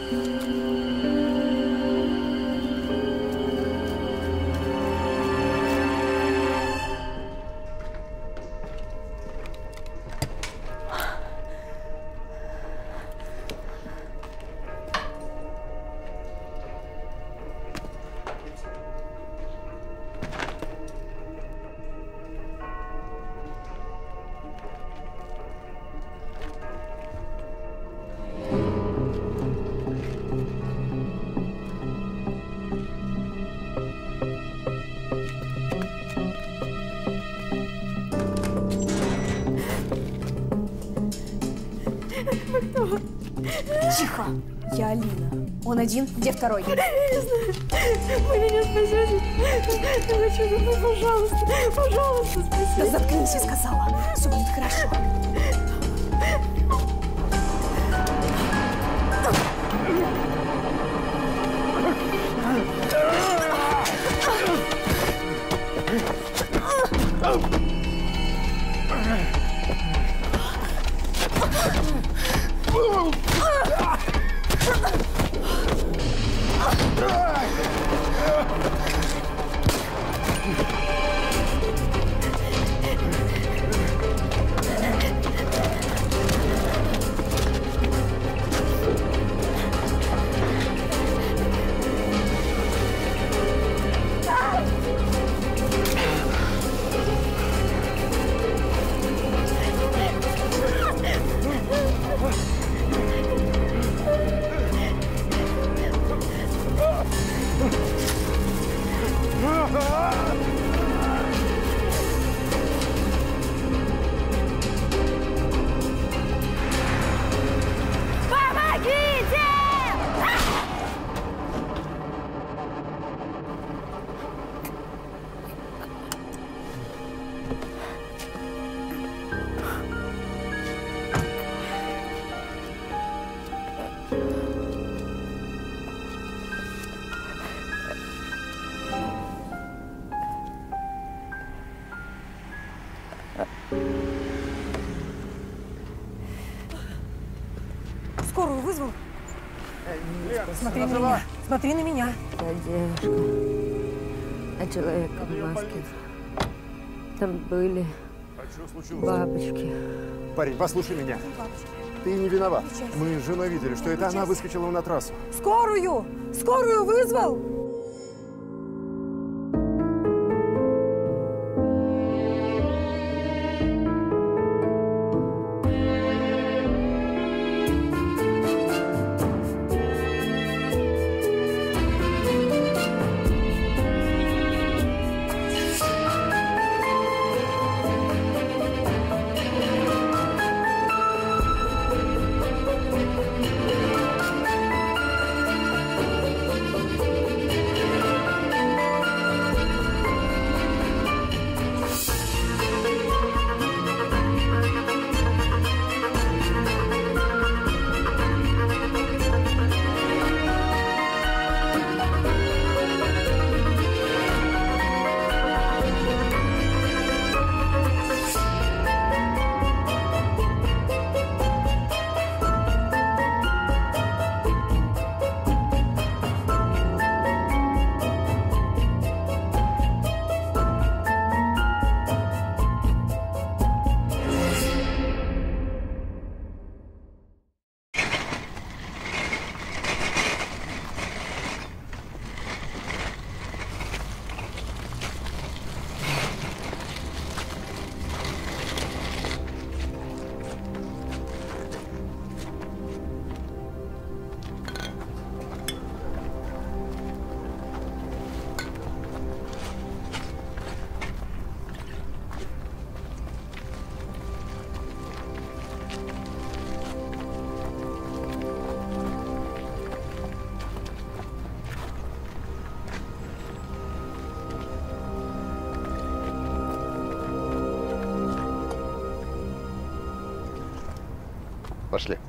Тихо! Я Алина. Он один, где второй? Я не знаю. Вы меня спасете? Я хочу, ну, пожалуйста, пожалуйста, спасите. Да заткнись, я сказала. Все будет хорошо. Скорую вызвал? Смотри на меня. Смотри на меня. Я девушка. А человек в маске. Там были бабочки. Парень, послушай меня. Ты не виноват. Мы с женой видели, что это она выскочила на трассу. Скорую! Скорую вызвал? Пошли.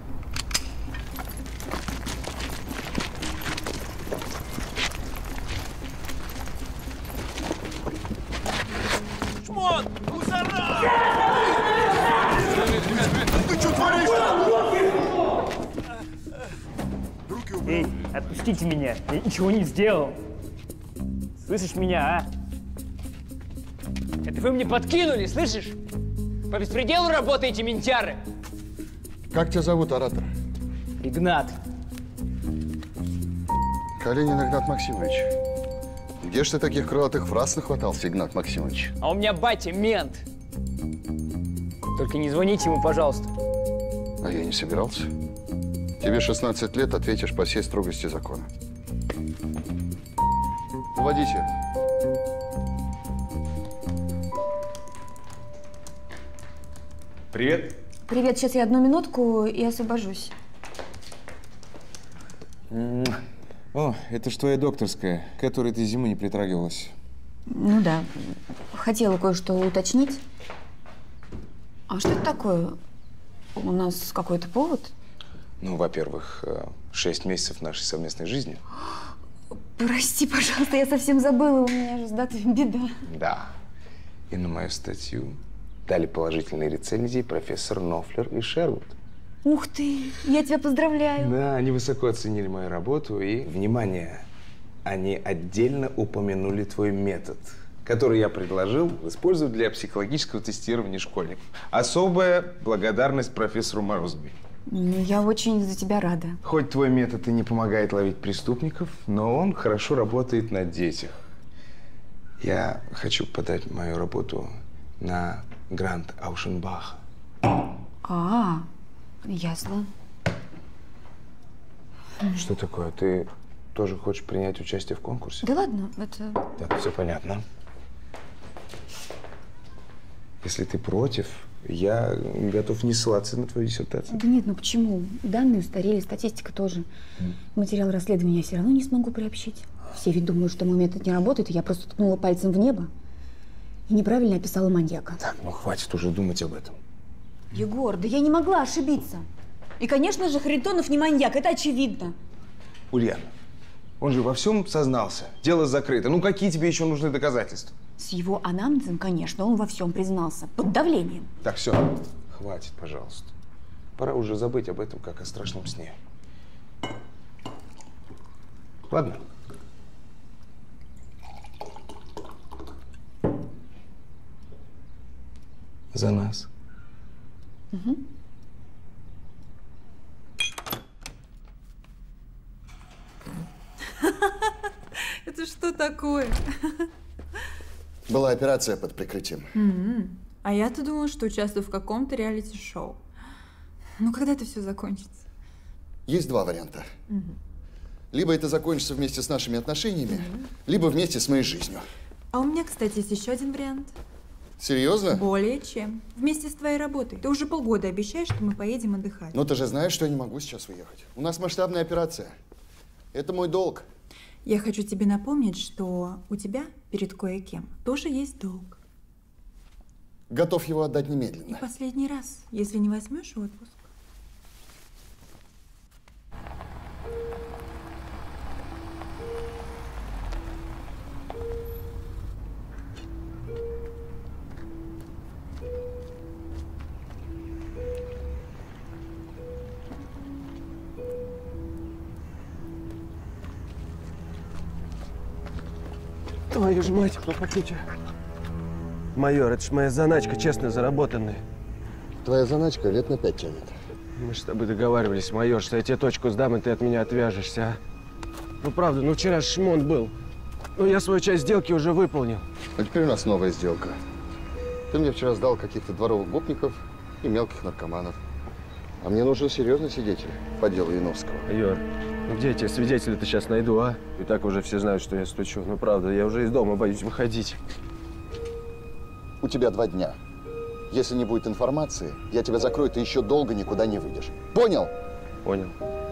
Шмон! Мусора! Ты что творишь? Эй, отпустите меня, я ничего не сделал. Слышишь меня, а? Это вы мне подкинули, слышишь? По беспределу работаете, ментяры. Как тебя зовут, оратор? Игнат. Калинин Игнат Максимович. Где ж ты таких крылатых фраз нахватался, Игнат Максимович? А у меня батя мент. Только не звоните ему, пожалуйста. А я не собирался. Тебе 16 лет, ответишь по всей строгости закона. Уводите. Привет. Привет, сейчас я одну минутку и освобожусь. О, это ж твоя докторская, к которой ты зимой не притрагивалась. Ну да, хотела кое-что уточнить. А что это такое? У нас какой-то повод? Ну, во-первых, 6 месяцев нашей совместной жизни. Прости, пожалуйста, я совсем забыла, у меня же с датой беда. Да. И на мою статью дали положительные рецензии профессор Нофлер и Шервуд. Ух ты, я тебя поздравляю. Да, они высоко оценили мою работу и, внимание, они отдельно упомянули твой метод, который я предложил использовать для психологического тестирования школьников. Особая благодарность профессору Морозовой. Я очень за тебя рада. Хоть твой метод и не помогает ловить преступников, но он хорошо работает на детях. Я хочу подать мою работу на грант Аушенбаха. Ясно. Что такое? Ты тоже хочешь принять участие в конкурсе? Да ладно, это… Так, все понятно. Если ты против, я готов не ссылаться на твою диссертацию. Да нет, ну почему? Данные устарели, статистика тоже. Материал расследования я все равно не смогу приобщить. Все ведь думают, что мой метод не работает, и я просто ткнула пальцем в небо и неправильно описала маньяка. Так, ну хватит уже думать об этом. Егор, да я не могла ошибиться. И, конечно же, Харитонов не маньяк, это очевидно. Ульяна, он же во всем сознался. Дело закрыто. Ну какие тебе еще нужны доказательства? С его анамнезом, конечно, он во всем признался. Под давлением. Так, все, хватит, пожалуйста. Пора уже забыть об этом, как о страшном сне. Ладно? За нас. Угу. Это что такое? Была операция под прикрытием. А я-то думала, что участвую в каком-то реалити-шоу. Ну, когда это все закончится? Есть два варианта. Либо это закончится вместе с нашими отношениями, либо вместе с моей жизнью. А у меня, кстати, есть еще один вариант. Серьезно? Более чем. Вместе с твоей работой. Ты уже полгода обещаешь, что мы поедем отдыхать. Ну, ты же знаешь, что я не могу сейчас уехать. У нас масштабная операция. Это мой долг. Я хочу тебе напомнить, что у тебя перед кое-кем тоже есть долг. Готов его отдать И немедленно. последний раз, если не возьмешь отпуск. Твою ж мать, помогите. Майор, это ж моя заначка, честно заработанная. Твоя заначка лет на 5 тянет. Мы ж с тобой договаривались, майор, что я тебе точку сдам, и ты от меня отвяжешься, а? Ну правда, ну вчера шмон был. Ну я свою часть сделки уже выполнил. А теперь у нас новая сделка. Ты мне вчера сдал каких-то дворовых гопников и мелких наркоманов. А мне нужен серьезный свидетель по делу Яновского. Майор, ну где я тебе свидетеля-то сейчас найду, а? И так уже все знают, что я стучу. Ну правда, я уже из дома боюсь выходить. У тебя 2 дня. Если не будет информации, я тебя закрою, ты еще долго никуда не выйдешь. Понял? Понял.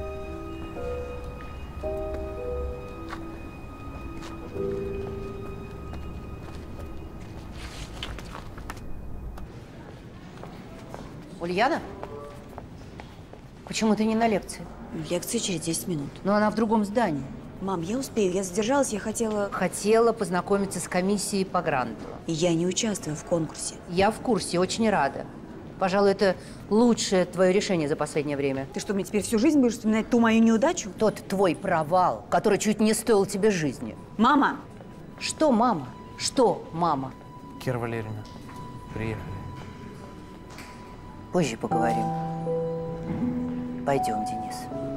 Ульяна? Почему ты не на лекции? Лекция через 10 минут. Но она в другом здании. Мам, я успею, я задержалась, я хотела… Хотела познакомиться с комиссией по гранту. И я не участвую в конкурсе. Я в курсе, очень рада. Пожалуй, это лучшее твое решение за последнее время. Ты что, мне теперь всю жизнь будешь вспоминать ту мою неудачу? Тот твой провал, который чуть не стоил тебе жизни. Мама! Что, мама? Что, мама? Кира Валерьевна, приехали. Позже поговорим. Пойдем, Денис.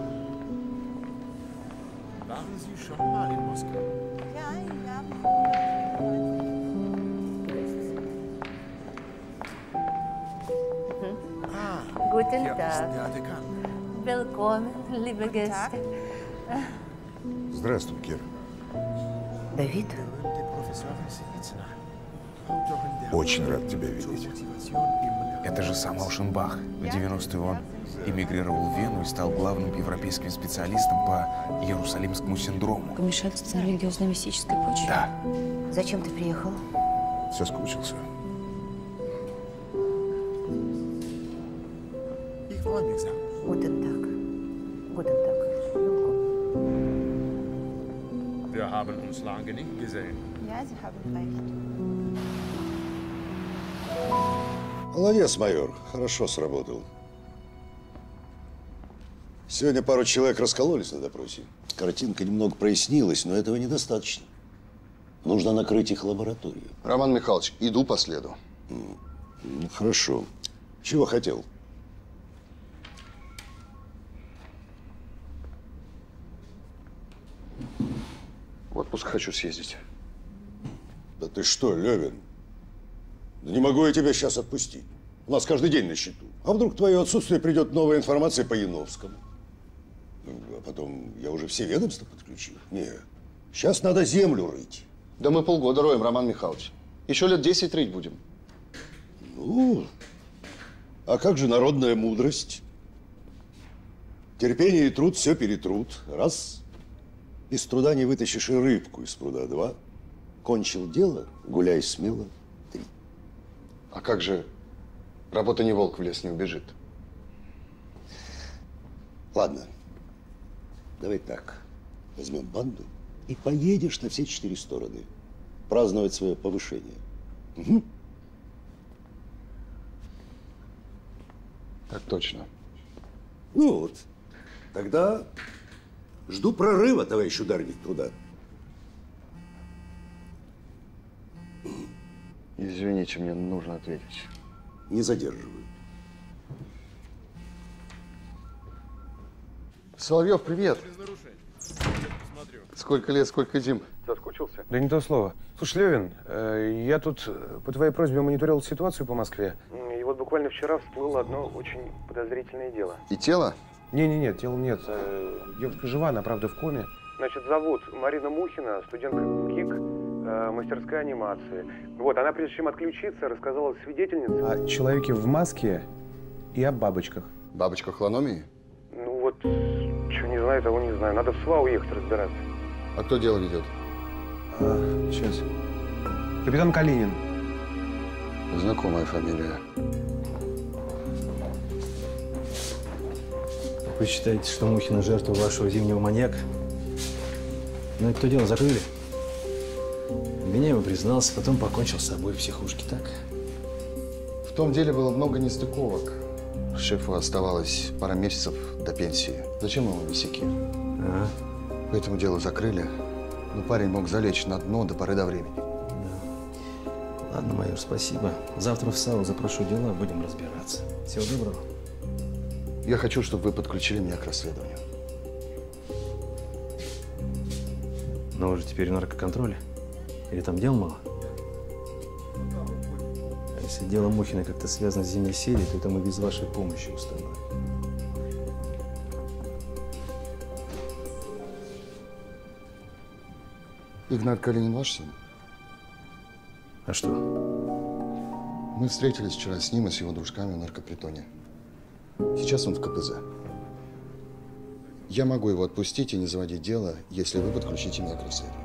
Guten Tag. Willkommen, liebe Gäste. Здравствуй, Кира. Давид? Очень рад тебя видеть. Это же сам Аушенбах. В 90-е он эмигрировал в Вену и стал главным европейским специалистом по Иерусалимскому синдрому. Помешательство на религиозно-мистической почве. Да. Зачем ты приехал? Соскучился. Guten Tag. Guten Tag. Wir haben uns lange nicht gesehen. Ja, Sie haben recht. Молодец, майор. Хорошо сработал. Сегодня пару человек раскололись на допросе. Картинка немного прояснилась, но этого недостаточно. Нужно накрыть их лабораторию. Роман Михайлович, иду по следу. Ну, хорошо. Чего хотел? В отпуск хочу съездить. Да ты что, Левин? Да не могу я тебя сейчас отпустить. У нас каждый день на счету. А вдруг в твое отсутствие придет новая информация по Яновскому? А потом я уже все ведомства подключил. Нет, сейчас надо землю рыть. Да мы полгода роем, Роман Михайлович. Еще лет 10 рыть будем. Ну, а как же народная мудрость? Терпение и труд все перетрут. Раз. Из труда не вытащишь и рыбку из пруда. Два. Кончил дело, гуляй смело. Три. А как же работа не волк в лес не убежит? Ладно. Давай так. Возьмем банду и поедешь на все 4 стороны. Праздновать свое повышение. Угу. Так точно. Ну вот. Тогда жду прорыва, товарищ ударник труда. Извините, мне нужно ответить. Не задерживаю. Соловьев, привет. Сколько лет, сколько зим. Соскучился? Да не то слово. Слушай, Левин, я тут по твоей просьбе мониторил ситуацию по Москве. И вот буквально вчера всплыло одно очень подозрительное дело. И тело? Не-не-нет, тела нет. Девушка жива, она, правда, в коме. Значит, зовут Марина Мухина, студентка ГИК, мастерская анимации. Вот, она, прежде чем отключиться, рассказала свидетельнице о человеке в маске и о бабочках. Бабочка хлономии? Ну вот, что не знаю, того не знаю. Надо в СВА уехать разбираться. А кто дело ведет? Сейчас. Капитан Калинин. Знакомая фамилия. Вы считаете, что Мухина жертва вашего зимнего маньяка? Ну и то дело закрыли. Меня ему признался, потом покончил с собой в психушке, так? В том деле было много нестыковок. Шефу оставалось пара месяцев до пенсии. Зачем ему висяки? Ага. Поэтому дело закрыли. Но парень мог залечь на дно до поры до времени. Да. Ладно, майор, спасибо. Завтра в САУ запрошу дела, будем разбираться. Всего доброго. Я хочу, чтобы вы подключили меня к расследованию. Но вы же теперь в наркоконтроле? Или там дел мало? А если дело Мухина как-то связано с зимней серией, то это мы без вашей помощи установим. Игнат Калинин ваш сын? А что? Мы встретились вчера с ним и с его дружками в наркопритоне. Сейчас он в КПЗ. Я могу его отпустить и не заводить дело, если вы подключите меня к расследованию.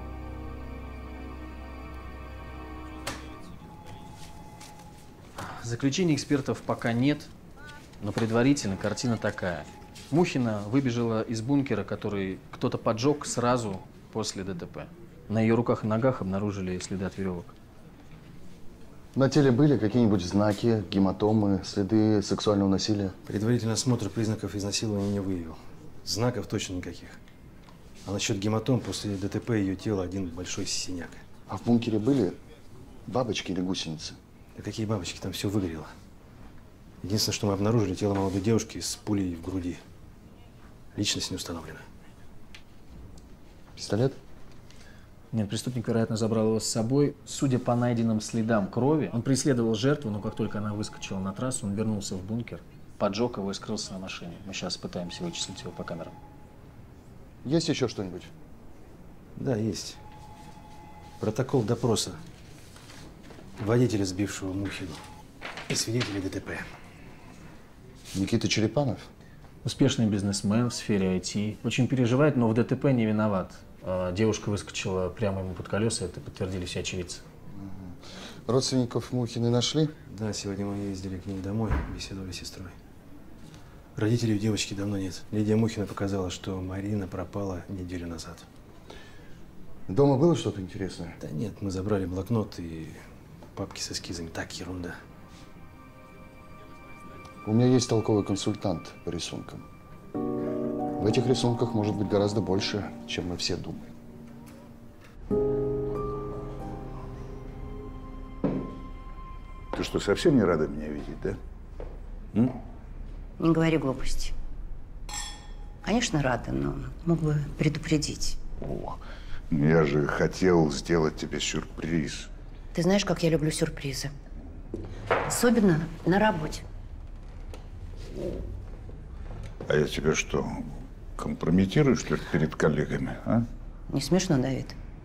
Заключений экспертов пока нет, но предварительно картина такая. Мухина выбежала из бункера, который кто-то поджег сразу после ДТП. На ее руках и ногах обнаружили следы от веревок. На теле были какие-нибудь знаки, гематомы, следы сексуального насилия? Предварительный осмотр признаков изнасилования не выявил. Знаков точно никаких. А насчет гематом, после ДТП ее тело один большой синяк. А в бункере были бабочки или гусеницы? Да какие бабочки, там все выгорело. Единственное, что мы обнаружили, тело молодой девушки с пулей в груди. Личность не установлена. Пистолет? Нет, преступник, вероятно, забрал его с собой. Судя по найденным следам крови, он преследовал жертву, но как только она выскочила на трассу, он вернулся в бункер, поджег его и скрылся на машине. Мы сейчас пытаемся вычислить его по камерам. Есть еще что-нибудь? Да, есть. Протокол допроса водителя, сбившего Мухину, и свидетелей ДТП. Никита Черепанов? Успешный бизнесмен в сфере IT. Очень переживает, но в ДТП не виноват. Девушка выскочила прямо ему под колеса, это подтвердили все очевидцы. Родственников Мухиной нашли? Да, сегодня мы ездили к ней домой, беседовали с сестрой. Родителей у девочки давно нет. Лидия Мухина показала, что Марина пропала неделю назад. Дома было что-то интересное? Да нет, мы забрали блокнот и папки с эскизами. Так, ерунда. У меня есть толковый консультант по рисункам. В этих рисунках может быть гораздо больше, чем мы все думаем. Ты что, совсем не рада меня видеть, да? М? Не говори глупости. Конечно, рада, но мог бы предупредить. О, я же хотел сделать тебе сюрприз. Ты знаешь, как я люблю сюрпризы. Особенно на работе. А я тебя что, компрометирую, что ли, перед коллегами, а? Не смешно, Давид?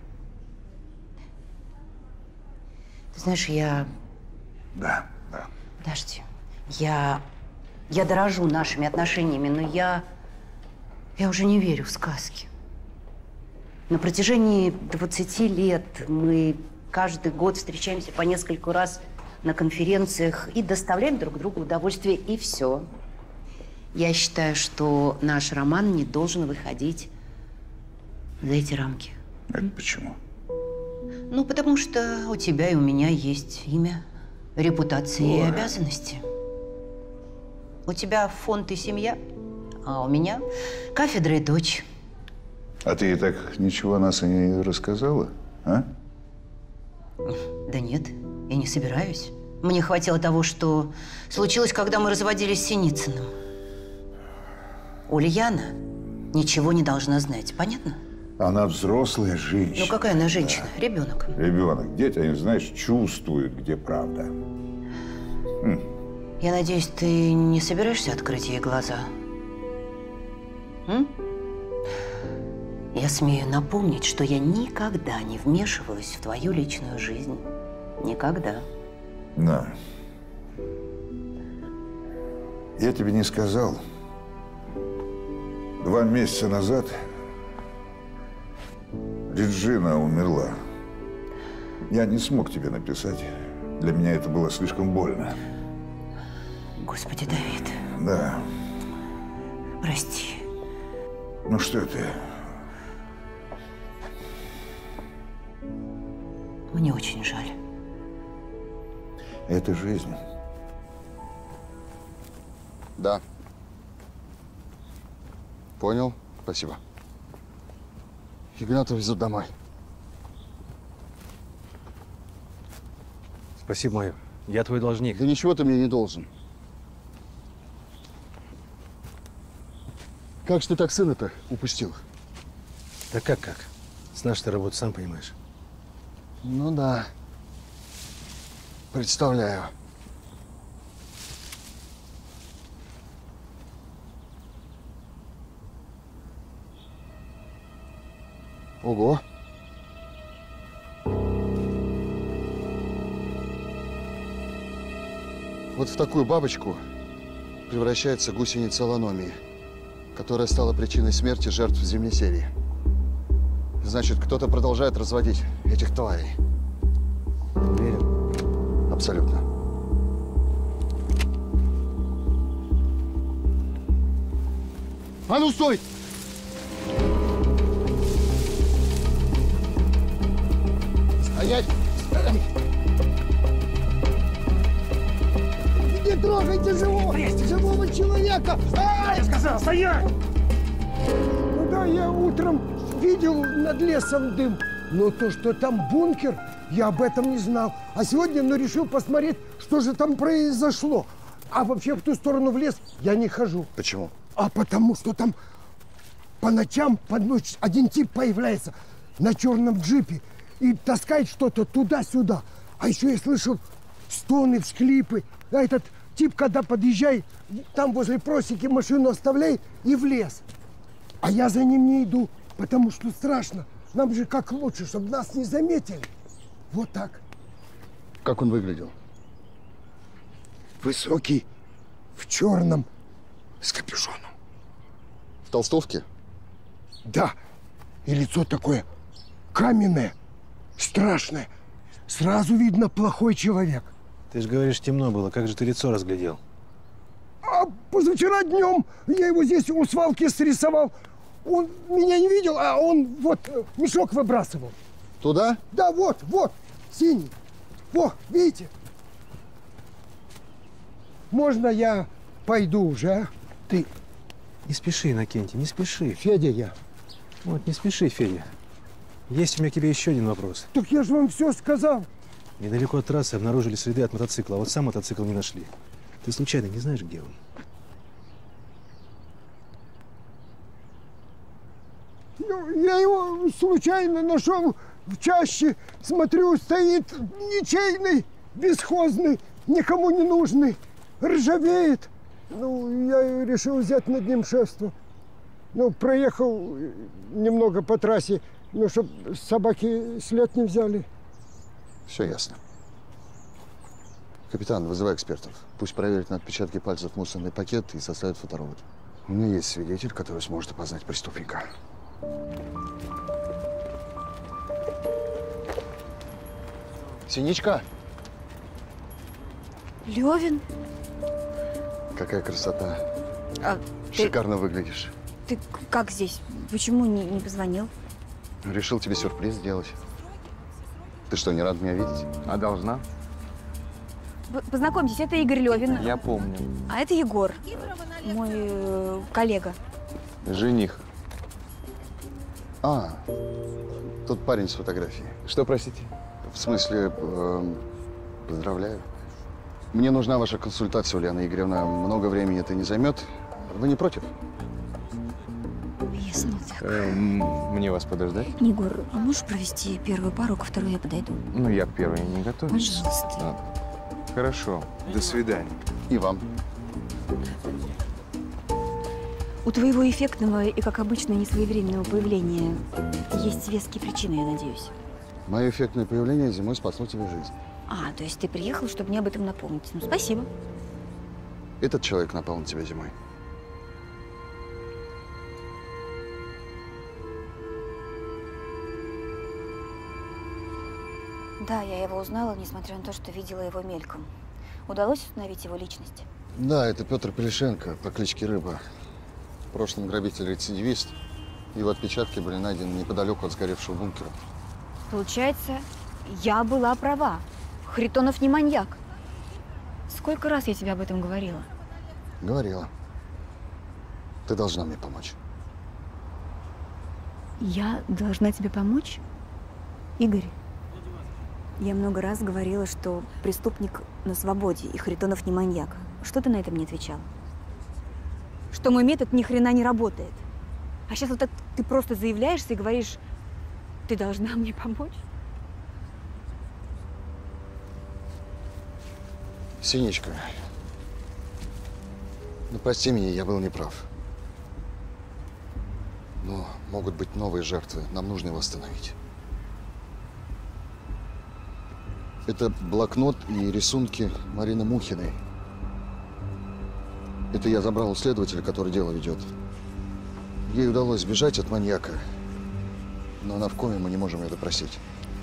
Ты знаешь, я… Да. Подожди. Я дорожу нашими отношениями, но я уже не верю в сказки. На протяжении 20 лет мы каждый год встречаемся по нескольку раз на конференциях и доставляем друг другу удовольствие, и все. Я считаю, что наш роман не должен выходить за эти рамки. Это почему? Ну, потому что у тебя и у меня есть имя, репутация и обязанности. У тебя фонд и семья, а у меня кафедра и дочь. А ты ей так ничего о нас и не рассказала, а? Да нет, я не собираюсь. Мне хватило того, что случилось, когда мы разводились с Синицыным. Ульяна ничего не должна знать, понятно? Она взрослая женщина. Ну какая она женщина? Да. Ребенок. Ребенок. Дети, они, знаешь, чувствуют, где правда. Я надеюсь, ты не собираешься открыть ей глаза? Я смею напомнить, что я никогда не вмешивалась в твою личную жизнь. Никогда. Да. Я тебе не сказал. 2 месяца назад Реджина умерла. Я не смог тебе написать. Для меня это было слишком больно. Господи, Давид. Да. Прости. Ну что ты? Мне очень жаль. Это жизнь. Да. Понял. Спасибо. Игната везут домой. Спасибо, майор. Я твой должник. Да ничего ты мне не должен. Как же ты так сына-то упустил? Да как? С нашей работы, сам понимаешь. Ну да. Представляю. Ого. Вот в такую бабочку превращается гусеница ланомии, которая стала причиной смерти жертв зимней серии. Значит, кто-то продолжает разводить этих тварей. Уверен? Абсолютно. А ну, стой! Стоять! Не трогайте живого человека! Я сказал, стоять! Ну да, я утром видел над лесом дым. Но то, что там бункер, я об этом не знал. А сегодня, решил посмотреть, что же там произошло. А вообще в ту сторону в лес я не хожу. Почему? А потому что там по ночам, под ночь один тип появляется на черном джипе и таскает что-то туда-сюда. А еще я слышал стоны, всхлипы. А этот тип, когда подъезжай, там возле просеки машину оставляй и в лес. А я за ним не иду, потому что страшно. Нам же как лучше, чтобы нас не заметили. Вот так. Как он выглядел? Высокий, в черном, с капюшоном. В толстовке? Да. И лицо такое каменное, страшное. Сразу видно, плохой человек. Ты же говоришь, темно было. Как же ты лицо разглядел? А позавчера днем я его здесь у свалки срисовал. Он меня не видел, а он вот мешок выбрасывал. Туда? Да, вот, синий. Во, видите? Можно я пойду уже, а? Ты не спеши, Иннокентий, не спеши. Федя я. Вот, не спеши, Федя. Есть у меня к тебе еще один вопрос. Так я же вам все сказал. Недалеко от трассы обнаружили следы от мотоцикла, а вот сам мотоцикл не нашли. Ты случайно не знаешь, где он? Ну, я его случайно нашел в чаще. Смотрю, стоит ничейный, бесхозный, никому не нужный, ржавеет. Ну, я решил взять над ним шефство. Ну, проехал немного по трассе, ну, чтоб собаки след не взяли. Все ясно. Капитан, вызывай экспертов. Пусть проверят на отпечатки пальцев мусорный пакет и составят фоторобот. У меня есть свидетель, который сможет опознать преступника. Синичка! Левин? Какая красота. Ты Шикарно выглядишь. как здесь? Почему не позвонил? Решил тебе сюрприз сделать. Ты что, не рад меня видеть? А должна? Познакомьтесь, это Игорь Левин. Я помню. А это Егор, мой коллега. Жених. А, тот парень с фотографией. Что, простите? В смысле, поздравляю. Мне нужна ваша консультация, Ульяна Игоревна. Много времени это не займет. Вы не против? Ясно так. Мне вас подождать? Егор, а можешь провести первую пару, ко второй я подойду? Ну, я к первой не готов. Пожалуйста. Хорошо. До свидания. И вам. У твоего эффектного и, как обычно, несвоевременного появления есть веские причины, я надеюсь. Мое эффектное появление зимой спасло тебе жизнь. А, то есть ты приехал, чтобы мне об этом напомнить. Ну, спасибо. Этот человек напал на тебя зимой. Да, я его узнала, несмотря на то, что видела его мельком. Удалось установить его личность? Да, это Петр Полишенко по кличке Рыба. В прошлом грабитель-рецидивист. Его отпечатки были найдены неподалеку от сгоревшего бункера. Получается, я была права. Харитонов не маньяк. Сколько раз я тебе об этом говорила? Говорила. Ты должна мне помочь. Я должна тебе помочь? Игорь, я много раз говорила, что преступник на свободе, и Харитонов не маньяк. Что ты на это мне отвечал? Что мой метод ни хрена не работает. А сейчас вот так ты просто заявляешься и говоришь, ты должна мне помочь? Синичка, ну прости меня, я был неправ. Но могут быть новые жертвы, нам нужно его остановить. Это блокнот и рисунки Марины Мухиной. Это я забрал у следователя, который дело ведет. Ей удалось сбежать от маньяка, но она в коме, мы не можем ее допросить.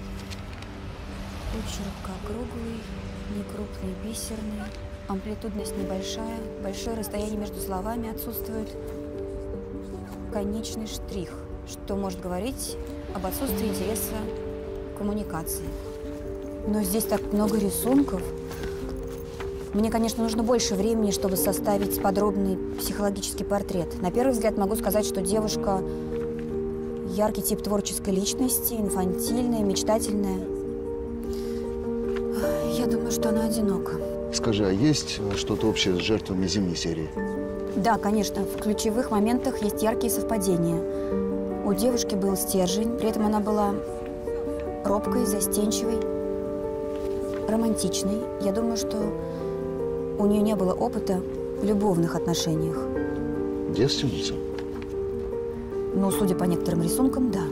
Почерк округлый, некрупный, бисерный, амплитудность небольшая, большое расстояние между словами отсутствует, конечный штрих, что может говорить об отсутствии интереса к коммуникации. Но здесь так много рисунков. Мне, конечно, нужно больше времени, чтобы составить подробный психологический портрет. На первый взгляд могу сказать, что девушка – яркий тип творческой личности, инфантильная, мечтательная. Я думаю, что она одинока. Скажи, а есть что-то общее с жертвами зимней серии? Да, конечно. В ключевых моментах есть яркие совпадения. У девушки был стержень, при этом она была робкой, застенчивой, романтичной. Я думаю, что у нее не было опыта в любовных отношениях. Девственница? Ну, судя по некоторым рисункам, да.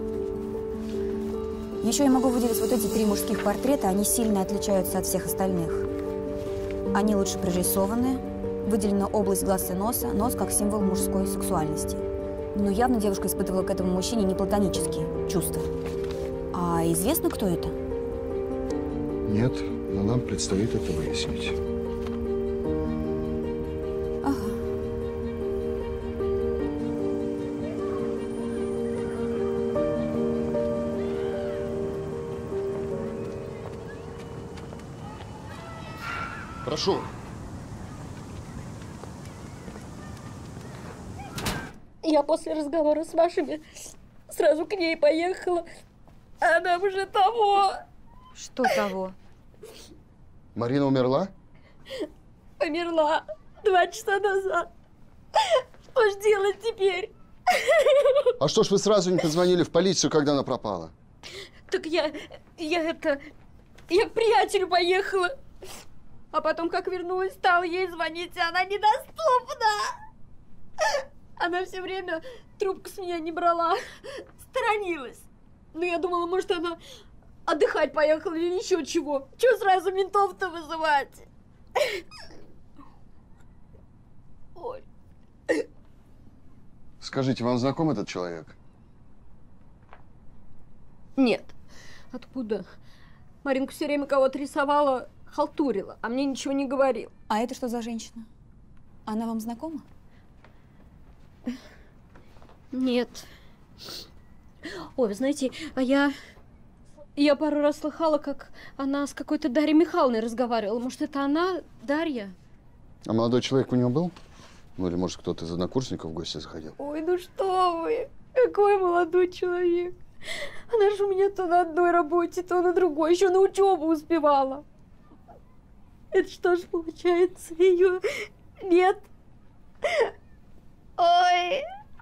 Еще я могу выделить вот эти 3 мужских портрета. Они сильно отличаются от всех остальных. Они лучше прорисованы. Выделена область глаз и носа, нос как символ мужской сексуальности. Но явно девушка испытывала к этому мужчине не платонические чувства. А известно, кто это? Нет, но нам предстоит это выяснить. Ага. Прошу. Я после разговора с вашими сразу к ней поехала. Она уже того. Что того? Марина умерла? Померла 2 часа назад. Что ж делать теперь? А что ж вы сразу не позвонили в полицию, когда она пропала? Так я к приятелю поехала. А потом, как вернулась, стала ей звонить, и она недоступна. Она все время трубку с меня не брала, сторонилась. Но я думала, может, она отдыхать поехала или еще чего. Чего сразу ментов-то вызывать? Ой. Скажите, вам знаком этот человек? Нет. Откуда? Маринка все время кого-то рисовала, халтурила, а мне ничего не говорил. А это что за женщина? Она вам знакома? Нет. Ой, вы знаете, а я пару раз слыхала, как она с какой-то Дарьей Михайловной разговаривала. Может, это она, Дарья? А молодой человек у него был? Ну, или, может, кто-то из однокурсников в гости заходил? Ой, ну что вы! Какой молодой человек! Она же у меня то на одной работе, то на другой. Еще на учебу успевала. Это что ж получается? Ее нет? Ой!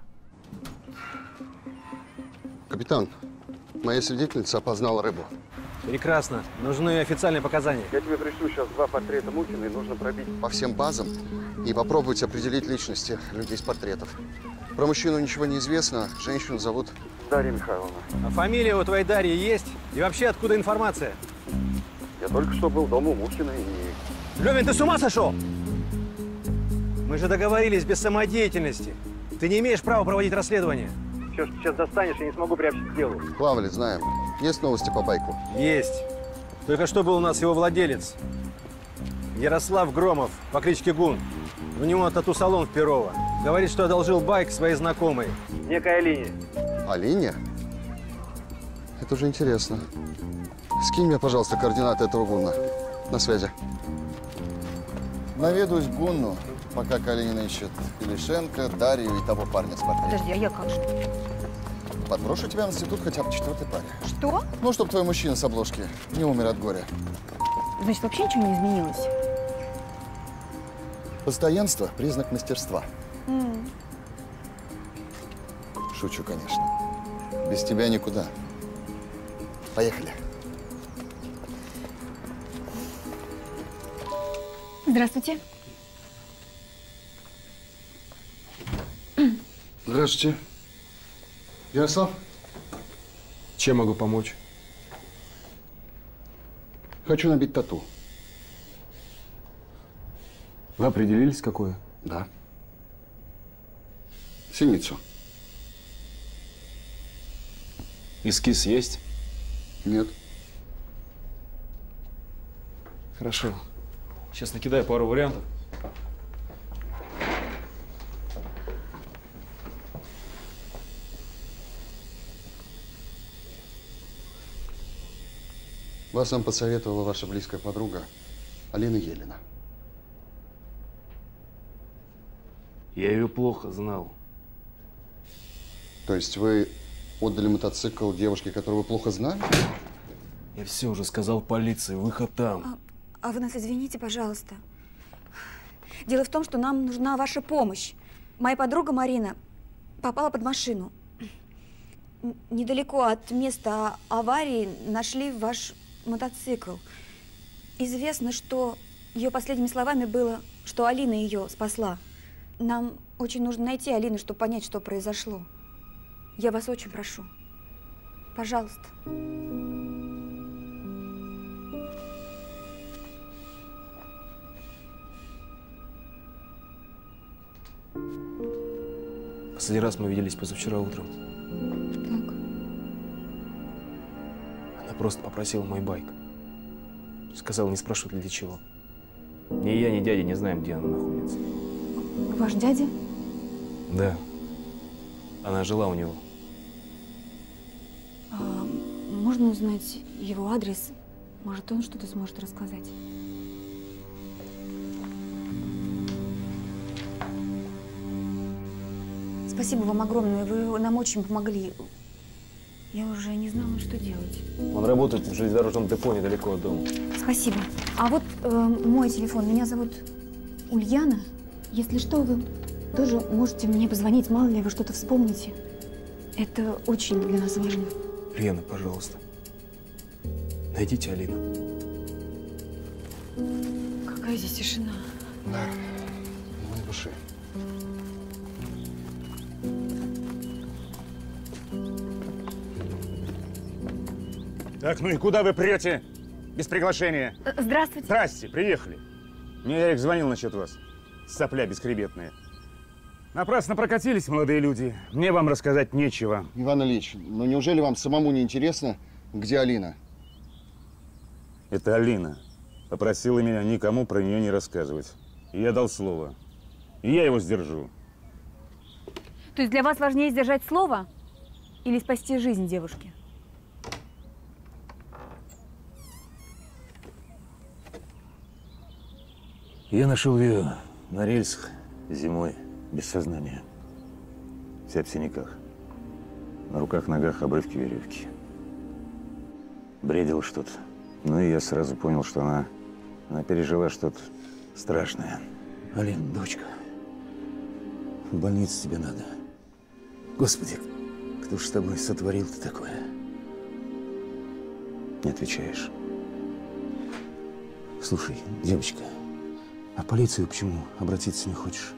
Капитан, моя свидетельница опознала рыбу. Прекрасно. Нужны официальные показания. Я тебе пришлю сейчас 2 портрета Мухиной, нужно пробить. По всем базам и попробовать определить личности людей с портретов. Про мужчину ничего не известно, женщину зовут Дарья Михайловна. А фамилия у твоей Дарьи есть? И вообще, откуда информация? Я только что был дома у Мухиной и... Левин, ты с ума сошел? Мы же договорились без самодеятельности. Ты не имеешь права проводить расследование. Сейчас достанешь, я не смогу приобщить к делу. Плавали, знаем. Есть новости по байку? Есть. Только что был у нас его владелец. Ярослав Громов по кличке Гун. У него тату-салон в Перово. Говорит, что одолжил байк своей знакомой. Некая Алине. Алине? Это уже интересно. Скинь мне, пожалуйста, координаты этого Гуна. На связи. Наведусь к Гунну, пока Калинина ищет Илишенко, Дарью и того парня с портретом. Подожди, а я как же? Подброшу тебя в институт хотя бы 4-й паре. Что? Ну, чтобы твой мужчина с обложки не умер от горя. Значит, вообще ничего не изменилось? Постоянство – признак мастерства. Шучу, конечно. Без тебя никуда. Поехали. Здравствуйте. Здравствуйте. Ярослав? Чем могу помочь? Хочу набить тату. Вы определились, какое? Да. Синицу. Эскиз есть? Нет. Хорошо. Сейчас накидаю пару вариантов. Вас нам посоветовала ваша близкая подруга Алина Елена. Я ее плохо знал. То есть вы отдали мотоцикл девушке, которую вы плохо знали? Я все уже сказал полиции, выход там. А вы нас извините, пожалуйста. Дело в том, что нам нужна ваша помощь. Моя подруга Марина попала под машину. Недалеко от места аварии нашли ваш мотоцикл. Известно, что ее последними словами было, что Алина ее спасла. Нам очень нужно найти Алину, чтобы понять, что произошло. Я вас очень прошу. Пожалуйста. Последний раз мы виделись позавчера утром. Так. Она просто попросила мой байк. Сказала, не спрашивать для чего. Ни я, ни дядя не знаем, где она находится. Ваш дядя? Да. Она жила у него. Можно узнать его адрес? Может, он что-то сможет рассказать? Спасибо вам огромное, вы нам очень помогли. Я уже не знала, что делать. Он работает в железнодорожном депо недалеко от дома. Спасибо. А вот мой телефон. Меня зовут Ульяна. Если что, вы тоже можете мне позвонить, мало ли вы что-то вспомните. Это очень для нас важно. Лена, пожалуйста, найдите Алину. Какая здесь тишина. Да, не души. Так, ну и куда вы прете? Без приглашения. Здравствуйте. Здрасте, приехали. Мне Ярик звонил насчет вас. Сопля бесхребетная. Напрасно прокатились, молодые люди. Мне вам рассказать нечего. Иван Ильич, ну неужели вам самому не интересно, где Алина? Это Алина попросила меня никому про нее не рассказывать. И я дал слово. И я его сдержу. То есть для вас важнее сдержать слово или спасти жизнь девушки? Я нашел ее на рельсах зимой, без сознания. Вся в синяках. На руках, ногах обрывки веревки. Бредил что-то. Ну и я сразу понял, что она пережила что-то страшное. Алин, дочка, в больницу тебе надо. Господи, кто ж с тобой сотворил-то такое? Не отвечаешь. Слушай, девочка, а в полицию почему обратиться не хочешь?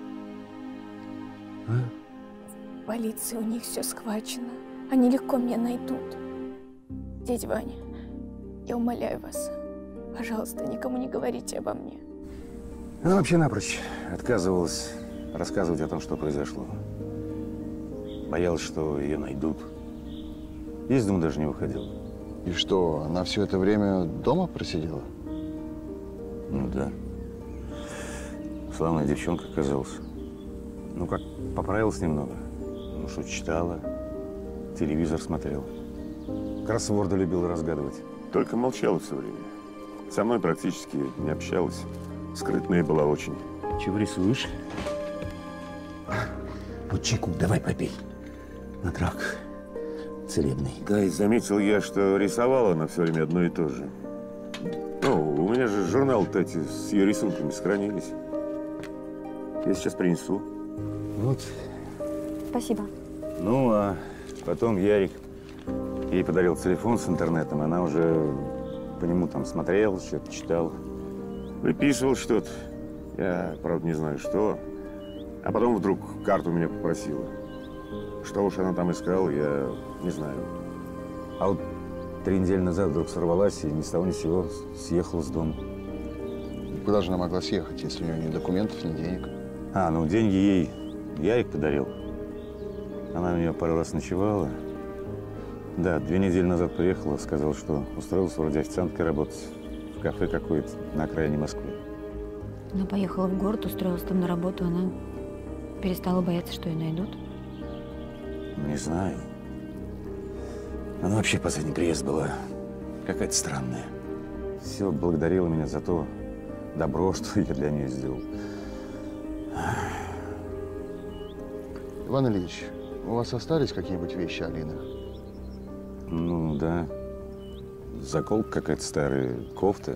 А? В полиции у них все схвачено. Они легко меня найдут. Дядя Ваня, я умоляю вас, пожалуйста, никому не говорите обо мне. Она вообще напрочь отказывалась рассказывать о том, что произошло. Боялась, что ее найдут. Из дома даже не выходила. И что, она все это время дома просидела? Ну да. Славная девчонка оказалась. Ну как, поправилась немного. Ну что, читала, телевизор смотрела. Кроссворды любила разгадывать. Только молчала все время. Со мной практически не общалась. Скрытная была очень. Чего рисуешь? Вот чайку давай попей. На травках. Целебный. Да, и заметил я, что рисовала она все время одно и то же. Ну, у меня же журналы-то эти с ее рисунками сохранились. Я сейчас принесу. Вот. Спасибо. Ну, а потом Ярик ей подарил телефон с интернетом. Она уже по нему там смотрела, что-то читала. Выписывал что-то. Я, правда, не знаю, что. А потом вдруг карту меня попросила. Что уж она там искала, я не знаю. А вот 3 недели назад вдруг сорвалась и ни с того ни с сего съехала с дома. И куда же она могла съехать, если у нее ни документов, ни денег? А, ну деньги ей Ярик подарил. Она у нее пару раз ночевала. Да, 2 недели назад приехала, сказала, что устроилась вроде официанткой работать в кафе какое-то на окраине Москвы. Она поехала в город, устроилась там на работу, она перестала бояться, что ее найдут. Не знаю. Она вообще последний приезд была какая-то странная. Все благодарила меня за то добро, что я для нее сделал. Иван Ильич, у вас остались какие-нибудь вещи Алины? Ну, да. Заколка какая-то старая, кофта.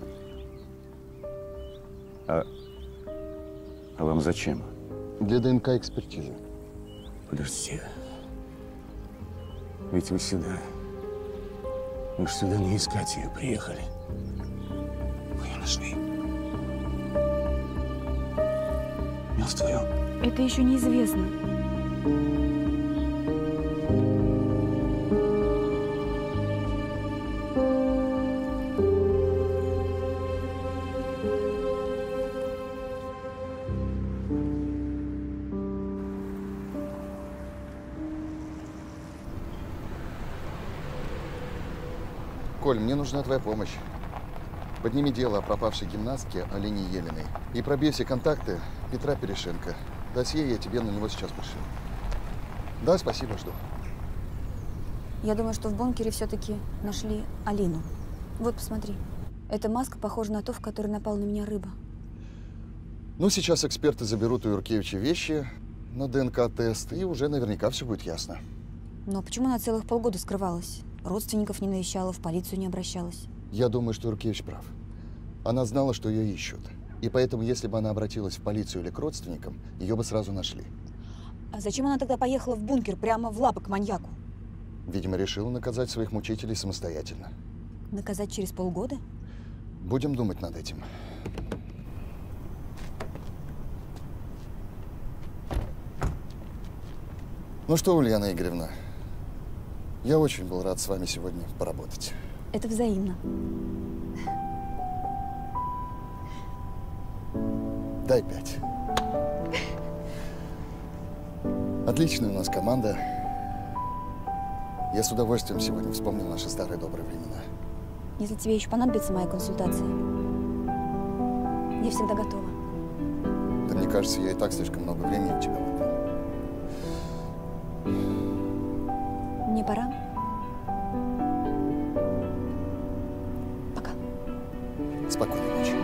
А вам зачем? Для ДНК-экспертизы. Подождите. Ведь вы сюда. Вы же сюда не искать ее приехали. Вы ее нашли. Мертвую. Это еще неизвестно. Коль, мне нужна твоя помощь. Подними дело о пропавшей гимнастке Алине Елиной и пробей все контакты Петра Перешенко. Досье я тебе на него сейчас пришлю. Да, спасибо, жду. Я думаю, что в бункере все-таки нашли Алину. Вот, посмотри. Эта маска похожа на ту, в которой напала на меня рыба. Ну, сейчас эксперты заберут у Юркевича вещи на ДНК-тест, и уже наверняка все будет ясно. Но почему она целых полгода скрывалась? Родственников не навещала, в полицию не обращалась. Я думаю, что Юркевич прав. Она знала, что ее ищут. И поэтому, если бы она обратилась в полицию или к родственникам, ее бы сразу нашли. А зачем она тогда поехала в бункер прямо в лапы к маньяку? Видимо, решила наказать своих мучителей самостоятельно. Наказать через полгода? Будем думать над этим. Ну что, Ульяна Игоревна, я очень был рад с вами сегодня поработать. Это взаимно. Дай 5. Отличная у нас команда. Я с удовольствием сегодня вспомнил наши старые добрые времена. Если тебе еще понадобится моя консультация, я всегда готова. Да мне кажется, я и так слишком много времени у тебя выиграл. Мне пора. Пока. Спокойной ночи.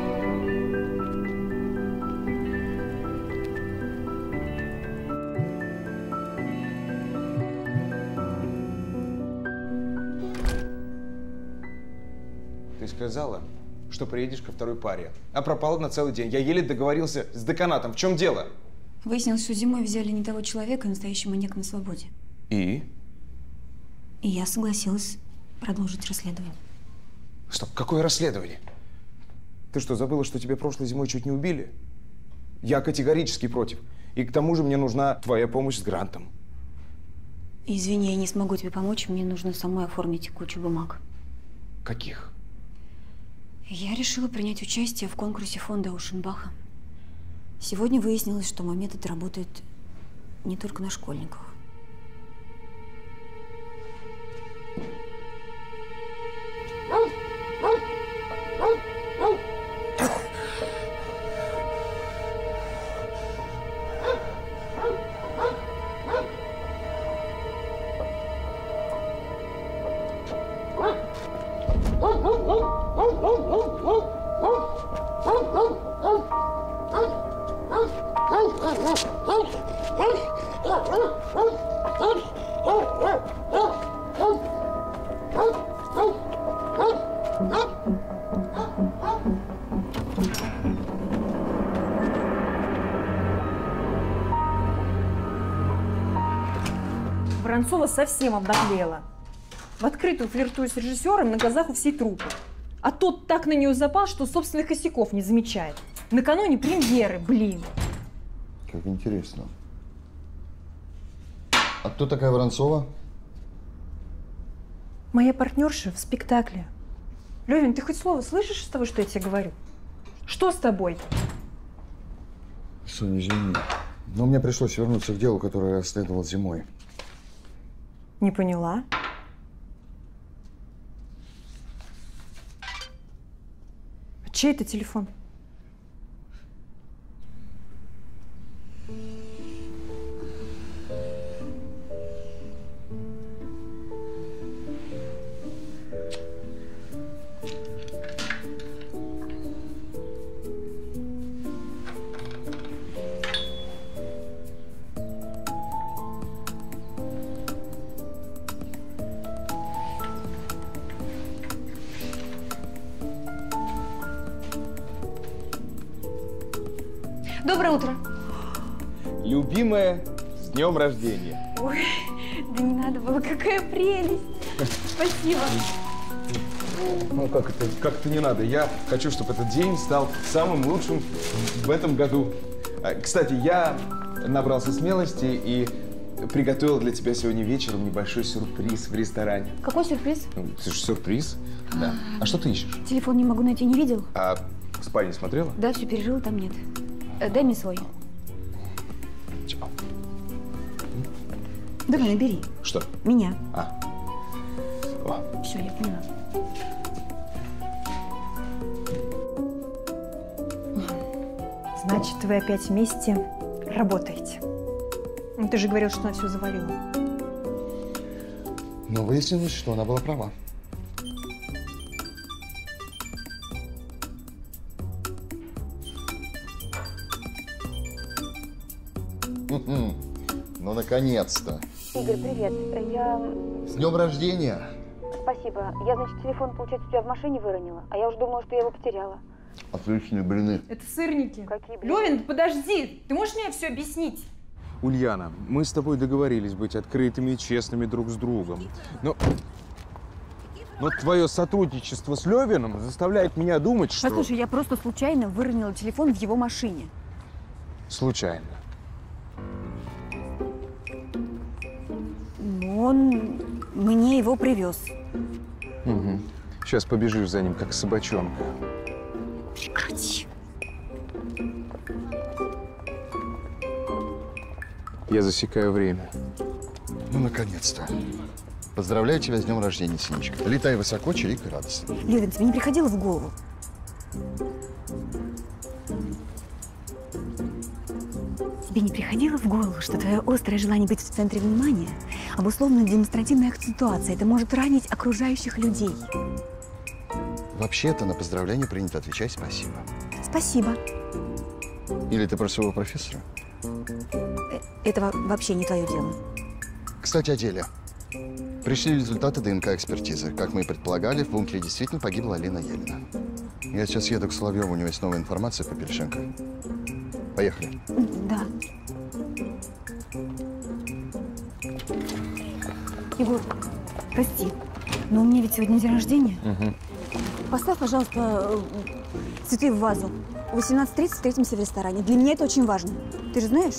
Ты сказала, что приедешь ко второй паре, а пропала на целый день. Я еле договорился с деканатом. В чем дело? Выяснилось, что зимой взяли не того человека, настоящий маньяк на свободе. И? И я согласилась продолжить расследование. Стоп, какое расследование? Ты что, забыла, что тебя прошлой зимой чуть не убили? Я категорически против. И к тому же мне нужна твоя помощь с грантом. Извини, я не смогу тебе помочь. Мне нужно самой оформить кучу бумаг. Каких? Я решила принять участие в конкурсе фонда Аушенбаха. Сегодня выяснилось, что мой метод работает не только на школьниках. Воронцова совсем обнаглела. В открытую флиртует с режиссером на глазах у всей труппы. А тот так на нее запал, что собственных косяков не замечает. Накануне премьеры, блин. Как интересно. А кто такая Воронцова? Моя партнерша в спектакле. Левин, ты хоть слово слышишь из того, что я тебе говорю? Что с тобой? Соня, извини. Но мне пришлось вернуться к делу, которое я расследовал зимой. Не поняла. Чей это телефон? Доброе утро. Любимая, с днем рождения. Ой, да не надо было, какая прелесть. Спасибо. Ну как это не надо? Я хочу, чтобы этот день стал самым лучшим в этом году. Кстати, я набрался смелости и приготовил для тебя сегодня вечером небольшой сюрприз в ресторане. Какой сюрприз? Ну, это же сюрприз. Да. А что ты ищешь? Телефон не могу найти, не видел? А в спальне смотрела? Да, все пережила, там нет. Дай мне свой. Чего? Давай, набери. Что? Меня. О. Все, я поняла. Значит, вы опять вместе работаете. Ну, ты же говорил, что она все завалила. Но выяснилось, что она была права. Ну, наконец-то. Игорь, привет. Я... С днем рождения. Спасибо. Я, значит, телефон, получается, у тебя в машине выронила, а я уже думала, что я его потеряла. Отличные блины. Это сырники. Какие блины? Левин, подожди. Ты можешь мне все объяснить? Ульяна, мы с тобой договорились быть открытыми и честными друг с другом. Но твое сотрудничество с Левиным заставляет меня думать, что… Послушай, я просто случайно выронила телефон в его машине. Случайно. Он мне его привез. Угу. Сейчас побежишь за ним, как собачонка. Прекрати. Я засекаю время. Ну, наконец-то. Поздравляю тебя с днем рождения, Синичка. Летай высоко, чирикай радостно. Левин, тебе не приходило в голову? Тебе не приходило в голову, что твое острое желание быть в центре внимания обусловлено демонстративной акцентуацией? Это может ранить окружающих людей. Вообще-то на поздравление принято отвечать спасибо. Спасибо. Или ты про своего профессора? Это вообще не твое дело. Кстати, о деле. Пришли результаты ДНК-экспертизы. Как мы и предполагали, в бункере действительно погибла Алина Елена. Я сейчас еду к Соловьеву, у него есть новая информация по Перешенко. Поехали. Да. Егор, прости, но у меня ведь сегодня день рождения. Угу. Поставь, пожалуйста, цветы в вазу. В 18:30 встретимся в ресторане. Для меня это очень важно. Ты же знаешь?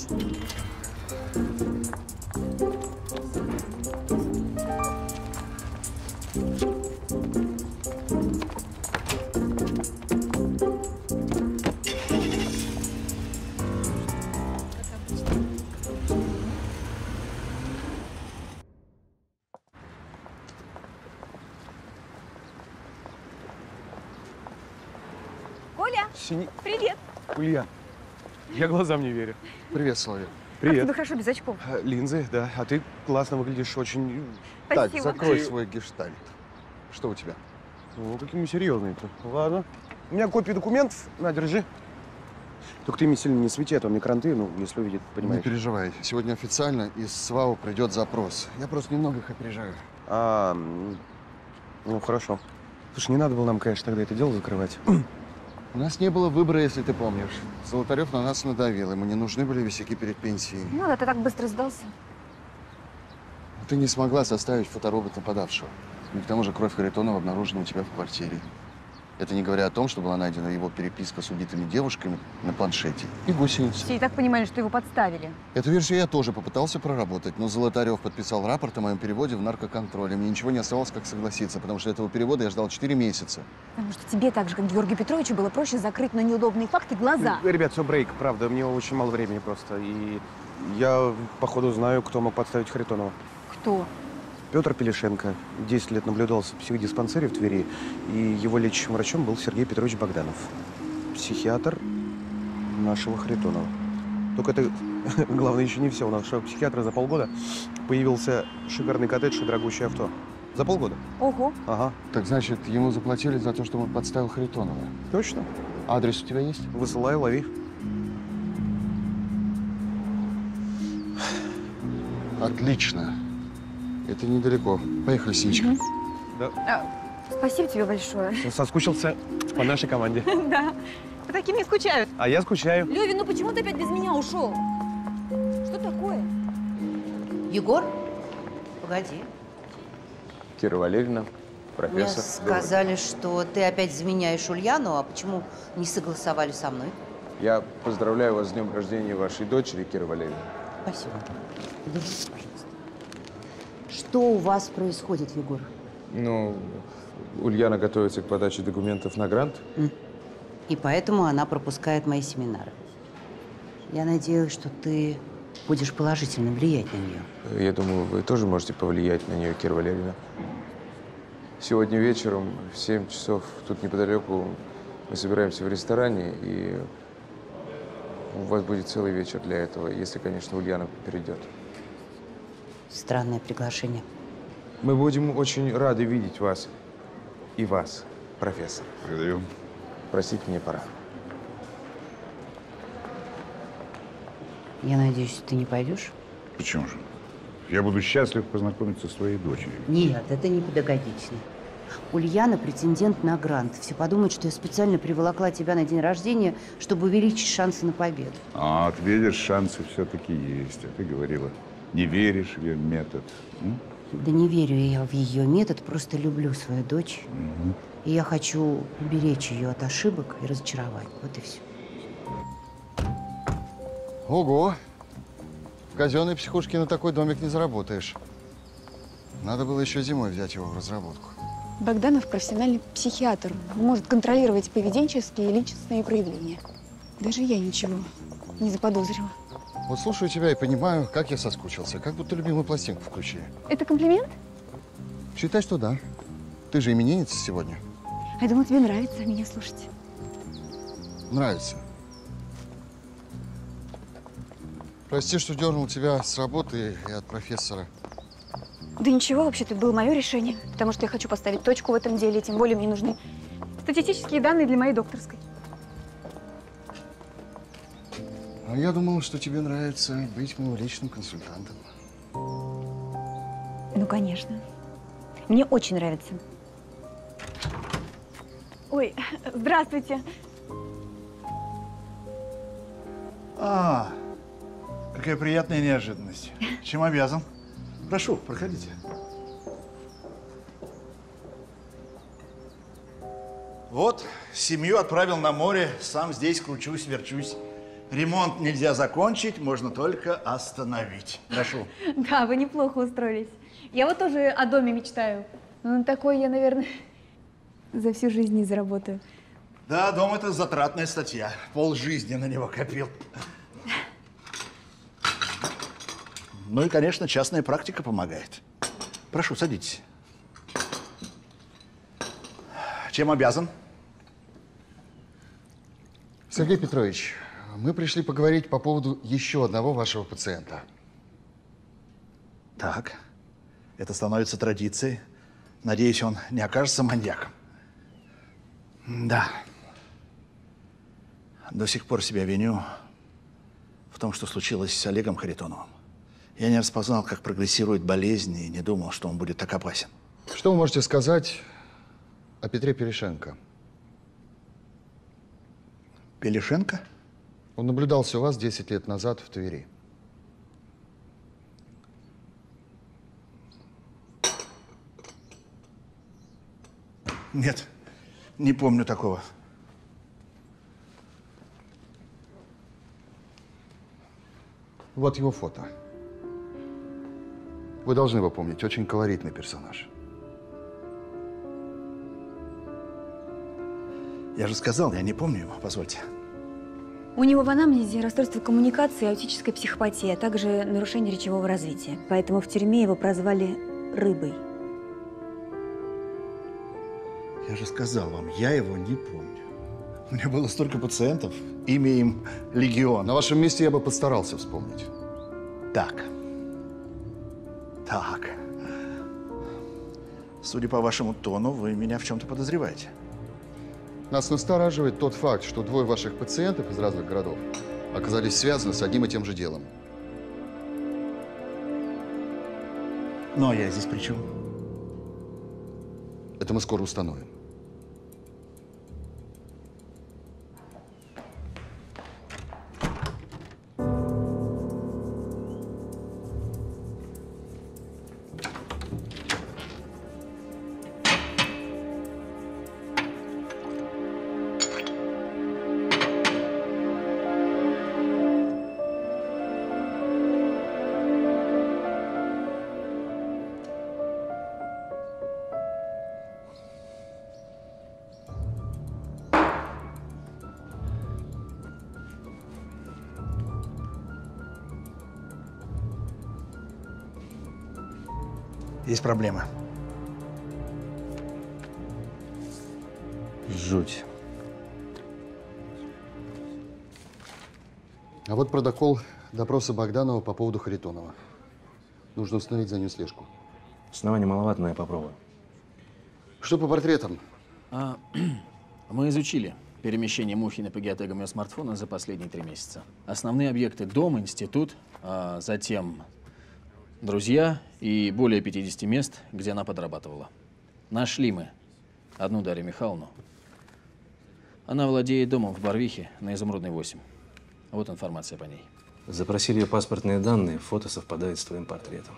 Коля, привет. Ульян, я глазам не верю. Привет, Соловьев. Привет. Как тебе хорошо без очков? Линзы, да. А ты классно выглядишь, очень… Так, Спасибо. закрой свой гештальт. Что у тебя? Ну, какие мы серьезные-то. Ладно. У меня копия документов. На, держи. Только ты мне сильно не свети, а то мне кранты, ну, если увидит, понимаешь. Не переживай. Сегодня официально из СВАУ придет запрос. Я просто немного их опережаю. Ну, хорошо. Слушай, не надо было нам, конечно, тогда это дело закрывать. У нас не было выбора, если ты помнишь. Золотарев на нас надавил. Ему не нужны были висяки перед пенсией. Ну да, ты так быстро сдался. Ты не смогла составить фоторобот нападавшего. И к тому же кровь Харитонова обнаружена у тебя в квартире. Это не говоря о том, что была найдена его переписка с убитыми девушками на планшете и гусеница. Все и так понимали, что его подставили. Эту версию я тоже попытался проработать, но Золотарев подписал рапорт о моем переводе в наркоконтроле. Мне ничего не оставалось, как согласиться, потому что этого перевода я ждал 4 месяца. Потому что тебе так же, как Георгию Петровичу, было проще закрыть на неудобные факты глаза. Ребят, все брейк, правда. Мне очень мало времени просто. И я, походу, знаю, кто мог подставить Харитонова. Кто? Петр Пелешенко 10 лет наблюдался в психодиспансере в Твери, и его лечащим врачом был Сергей Петрович Богданов, психиатр нашего Харитонова. Только это, главное, еще не все. У нашего психиатра за полгода появился шикарный коттедж и дорогущее авто. За полгода. Ого. Ага. Так значит, ему заплатили за то, что он подставил Харитонова? Точно. Адрес у тебя есть? Высылай, лови. Отлично. Это недалеко. Поехали, Синичка. Да. Спасибо тебе большое. Соскучился по нашей команде. Да. такими и скучают. А я скучаю. Левин, ну почему ты опять без меня ушел? Что такое? Егор? Погоди. Кира Валерьевна, Мне профессор. сказали, что ты опять заменяешь Ульяну, а почему не согласовали со мной? Я поздравляю вас с днем рождения вашей дочери, Кира Валерьевна. Спасибо. Держите, пожалуйста. Что у вас происходит, Егор? Ну, Ульяна готовится к подаче документов на грант. И поэтому она пропускает мои семинары. Я надеюсь, что ты будешь положительно влиять на нее. Я думаю, вы тоже можете повлиять на нее, Кира Валерьевна. Сегодня вечером в 7 часов тут неподалеку мы собираемся в ресторане, и у вас будет целый вечер для этого, если, конечно, Ульяна придет. Странное приглашение. Мы будем очень рады видеть вас и вас, профессор. Благодарю. Простите, мне пора. Я надеюсь, ты не пойдешь? Почему же? Я буду счастлив познакомиться с твоей дочерью. Нет, это не педагогично. Ульяна претендент на грант. Все подумают, что я специально приволокла тебя на день рождения, чтобы увеличить шансы на победу. А, ты видишь, шансы все-таки есть. А ты говорила, не веришь в ее метод. Да не верю я в ее метод, просто люблю свою дочь. И я хочу уберечь ее от ошибок и разочаровать. Вот и все. Ого! В казенной психушке на такой домик не заработаешь. Надо было еще зимой взять его в разработку. Богданов профессиональный психиатр. Он может контролировать поведенческие и личностные проявления. Даже я ничего не заподозрила. Вот слушаю тебя и понимаю, как я соскучился. Как будто любимую пластинку включили. Это комплимент? Считай, что да. Ты же именинница сегодня. Я думала, тебе нравится меня слушать. Нравится. Прости, что дернул тебя с работы и от профессора. Да ничего, вообще-то это было мое решение, потому что я хочу поставить точку в этом деле, тем более мне нужны статистические данные для моей докторской. А я думал, что тебе нравится быть моим личным консультантом. Ну, конечно. Мне очень нравится. Ой, здравствуйте. Какая приятная неожиданность. Чем обязан? Прошу, проходите. Вот, семью отправил на море, сам здесь кручусь, верчусь. Ремонт нельзя закончить, можно только остановить. Прошу. Да, вы неплохо устроились. Я вот тоже о доме мечтаю. Ну, такой я, наверное, за всю жизнь не заработаю. Да, дом – это затратная статья. Полжизни на него копил. Ну и, конечно, частная практика помогает. Прошу, садитесь. Чем обязан? Сергей Петрович, мы пришли поговорить по поводу еще одного вашего пациента. Так, это становится традицией. Надеюсь, он не окажется маньяком. Да. До сих пор себя виню в том, что случилось с Олегом Харитоновым. Я не распознал, как прогрессирует болезнь, и не думал, что он будет так опасен. Что вы можете сказать о Петре Перешенко? Пелешенко? Он наблюдался у вас 10 лет назад в Твери. Нет, не помню такого. Вот его фото. Вы должны его помнить. Очень колоритный персонаж. Я же сказал, я не помню его, позвольте. У него в анамнезе расстройство коммуникации, аутическая психопатия, а также нарушение речевого развития. Поэтому в тюрьме его прозвали «рыбой». Я же сказал вам, я его не помню. У меня было столько пациентов, имя им легион. На вашем месте я бы постарался вспомнить. Так. Так. Судя по вашему тону, вы меня в чем-то подозреваете. Нас настораживает тот факт, что двое ваших пациентов из разных городов оказались связаны с одним и тем же делом. Ну, а я здесь при чем? Это мы скоро установим. Есть проблема. Жуть. А вот протокол допроса Богданова по поводу Харитонова. Нужно установить за ним слежку. Оснований маловато, но я попробую. Что по портретам? Мы изучили перемещение Мухиной по геотегам ее смартфона за последние 3 месяца. Основные объекты – дом, институт, а затем друзья и более 50 мест, где она подрабатывала. Нашли мы одну Дарью Михайловну. Она владеет домом в Барвихе на Изумрудной 8. Вот информация по ней. Запросили ее паспортные данные, фото совпадает с твоим портретом.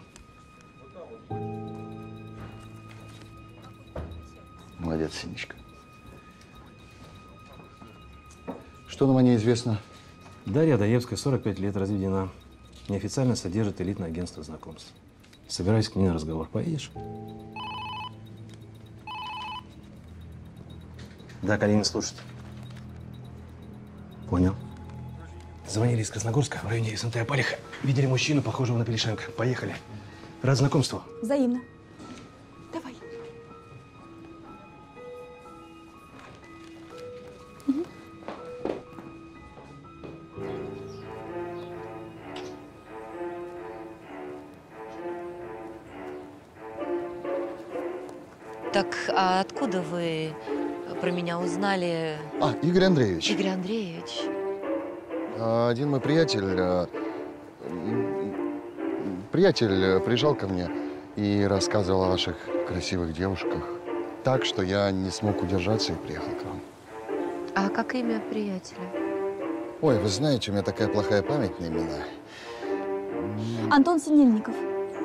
Молодец, Синичка. Что нам о ней известно? Дарья Даевская, 45 лет, разведена. Неофициально содержит элитное агентство знакомств. Собираюсь к ней на разговор. Поедешь? Да, Калинин слушает. Понял. Звонили из Красногорска, в районе СНТ Апариха. Видели мужчину, похожего на Пелешенко. Поехали. Рад знакомству. Взаимно. Давай. Так, а откуда вы про меня узнали? Игорь Андреевич. Игорь Андреевич. Один мой приятель приезжал ко мне и рассказывал о ваших красивых девушках. Так, что я не смог удержаться и приехал к вам. А как имя приятеля? Ой, вы знаете, у меня такая плохая память на имена. Антон Синельников.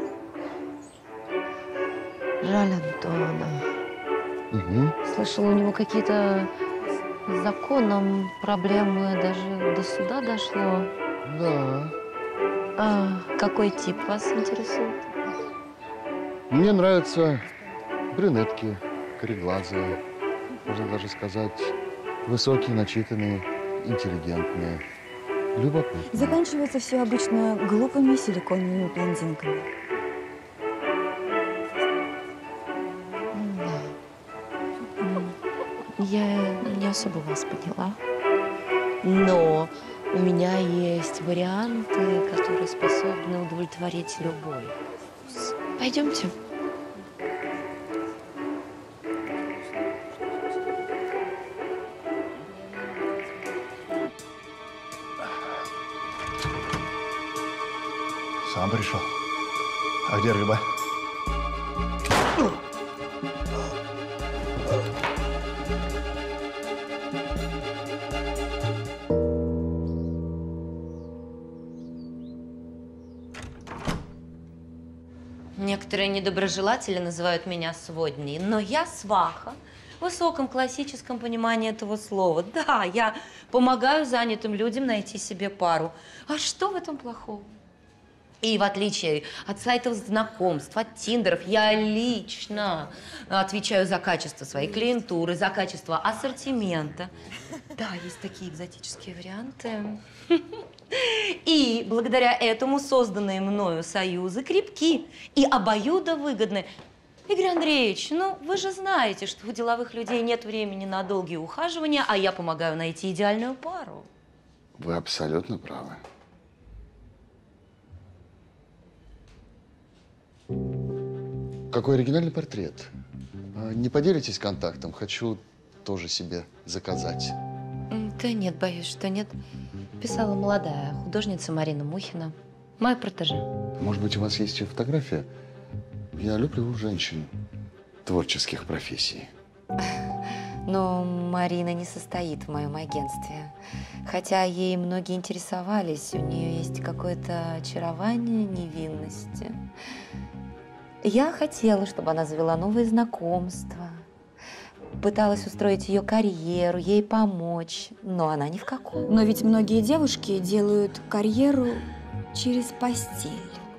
Жаль Антона. Угу. Слышала, у него какие-то с законом проблемы, даже до суда дошло. Да. А какой тип вас интересует? Мне нравятся брюнетки, кореглазые, можно даже сказать, высокие, начитанные, интеллигентные, любопытные. Заканчивается все обычно глупыми силиконовыми блондинками. Я не особо вас поняла, но у меня есть варианты, которые способны удовлетворить любой вкус. Пойдемте. Сам пришел. А где рыба? Некоторые недоброжелатели называют меня сводней, но я сваха в высоком классическом понимании этого слова. Да, я помогаю занятым людям найти себе пару. А что в этом плохого? И в отличие от сайтов знакомств, от тиндеров, я лично отвечаю за качество своей клиентуры, за качество ассортимента. Да, есть такие экзотические варианты. И благодаря этому созданные мною союзы крепки и обоюдовыгодны. Игорь Андреевич, ну вы же знаете, что у деловых людей нет времени на долгие ухаживания, а я помогаю найти идеальную пару. Вы абсолютно правы. Какой оригинальный портрет. Не поделитесь контактом? Хочу тоже себе заказать. Да нет, боюсь, что нет. Писала молодая художница Марина Мухина. Моя протеже. Может быть, у вас есть фотография? Я люблю женщин творческих профессий. Но Марина не состоит в моем агентстве. Хотя ей многие интересовались, у нее есть какое-то очарование невинности. Я хотела, чтобы она завела новые знакомства. Пыталась устроить ее карьеру, ей помочь, но она ни в какую. Но ведь многие девушки делают карьеру через постель.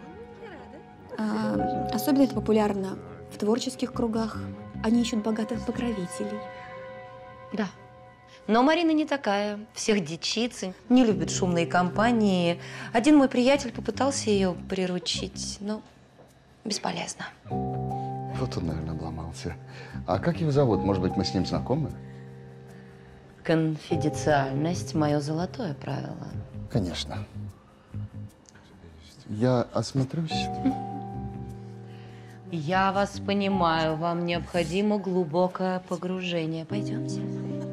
Особенно это популярно в творческих кругах. Они ищут богатых покровителей. Да. Но Марина не такая. Всех дичится, не любит шумные компании. Один мой приятель попытался ее приручить, но Бесполезно. Вот он, наверное, обломался. А как его зовут? Может быть, мы с ним знакомы? Конфиденциальность – мое золотое правило. Конечно. Я осмотрюсь. Я вас понимаю, вам необходимо глубокое погружение. Пойдемте.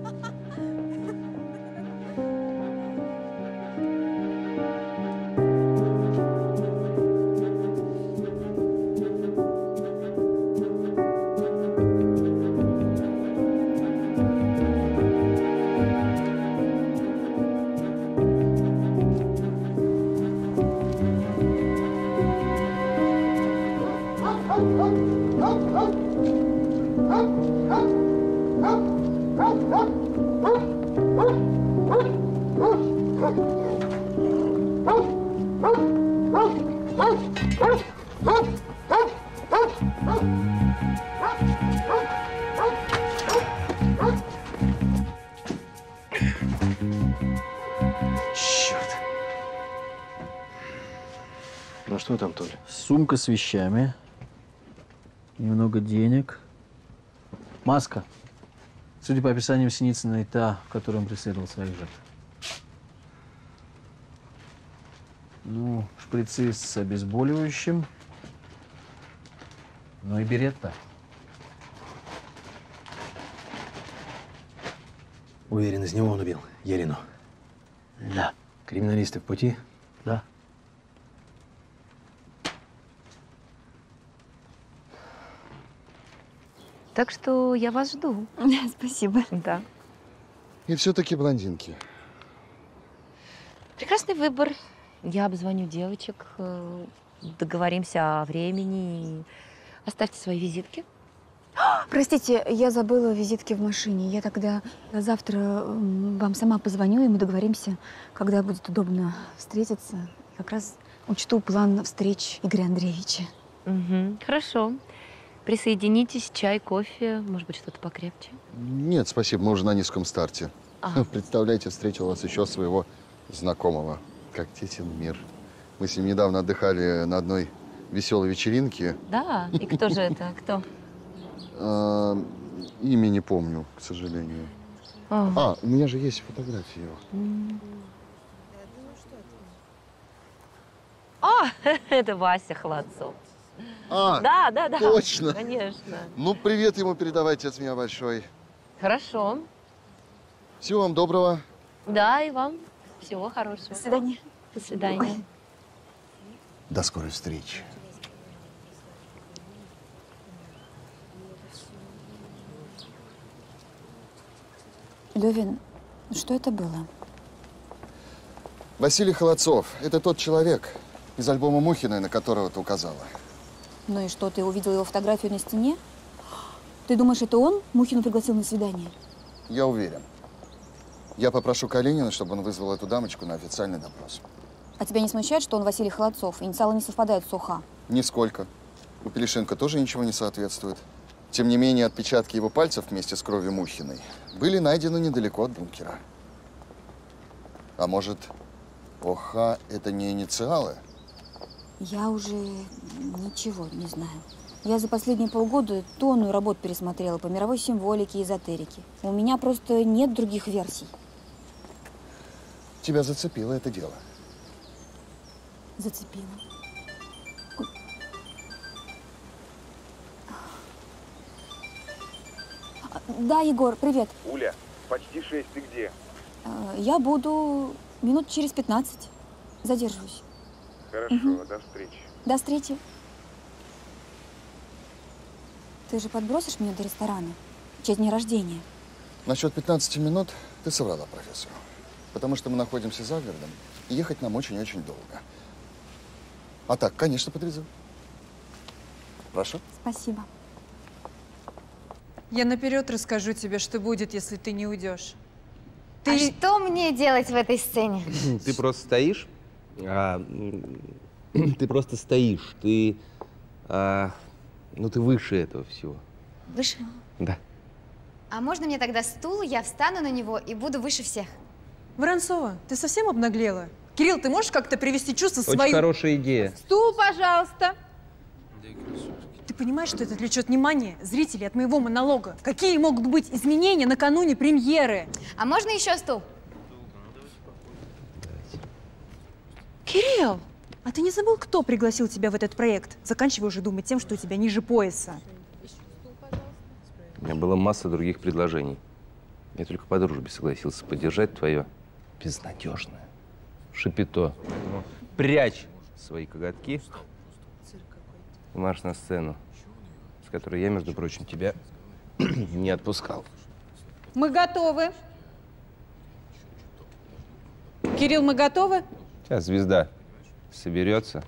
Ну что там, Толя? Сумка с вещами, немного денег, маска. Судя по описанию Синицыной, та, в которой он преследовал своих жертв. Ну, шприцы с обезболивающим. Ну и беретта. Уверен, из него он убил Ерину. Да. Криминалисты в пути? Да. Так что я вас жду. Спасибо. Да. И все-таки блондинки. Прекрасный выбор. Я обзвоню девочек, договоримся о времени. Оставьте свои визитки. Простите, я забыла визитки в машине. Я тогда завтра вам сама позвоню, и мы договоримся, когда будет удобно встретиться. Как раз учту план встреч Игоря Андреевича. Угу. Хорошо. Присоединитесь, чай, кофе, может быть, что-то покрепче. Нет, спасибо, мы уже на низком старте. Ага. Представляете, встретил вас еще своего знакомого. Как тесен мир. Мы с ним недавно отдыхали на одной веселой вечеринке. Да? И кто же это? Кто? Имя не помню, к сожалению. Ага. У меня же есть фотографии его. Это Вася Холодцов. Да, точно. Конечно. Ну, привет ему передавайте от меня большой. Хорошо. Всего вам доброго. Да, и вам всего хорошего. До свидания. До свидания. До скорой встречи. Левин, что это было? Василий Холодцов. Это тот человек из альбома Мухиной, на которого ты указала. Ну и что, ты увидел его фотографию на стене? Ты думаешь, это он Мухину пригласил на свидание? Я уверен. Я попрошу Калинина, чтобы он вызвал эту дамочку на официальный допрос. А тебя не смущает, что он Василий Холодцов? Инициалы не совпадают с УХА. Нисколько. У Пелешенко тоже ничего не соответствует. Тем не менее, отпечатки его пальцев вместе с кровью Мухиной были найдены недалеко от бункера. А может, ОХА – это не инициалы? Я уже ничего не знаю. Я за последние полгода тонну работ пересмотрела по мировой символике и эзотерике. У меня просто нет других версий. Тебя зацепило это дело? Зацепило. Да, Егор, привет. Уля, почти 6, ты где? Я буду минут через 15. Задерживаюсь. Хорошо, до встречи. До встречи. Ты же подбросишь меня до ресторана в честь дня рождения? Насчет 15 минут ты соврала профессору. Потому что мы находимся за городом, и ехать нам очень-очень долго. А так, конечно, подвезу. Прошу. Спасибо. Я наперед расскажу тебе, что будет, если ты не уйдешь. А что мне делать в этой сцене? Ты просто стоишь, ты просто стоишь, ты выше этого всего. Выше? Да. А можно мне тогда стул, я встану на него и буду выше всех? Воронцова, ты совсем обнаглела? Кирилл, ты можешь как-то привести чувство в свою… Очень хорошая идея. Стул, пожалуйста. Ты понимаешь, что это отвлечет внимание зрителей от моего монолога? Какие могут быть изменения накануне премьеры? А можно еще стул? Кирилл, а ты не забыл, кто пригласил тебя в этот проект? Заканчивай уже думать тем, что у тебя ниже пояса. У меня была масса других предложений. Я только по дружбе согласился поддержать твое безнадежное шапито. Прячь свои коготки и марш на сцену, с которой я, между прочим, тебя не отпускал. Мы готовы. Кирилл, мы готовы? Сейчас звезда соберется.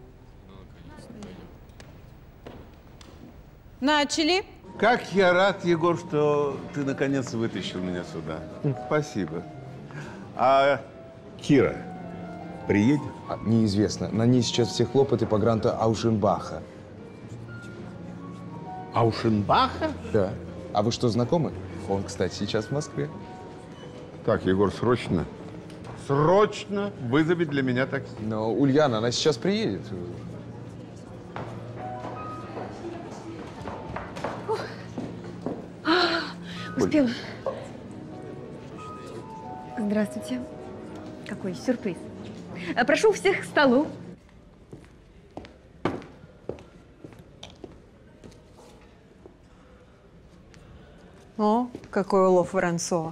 Начали. Как я рад, Егор, что ты наконец вытащил меня сюда. Спасибо. А Кира приедет? Неизвестно. На ней сейчас все хлопоты по гранту Аушенбаха. Аушенбаха? Да. А вы что, знакомы? Он, кстати, сейчас в Москве. Так, Егор, срочно вызови для меня такси. Но Ульяна, она сейчас приедет. Успела. Здравствуйте. Какой сюрприз. Прошу всех к столу. О, какой улов Воронцова.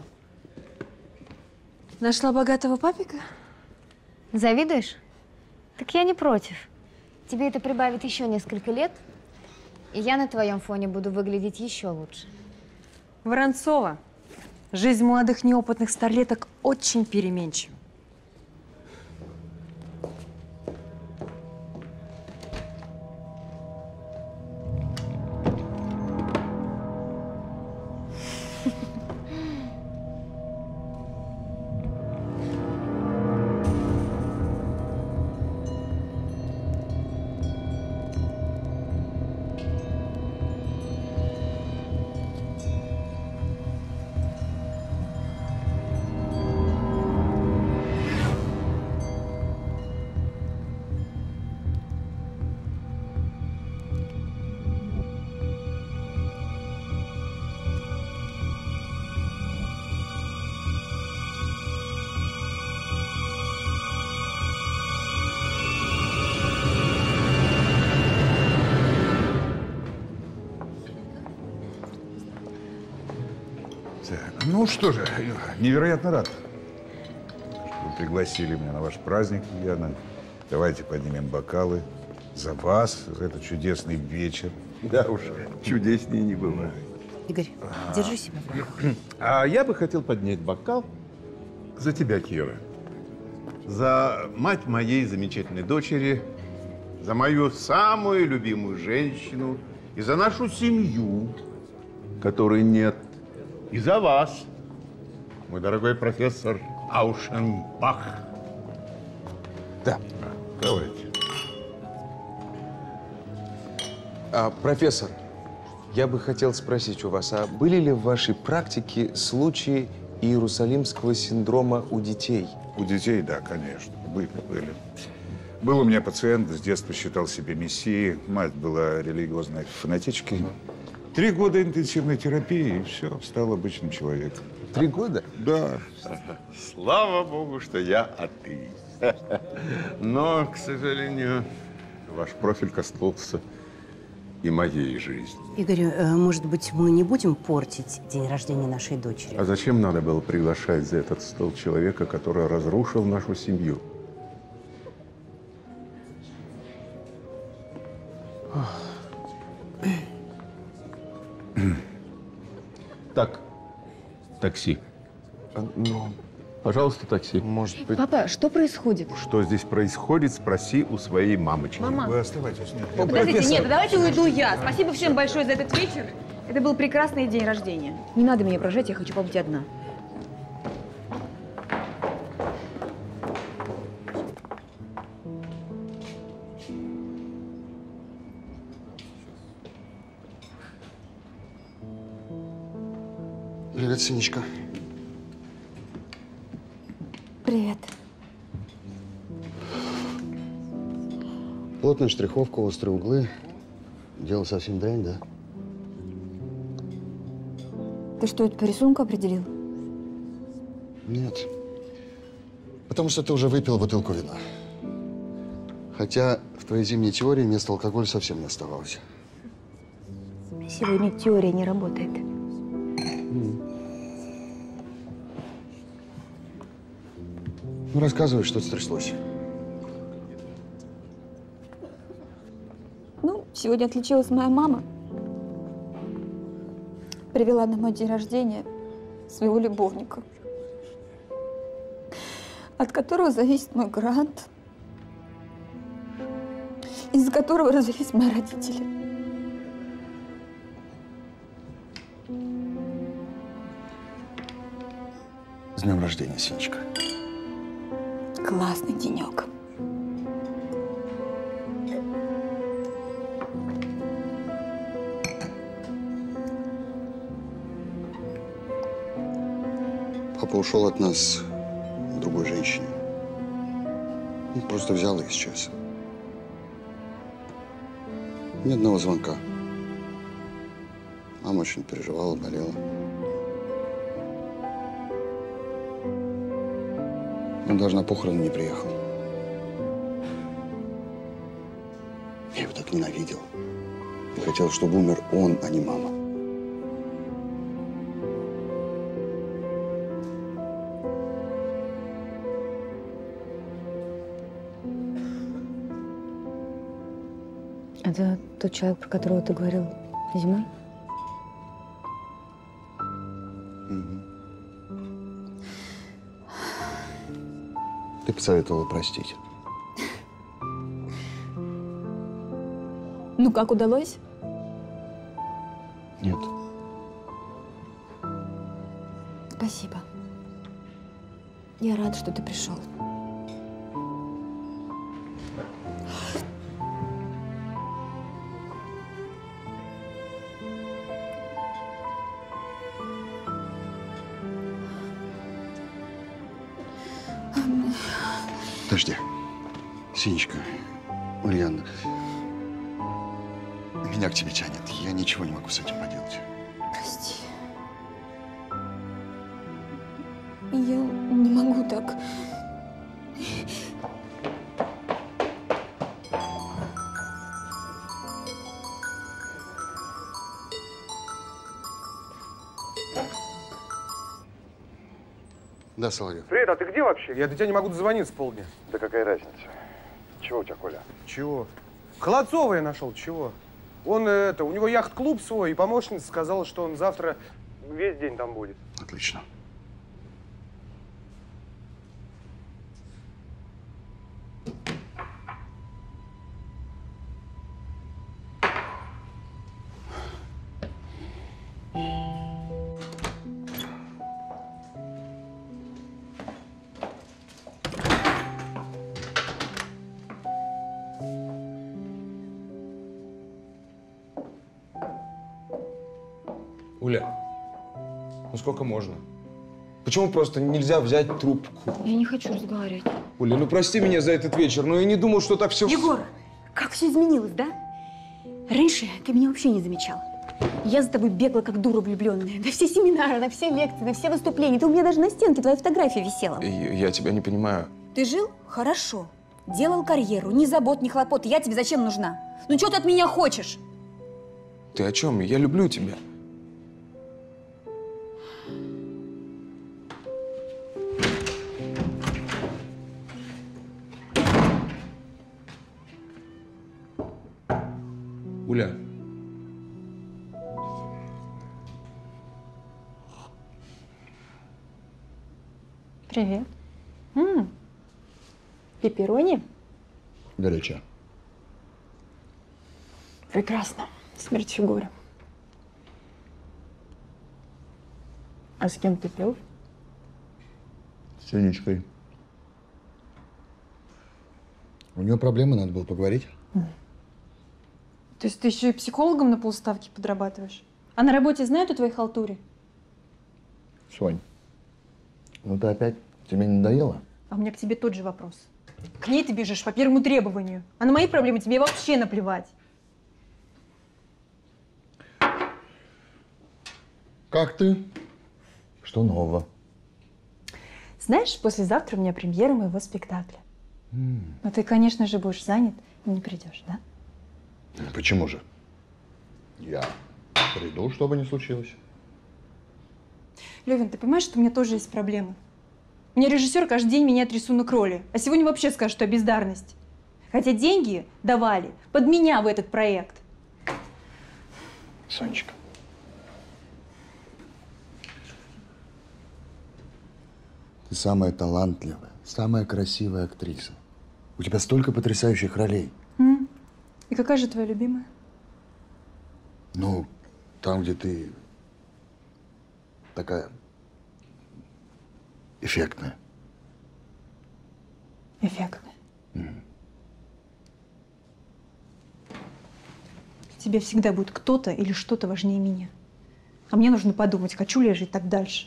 Нашла богатого папика? Завидуешь? Так я не против. Тебе это прибавит еще несколько лет, и я на твоем фоне буду выглядеть еще лучше. Воронцова. Жизнь молодых неопытных старлеток очень переменчива. Ну что же, невероятно рад, что вы пригласили меня на ваш праздник, Яна. Давайте поднимем бокалы за вас, за этот чудесный вечер. Да уж, чудеснее не бывает. Игорь, держи себя в руках. А я бы хотел поднять бокал за тебя, Кира. За мать моей замечательной дочери, за мою самую любимую женщину и за нашу семью, которой нет. И за вас, мой дорогой профессор Аушенбах. Да. Давайте. Профессор, я бы хотел спросить у вас, а были ли в вашей практике случаи иерусалимского синдрома у детей? У детей, да, конечно, были. Был у меня пациент, с детства считал себя мессией, мать была религиозной фанатичкой. 3 года интенсивной терапии, и все, стал обычным человеком. 3 года? Да. Слава Богу, что я атеист. Но, к сожалению, ваш профиль коснулся и моей жизни. Игорь, может быть, мы не будем портить день рождения нашей дочери? А зачем надо было приглашать за этот стол человека, который разрушил нашу семью? Так, такси. Ну, пожалуйста, такси. Может быть. Папа, что происходит? Что здесь происходит, спроси у своей мамочки. Мама. Вы оставайтесь. Нет. Подождите, нет, давайте уйду я. Спасибо всем большое за этот вечер. Это был прекрасный день рождения. Не надо меня прожать, я хочу побыть одна. Привет, Синичка. Привет. Плотная штриховка, острые углы. Дело совсем дрянь, да? Ты что, это по рисунку определил? Нет. Потому что ты уже выпил бутылку вина. Хотя в твоей зимней теории места алкоголя совсем не оставалось. Сегодня теория не работает. Ну, рассказывай, что стряслось. Ну, сегодня отличилась моя мама. Привела на мой день рождения своего любовника, от которого зависит мой грант, из-за которого развелись мои родители. С днем рождения, Синечка. Классный денек. Папа ушел от нас к другой женщине. Он просто взял и исчез. Ни одного звонка. Мама очень переживала, болела. Он даже на похороны не приехал. Я его так ненавидел. Я хотел, чтобы умер он, а не мама. Это тот человек, про которого ты говорил зимой? Ты посоветовала простить. Ну, как удалось? Нет. Спасибо. Я рада, что ты пришел. Подожди. Синечка, Ульяна, меня к тебе тянет. Я ничего не могу с этим поделать. Прости. Я не могу так. Да, Соловьев. Привет, а ты где вообще? Я до тебя не могу дозвониться полдня. Да какая разница? Чего у тебя, Коля? Чего? Холодцова я нашел, чего? Он, у него яхт-клуб свой, и помощница сказала, что он завтра весь день там будет. Отлично. Уля, ну сколько можно? Почему просто нельзя взять трубку? Я не хочу разговаривать. Уля, ну прости меня за этот вечер, но я не думал, что так все... Егор, как все изменилось, да? Раньше ты меня вообще не замечал. Я за тобой бегала, как дура влюбленная. На все семинары, на все лекции, на все выступления. Ты у меня даже на стенке твоя фотография висела. Я тебя не понимаю. Ты жил хорошо. Делал карьеру. Ни забот, ни хлопот. Я тебе зачем нужна? Ну что ты от меня хочешь? Ты о чем? Я люблю тебя. Уля. Привет. Пепперони? Горячо. Прекрасно. Смерть фигуры. А с кем ты пил? С Синечкой. У нее проблемы, надо было поговорить. То есть ты еще и психологом на полставки подрабатываешь? А на работе знают о твоей халтуре? Сонь, ну ты опять, тебе не надоело? А у меня к тебе тот же вопрос. К ней ты бежишь по первому требованию, а на мои проблемы тебе вообще наплевать. Как ты? Что нового? Знаешь, послезавтра у меня премьера моего спектакля. Но ты, конечно же, будешь занят и не придешь, да? Почему же? Я приду, что бы ни случилось. Левин, ты понимаешь, что у меня тоже есть проблемы? У меня режиссер каждый день меняет рисунок роли, а сегодня вообще скажет, что бездарность. Хотя деньги давали под меня в этот проект. Сонечка. Ты самая талантливая, самая красивая актриса. У тебя столько потрясающих ролей. И какая же твоя любимая? Ну, там, где ты такая эффектная. Эффектная. Тебе всегда будет кто-то или что-то важнее меня. А мне нужно подумать, хочу ли я жить так дальше.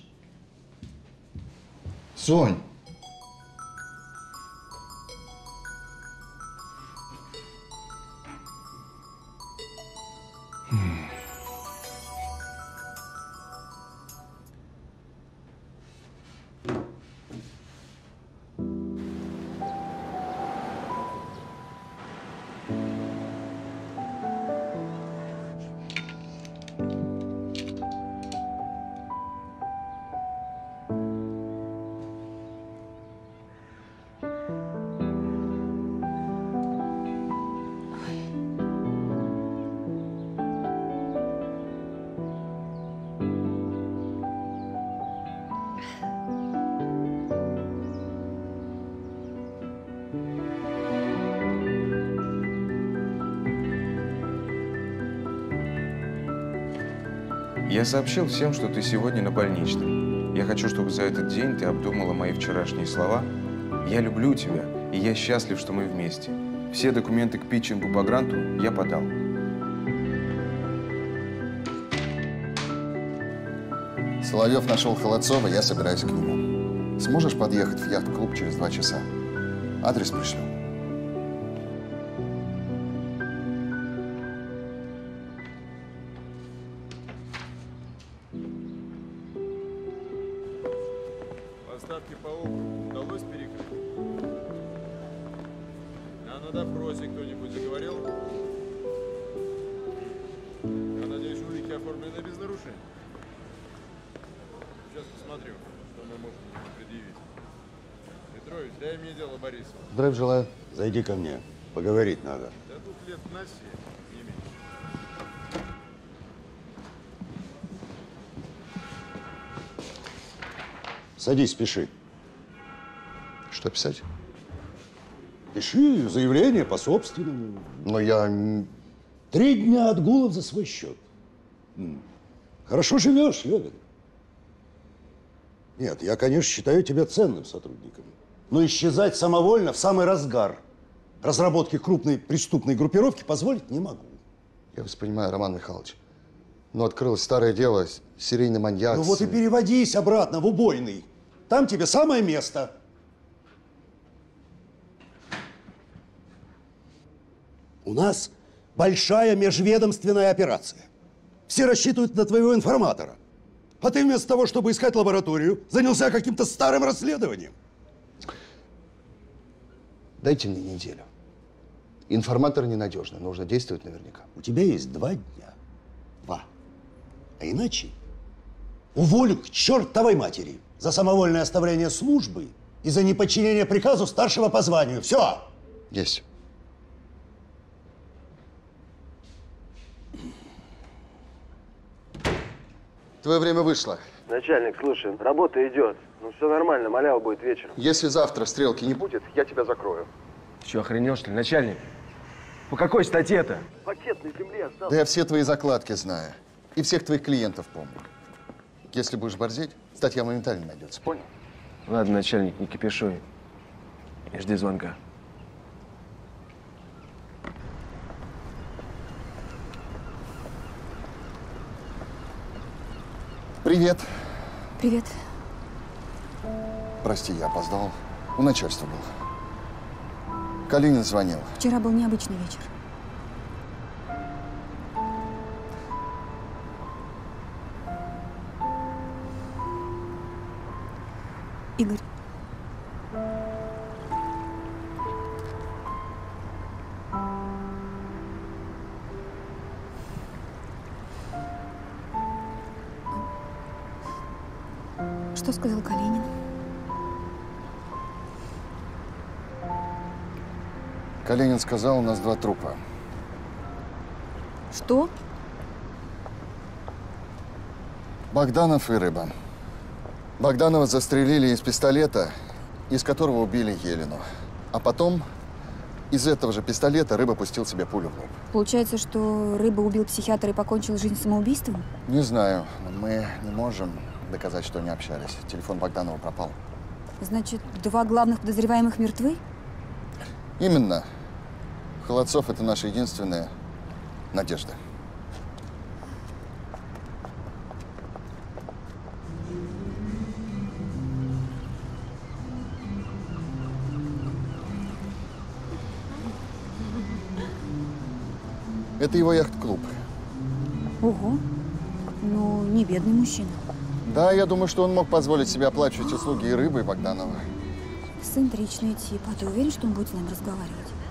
Сонь! Я сообщил всем, что ты сегодня на больничном. Я хочу, чтобы за этот день ты обдумала мои вчерашние слова. Я люблю тебя, и я счастлив, что мы вместе. Все документы к питчингу по гранту я подал. Соловьев нашел Холодцова, я собираюсь к нему. Сможешь подъехать в яхт-клуб через 2 часа? Адрес пришлю. Поставки по округу удалось перекрыть? А на допросе кто-нибудь заговорил? Я надеюсь, улики оформлены без нарушений. Сейчас посмотрю, что мы можем ему предъявить. Петрович, дай мне дело Борисова. Здравия желаю. Зайди ко мне. Поговорить надо. Да тут лет на 7, не меньше. Садись, пиши. Что писать? Пиши заявление по собственному. Но я... 3 дня отгулов за свой счет. Хорошо живешь, Левин. Нет, я, конечно, считаю тебя ценным сотрудником. Но исчезать самовольно в самый разгар разработки крупной преступной группировки позволить не могу. Я вас понимаю, Роман Михайлович. Но открылось старое дело, серийный маньяк. Ну вот и переводись обратно в убойный. Там тебе самое место. У нас большая межведомственная операция. Все рассчитывают на твоего информатора. А ты вместо того, чтобы искать лабораторию, занялся каким-то старым расследованием. Дайте мне неделю. Информатор ненадежный, нужно действовать наверняка. У тебя есть 2 дня. 2. А иначе уволю к чертовой матери за самовольное оставление службы и за неподчинение приказу старшего по званию. Все. Есть. Твое время вышло. Начальник, слушай, работа идет. Ну все нормально, малява будет вечером. Если завтра стрелки не будет, я тебя закрою. Ты что, охренел, что ли, начальник? По какой статье-то? Пакет на земле остался. Да я все твои закладки знаю. И всех твоих клиентов помню. Если будешь борзеть, статья моментально найдется. Понял? Ладно, начальник, не кипишуй. И жди звонка. Привет. Привет. Прости, я опоздал. У начальства был. Калинин звонил. Вчера был необычный вечер. Игорь. Что сказал Калинин? Калинин сказал, у нас 2 трупа. Что? Богданов и Рыба. Богданова застрелили из пистолета, из которого убили Елену. А потом из этого же пистолета Рыба пустил себе пулю в лоб. Получается, что Рыба убил психиатра и покончил жизнь самоубийством? Не знаю, мы не можем доказать, что они общались. Телефон Богданова пропал. Значит, 2 главных подозреваемых мертвы? Именно. Холодцов – это наша единственная надежда. Это его яхт-клуб. Ого. Ну, не бедный мужчина. Да, я думаю, что он мог позволить себе оплачивать услуги и Рыбы, и Богданова. Эксцентричный тип. А ты уверен, что он будет с нами разговаривать?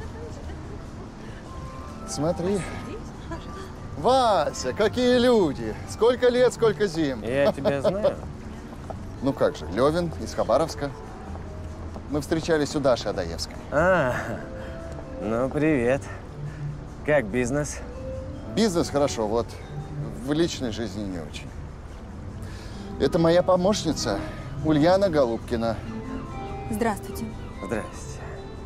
Смотри. Вася, какие люди! Сколько лет, сколько зим. Я тебя знаю. Ну как же, Левин из Хабаровска. Мы встречались у Даши Адаевской. Ну, привет. Как бизнес? Бизнес хорошо, вот в личной жизни не очень. Это моя помощница Ульяна Голубкина. Здравствуйте. Здрасте.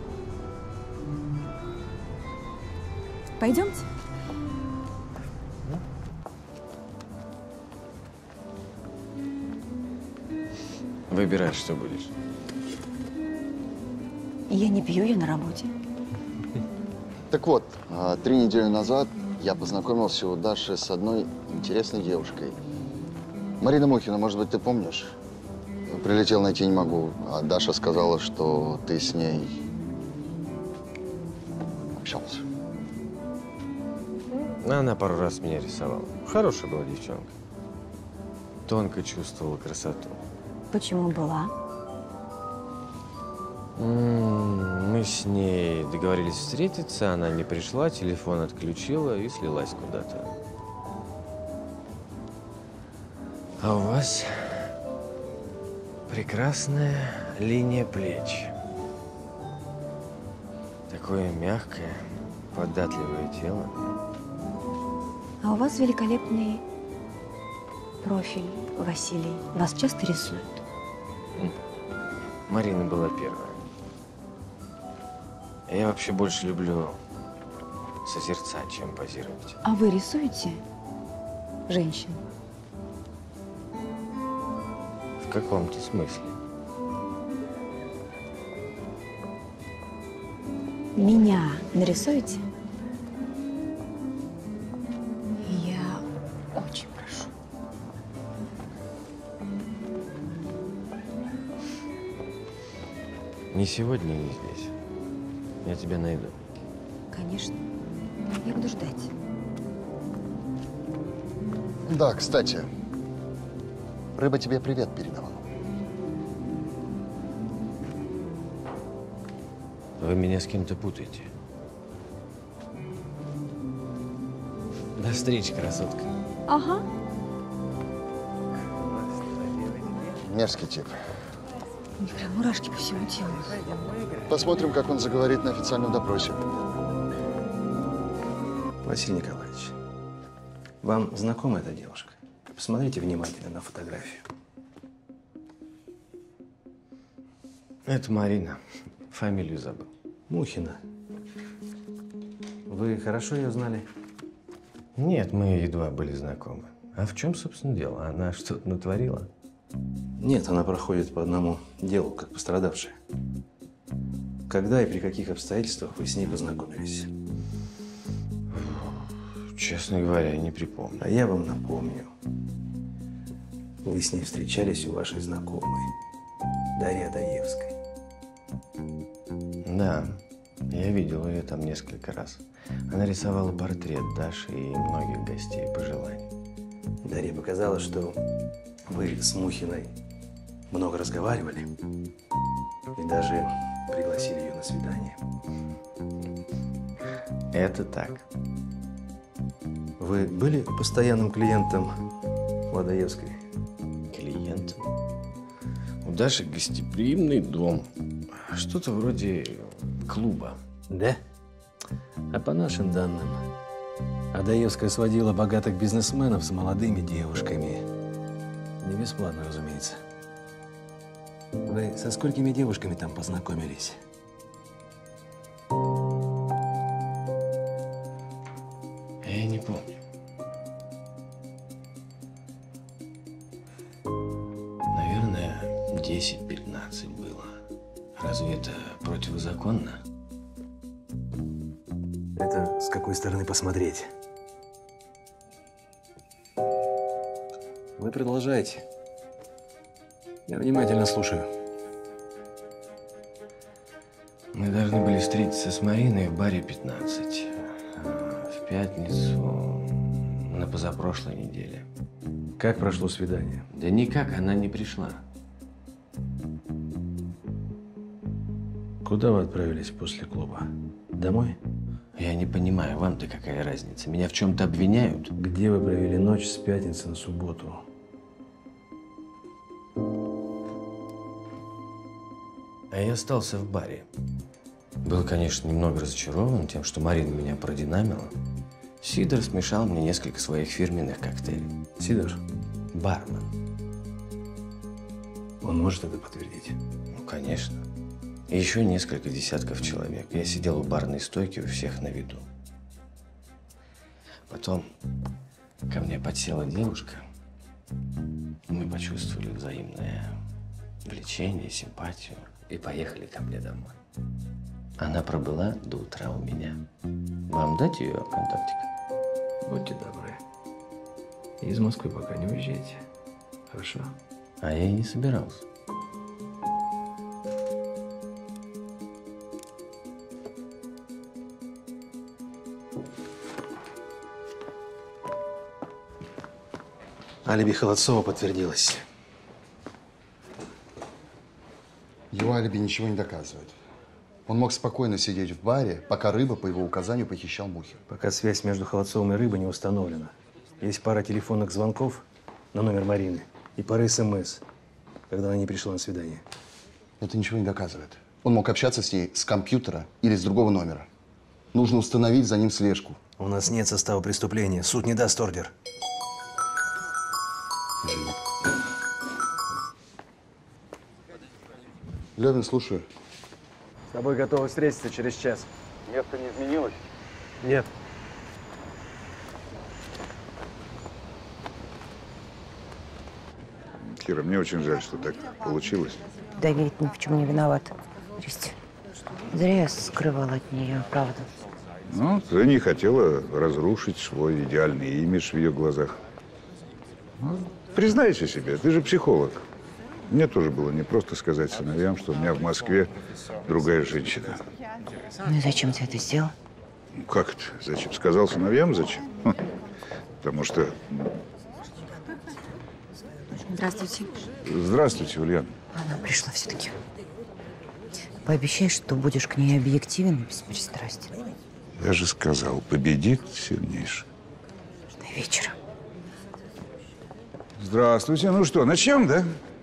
Пойдемте. Выбирай, что будешь. Я не пью, я на работе. Так вот, 3 недели назад я познакомился у Даши с одной интересной девушкой. Марина Мухина, может быть, ты помнишь? Прилетел, найти не могу. А Даша сказала, что ты с ней общался. Она пару раз меня рисовала. Хорошая была девчонка. Тонко чувствовала красоту. Почему была? Мы с ней договорились встретиться, она не пришла, телефон отключила и слилась куда-то. А у вас прекрасная линия плеч. Такое мягкое, податливое тело. А у вас великолепный профиль, Василий. Вас часто рисуют? Марина была первая. Я вообще больше люблю созерцать, чем позировать. А вы рисуете женщин? В каком-то смысле. Меня нарисуете? Я очень прошу. Не сегодня, не здесь. Я тебя найду. Конечно. Я буду ждать. Да, кстати, Рыба тебе привет передавала. Вы меня с кем-то путаете. До встречи, красотка. Ага. Мерзкий тип. Прям мурашки по всему телу. Посмотрим, как он заговорит на официальном допросе. Василий Николаевич, вам знакома эта девушка? Посмотрите внимательно на фотографию. Это Марина. Фамилию забыл. Мухина. Вы хорошо ее знали? Нет, мы едва были знакомы. А в чем, собственно, дело? Она что-то натворила? Нет, она проходит по одному делу, как пострадавшая. Когда и при каких обстоятельствах вы с ней познакомились? Честно говоря, не припомню. А я вам напомню. Вы с ней встречались у вашей знакомой, Дарьи Адаевской. Да, я видел ее там несколько раз. Она рисовала портрет Даши и многих гостей по желанию. Дарья показала, что вы с Мухиной много разговаривали и даже пригласили ее на свидание. Это так. Вы были постоянным клиентом у Адаевской? Клиентом? У Даши гостеприимный дом. Что-то вроде клуба. Да? А по нашим данным, Адаевская сводила богатых бизнесменов с молодыми девушками. Не бесплатно, разумеется. Вы со сколькими девушками там познакомились? Я не помню. Наверное, 10-15 было. Разве это противозаконно? Это с какой стороны посмотреть? Вы продолжайте. Я внимательно слушаю. Мы должны были встретиться с Мариной в баре 15. В пятницу на позапрошлой неделе. Как прошло свидание? Да никак, она не пришла. Куда вы отправились после клуба? Домой? Я не понимаю, вам-то какая разница? Меня в чем-то обвиняют? Где вы провели ночь с пятницы на субботу? А я остался в баре. Был, конечно, немного разочарован тем, что Марина меня продинамила. Сидор смешал мне несколько своих фирменных коктейлей. Сидор? Бармен. Он может это подтвердить? Ну, конечно. И еще несколько десятков человек. Я сидел у барной стойки, у всех на виду. Потом ко мне подсела девушка. Мы почувствовали взаимное влечение, симпатию и поехали ко мне домой. Она пробыла до утра у меня. Вам дать ее контактик? Будьте добры. Из Москвы пока не уезжайте. Хорошо? А я и не собирался. Алиби Холодцова подтвердилось. Его алиби ничего не доказывает. Он мог спокойно сидеть в баре, пока Рыба по его указанию похищал Мухина. Пока связь между Холодцовым и Рыбой не установлена. Есть пара телефонных звонков на номер Марины и пара СМС, когда она не пришла на свидание. Это ничего не доказывает. Он мог общаться с ней с компьютера или с другого номера. Нужно установить за ним слежку. У нас нет состава преступления. Суд не даст ордер. Левин, слушаю. С тобой готовы встретиться через час. Место не изменилось? Нет. Кира, мне очень жаль, что так получилось. Да я ведь ни в чем не виновата. Ристи, зря я скрывала от нее правду. Ну, ты не хотела разрушить свой идеальный имидж в ее глазах. Ну, признайся себе, ты же психолог. Мне тоже было непросто сказать сыновьям, что у меня в Москве другая женщина. Ну и зачем ты это сделал? Ну, как это? Зачем? Сказал сыновьям, зачем? Потому что… Здравствуйте. Здравствуйте, Ульяна. Она пришла все-таки. Пообещай, что будешь к ней объективен и беспристрастен. Я же сказал, победит сильнейший. До вечера. Здравствуйте. Ну что, начнем, да?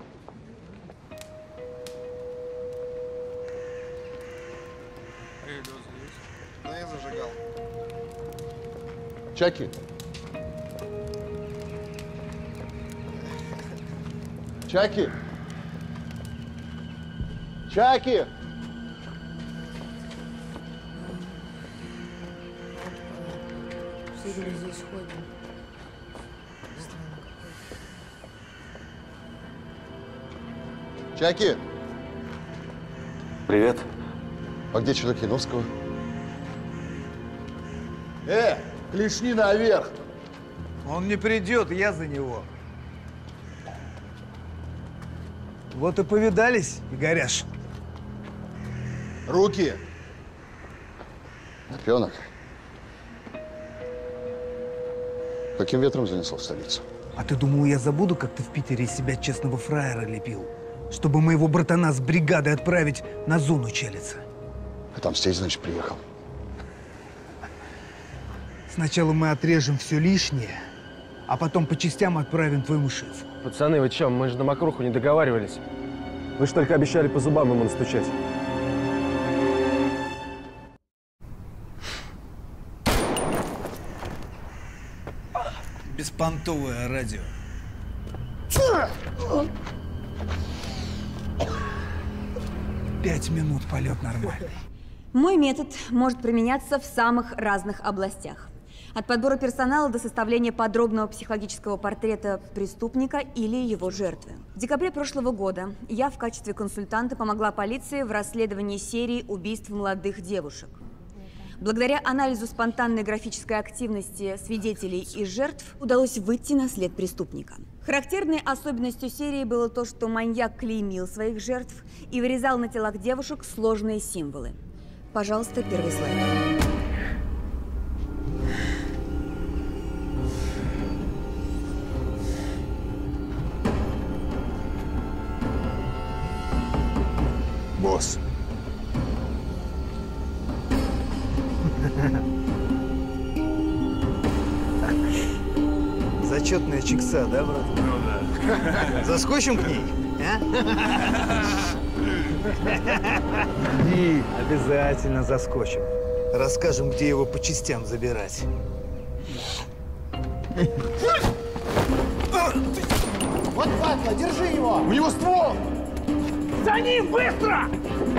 Чаки. Чаки. Чаки. Все здесь ходим. Чаки. Привет. А где человек Яновского? Клешни наверх. Он не придет, я за него. Вот и повидались, Игоряш. Руки. Опенок. Каким ветром занесло в столицу? А ты думал, я забуду, как ты в Питере из себя честного фраера лепил? чтобы моего братана с бригадой отправить на зону челиться. Отомстить, значит, приехал. Сначала мы отрежем все лишнее, а потом по частям отправим твоему шефу. Пацаны, вы чё, мы же на мокруху не договаривались. Вы же только обещали по зубам ему настучать. Беспонтовое радио. 5 минут, полет нормальный. Мой метод может применяться в самых разных областях. От подбора персонала до составления подробного психологического портрета преступника или его жертвы. В декабре прошлого года я в качестве консультанта помогла полиции в расследовании серии убийств молодых девушек. Благодаря анализу спонтанной графической активности свидетелей и жертв удалось выйти на след преступника. Характерной особенностью серии было то, что маньяк клеймил своих жертв и вырезал на телах девушек сложные символы. Пожалуйста, первый слайд. Босс. Зачетная чикса, да, брат? Ну да. Заскочим к ней, а? И обязательно заскочим. Расскажем, где его по частям забирать. Вот падла, держи его! У него ствол! За ним, быстро!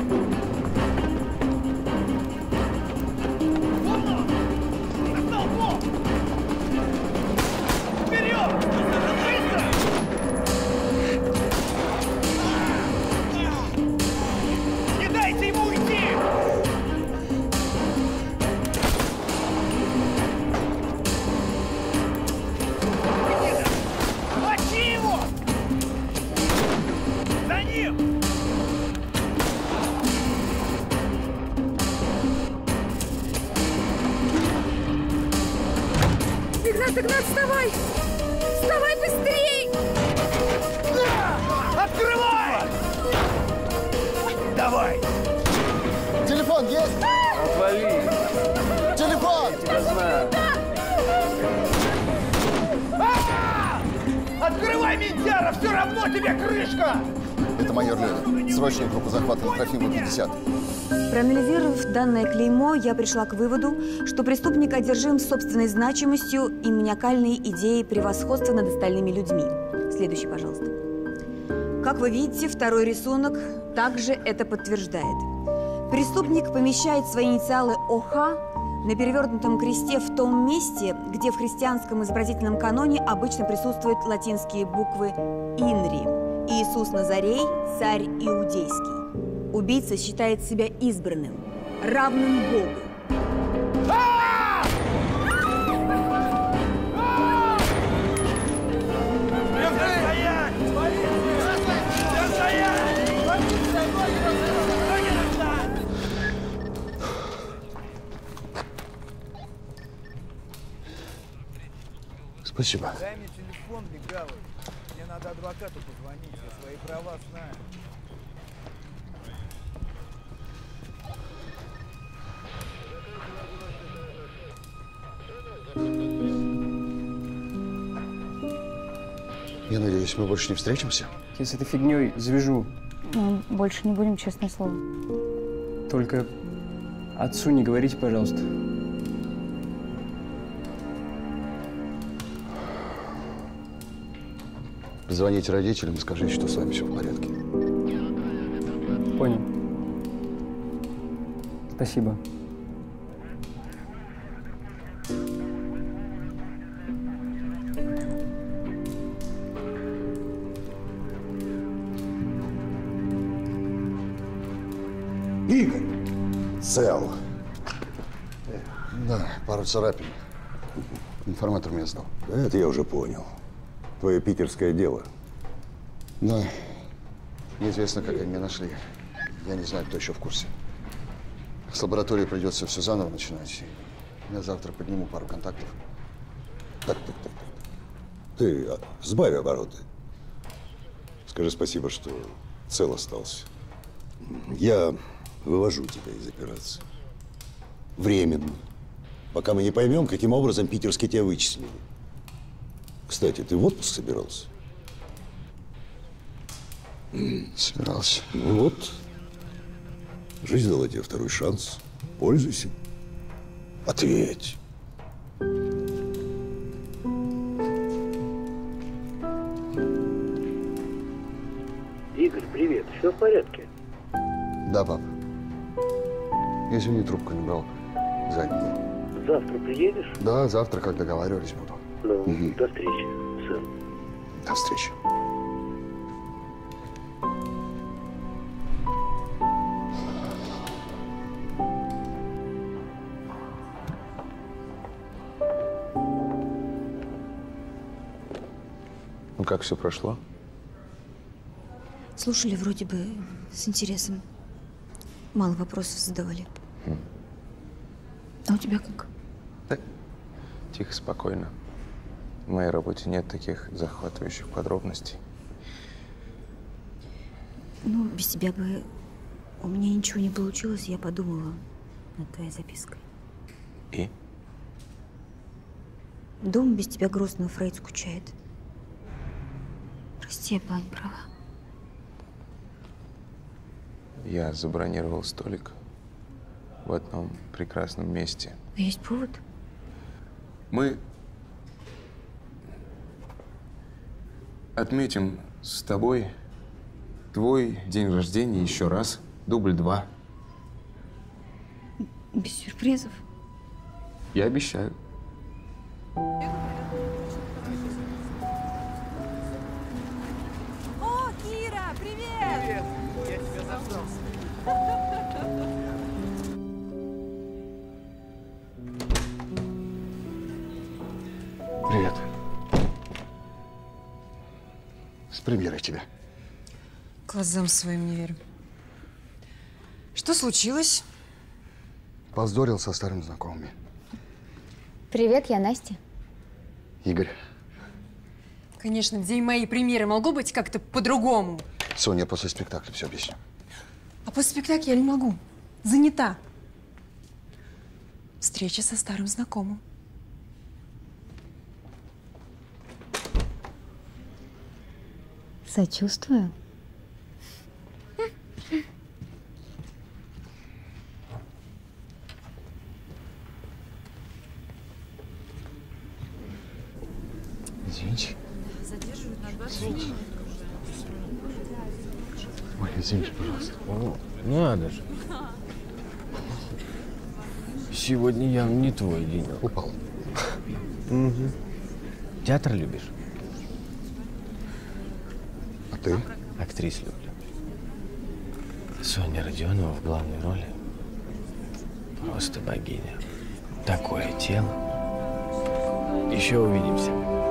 Не дайте ему уйти! Мочи его! За ним! Игнат, вставай! Вставай быстрей! Открывай! Давай! Телефон есть? Отвали! Телефон! Я знаю. Открывай, ментяра! Все равно тебе крышка! Это майор Левин. Срочная группа захвата на Трофимова 50. Проанализировав данное клеймо, я пришла к выводу, что преступник одержим собственной значимостью и маниакальной идеей превосходства над остальными людьми. Следующий, пожалуйста. Как вы видите, второй рисунок также это подтверждает. Преступник помещает свои инициалы ОХ на перевернутом кресте в том месте, где в христианском изобразительном каноне обычно присутствуют латинские буквы «Инри». Иисус Назарей, царь иудейский. Убийца считает себя избранным, равным Богу. Спасибо. Дай мне телефон, легавый. Мне надо адвокату позвонить, я свои права знаю. Я надеюсь, мы больше не встретимся? Я с этой фигней завяжу. Ну, больше не будем, честное слово. Только отцу не говорите, пожалуйста. Позвоните родителям и скажите, что с вами все в порядке. Понял. Спасибо. Игорь! Цел. Да, пару царапин. Информатор меня сдал. Это я уже понял. Твое питерское дело. Да. Неизвестно, как они меня нашли. Я не знаю, кто еще в курсе. С лабораторией придется все заново начинать. Я завтра подниму пару контактов. Так. Ты сбавь обороты. Скажи спасибо, что цел остался. Я вывожу тебя из операции. Временно. Пока мы не поймем, каким образом питерские тебя вычислили. Кстати, ты в отпуск собирался? Собирался. Ну вот. Жизнь дала тебе второй шанс. Пользуйся. Ответь. Игорь, привет. Все в порядке? Да, пап. Извини, трубку не брал. Занят. Завтра приедешь? Да, завтра, как договаривались, буду. Ну, до встречи, сын. До встречи. Ну, как все прошло? Слушали вроде бы с интересом. Мало вопросов задавали. А у тебя как? Да. Тихо, спокойно. В моей работе нет таких захватывающих подробностей. Ну, без тебя бы у меня ничего не получилось, я подумала над твоей запиской. И? Дом без тебя грустно, Фрейд скучает. Прости, я была не права. Я забронировал столик в одном прекрасном месте. А есть повод? Мы отметим с тобой твой день рождения еще раз. Дубль 2. Без сюрпризов? Я обещаю. О, Кира, привет! Привет! Я тебя заждался. Привет. С премьерой тебя. Глазам своим не верю. Что случилось? Поздорил со старым знакомыми. Привет, я Настя. Игорь. Конечно, в день моей премьеры могло быть как-то по-другому. Соня, после спектакля все объясню. А после спектакля я не могу. Занята. Встреча со старым знакомым. Сочувствую. Извините. Задерживают на 20 минут. Ой, извините, пожалуйста. О, надо же. Сегодня явно не твой день. Упал. Угу. Театр любишь? А ты? Актрис люблю. Соня Родионова в главной роли. Просто богиня. Такое тело. Еще увидимся.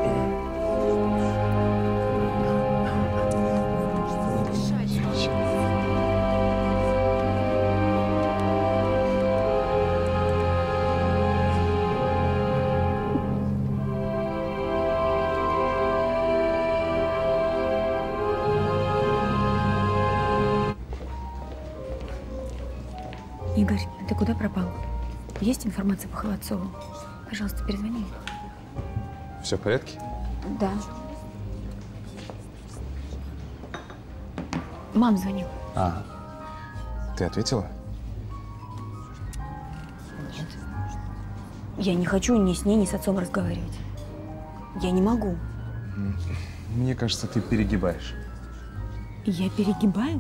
Игорь, ты куда пропал? Есть информация по Холодцову? Пожалуйста, перезвони. Все в порядке? Да. Мам звонила. А, ты ответила? Нет. Я не хочу ни с ней, ни с отцом разговаривать. Я не могу. Мне кажется, ты перегибаешь. Я перегибаю?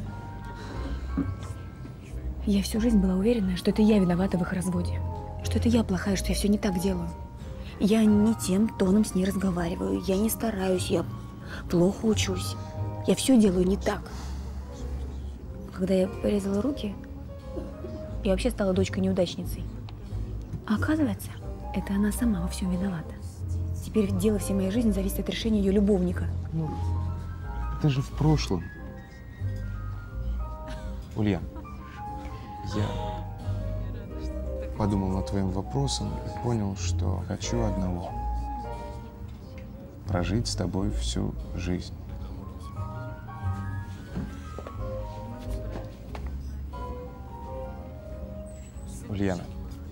Я всю жизнь была уверена, что это я виновата в их разводе. Что это я плохая, что я все не так делаю. Я не тем тоном с ней разговариваю. Я не стараюсь, я плохо учусь. Я все делаю не так. Когда я порезала руки, я вообще стала дочкой-неудачницей. А оказывается, это она сама во всем виновата. Теперь дело всей моей жизни зависит от решения ее любовника. Ну, это же в прошлом. Ульян, я подумал над твоим вопросом и понял, что хочу одного. Прожить с тобой всю жизнь. Ульяна,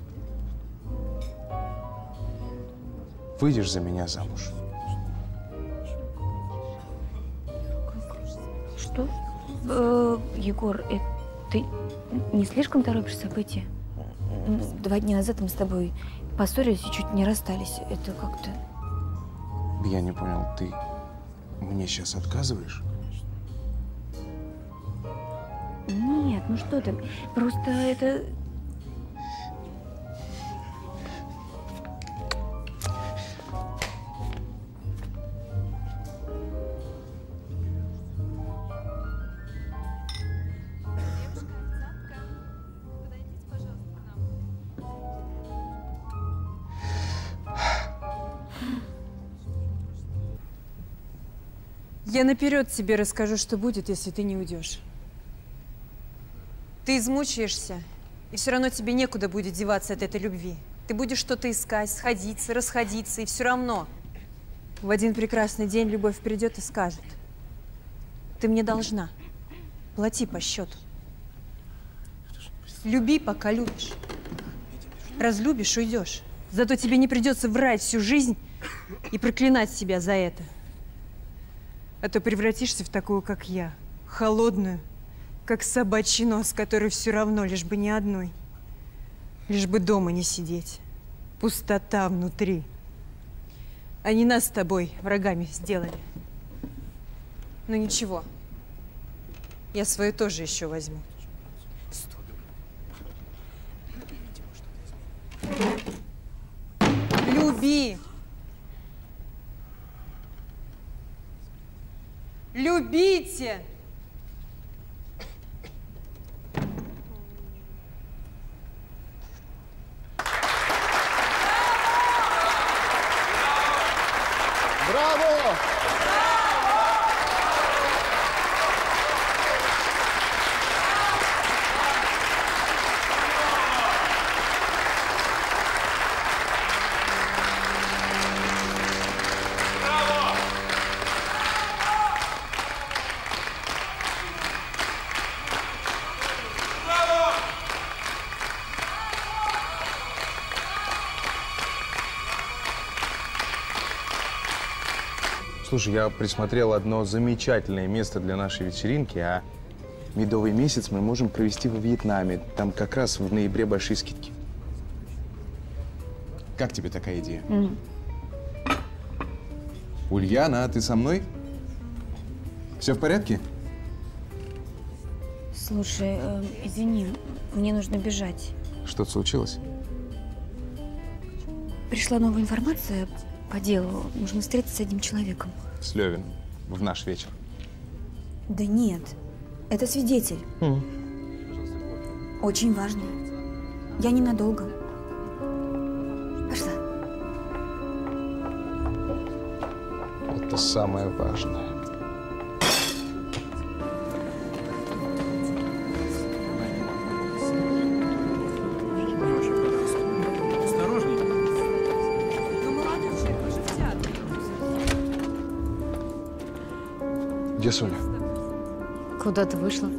выйдешь за меня замуж? Что? Егор, ты не слишком торопишь события? 2 дня назад мы с тобой поссорились и чуть не расстались. Это как-то… Я не понял, ты мне сейчас отказываешь? Нет, ну что ты, просто это… Я наперед тебе расскажу, что будет, если ты не уйдешь. Ты измучаешься, и все равно тебе некуда будет деваться от этой любви. Ты будешь что-то искать, сходиться, расходиться, и все равно в один прекрасный день любовь придет и скажет: ты мне должна, плати по счету. Люби, пока любишь. Разлюбишь, уйдешь. Зато тебе не придется врать всю жизнь и проклинать себя за это. А то превратишься в такую, как я, холодную, как собачий нос, который все равно, лишь бы не одной. Лишь бы дома не сидеть. Пустота внутри. Они нас с тобой врагами сделали. Но ничего, я свое тоже еще возьму. Люби! Любите! Браво! Слушай, я присмотрел одно замечательное место для нашей вечеринки, а медовый месяц мы можем провести во Вьетнаме. Там как раз в ноябре большие скидки. Как тебе такая идея? Ульяна, ты со мной? Все в порядке? Слушай, извини, мне нужно бежать. Что-то случилось? Пришла новая информация по делу. Нужно встретиться с одним человеком. С Левиным. В наш вечер. Да нет, это свидетель. Очень важный. Я ненадолго. Пошла. Это самое важное. Где Соня? Куда-то вышла.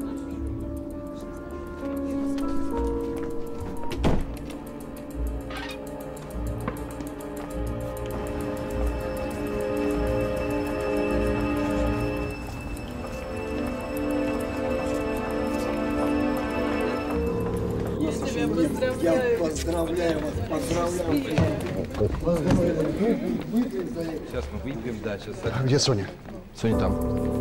Я поздравляю вас, поздравляю. Сейчас мы выпьем, да, сейчас. Где Соня? Соня там.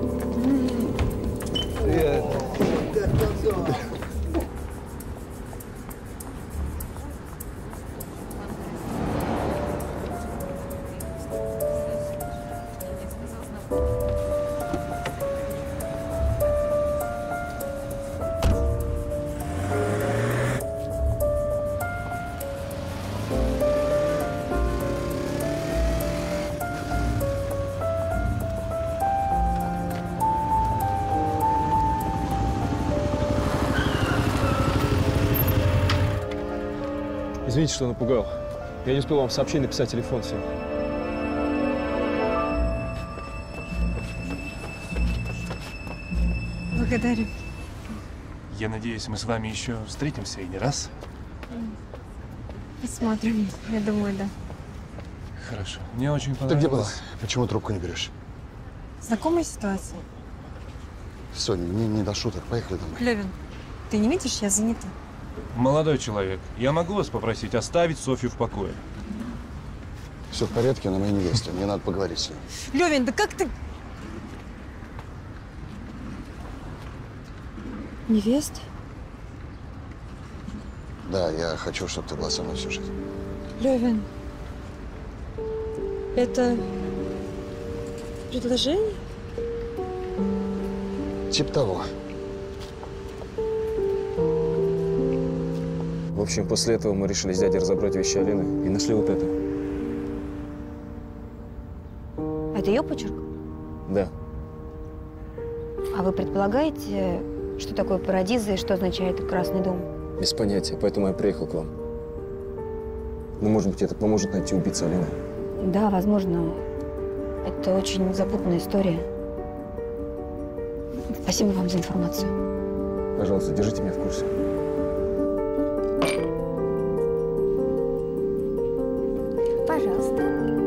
Извините, что напугал. Я не успел вам сообщение написать, телефон сел. Благодарю. Я надеюсь, мы с вами еще встретимся и не раз. Посмотрим. Я думаю, да. Хорошо. Мне очень Ты понравилось. где была? Почему трубку не берешь? Знакомая ситуация. Соня, не до шуток. Поехали домой. Левин, ты не видишь, я занята. Молодой человек, я могу вас попросить оставить Софью в покое? Все в порядке, она моя невеста. Мне надо поговорить с ней. Левин, да как ты… Невеста? Да, я хочу, чтобы ты была со мной всю жизнь. Левин, это предложение? Тип того. В общем, после этого мы решили с дядей разобрать вещи Алины и нашли вот это. Это ее почерк? Да. А вы предполагаете, что такое парадиза и что означает Красный дом? Без понятия, поэтому я приехал к вам. Ну, может быть, это поможет найти убийцу Алины. Да, возможно. Это очень запутанная история. Спасибо вам за информацию. Пожалуйста, держите меня в курсе. Пожалуйста.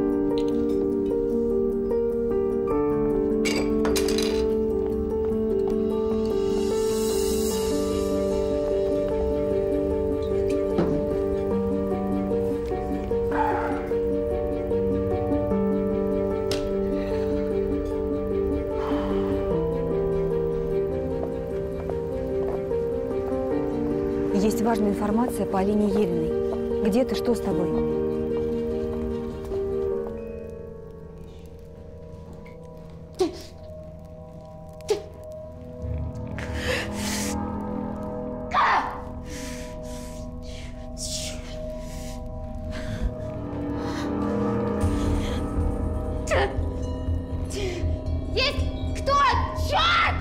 Есть важная информация по Алине Ельной. Где ты? Что с тобой? Есть кто? Черт!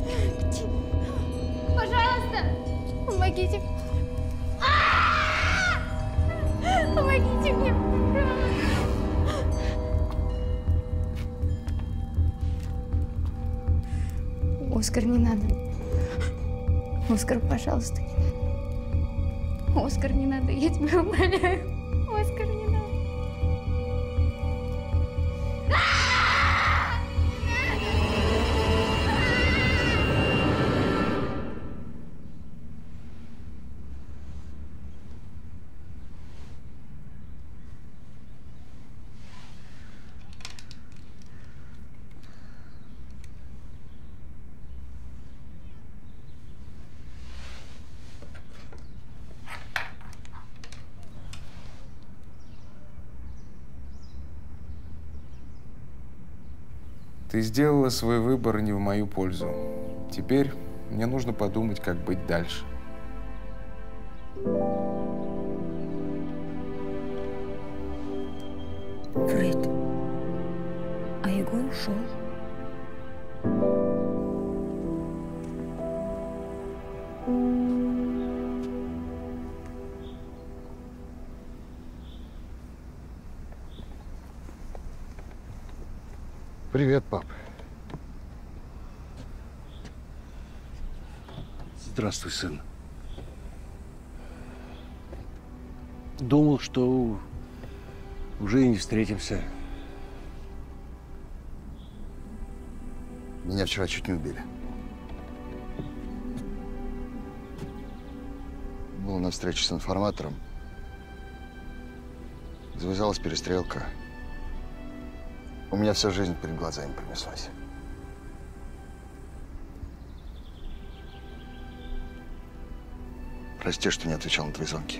Пожалуйста, помогите. Помогите мне. Оскар, не надо. Оскар, пожалуйста, не надо. Оскар, не надо, я тебя умоляю. Оскар, не надо. Ты сделала свой выбор не в мою пользу. Теперь мне нужно подумать, как быть дальше. Фред. А Егор ушел. Привет, пап. Здравствуй, сын. Думал, что уже и не встретимся. Меня вчера чуть не убили. Был на встрече с информатором. Завязалась перестрелка. У меня вся жизнь перед глазами пронеслась. Прости, что не отвечал на твои звонки.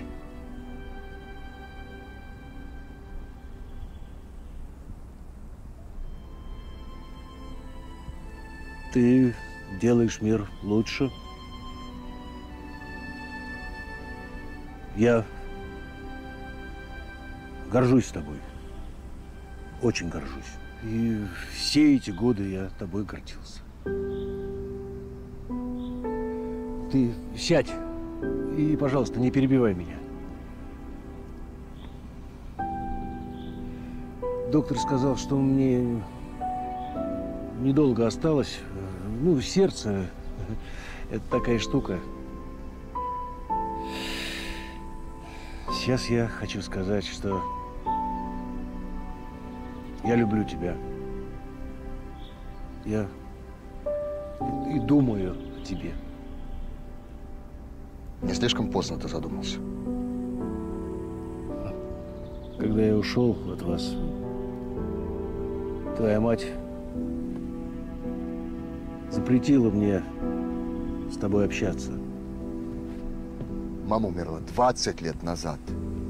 Ты делаешь мир лучше. Я горжусь тобой. Очень горжусь. И все эти годы я тобой гордился. Ты сядь и, пожалуйста, не перебивай меня. Доктор сказал, что мне недолго осталось. Ну, сердце – это такая штука. Сейчас я хочу сказать, что я люблю тебя. Я и думаю о тебе. Не слишком поздно ты задумался. Когда я ушел от вас, твоя мать запретила мне с тобой общаться. Мама умерла 20 лет назад.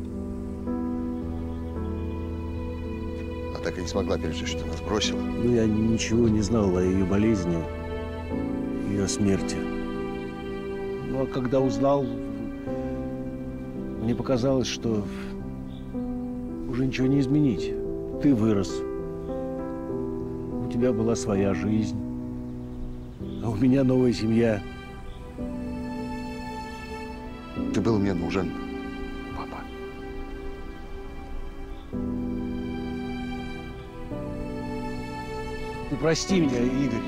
А так и не смогла пережить, что нас бросила. Ну, я ничего не знал о ее болезни и о смерти. Ну, а когда узнал, мне показалось, что уже ничего не изменить. Ты вырос. У тебя была своя жизнь. А у меня новая семья. Ты был мне нужен, папа. Ты прости меня, Игорь.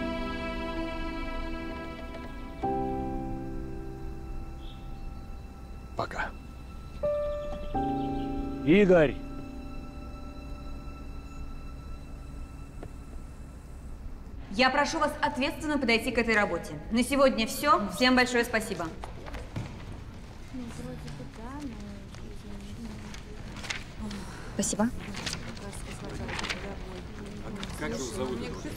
Пока. Игорь! Я прошу вас ответственно подойти к этой работе. На сегодня все. Всем большое спасибо. Спасибо. Как его зовут?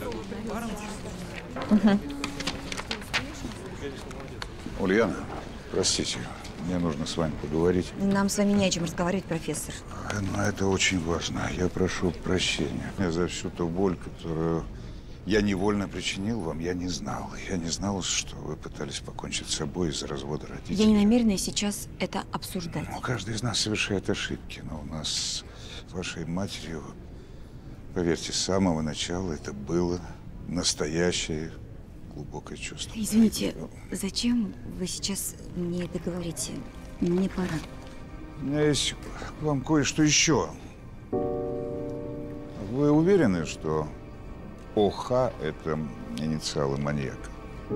Ульяна, простите, мне нужно с вами поговорить. Нам с вами не о чем разговаривать, профессор. Но это очень важно. Я прошу прощения за всю ту боль, которую я невольно причинил вам. Я не знал. Я не знал, что вы пытались покончить с собой из-за развода родителей. Я не намерена сейчас это обсуждать. Каждый из нас совершает ошибки, но у нас с вашей матерью, поверьте, с самого начала это было настоящее глубокое чувство. Извините, зачем вы сейчас мне это говорите? Мне пора. У меня есть к вам кое-что еще. Вы уверены, что ОХ – это инициалы маньяка?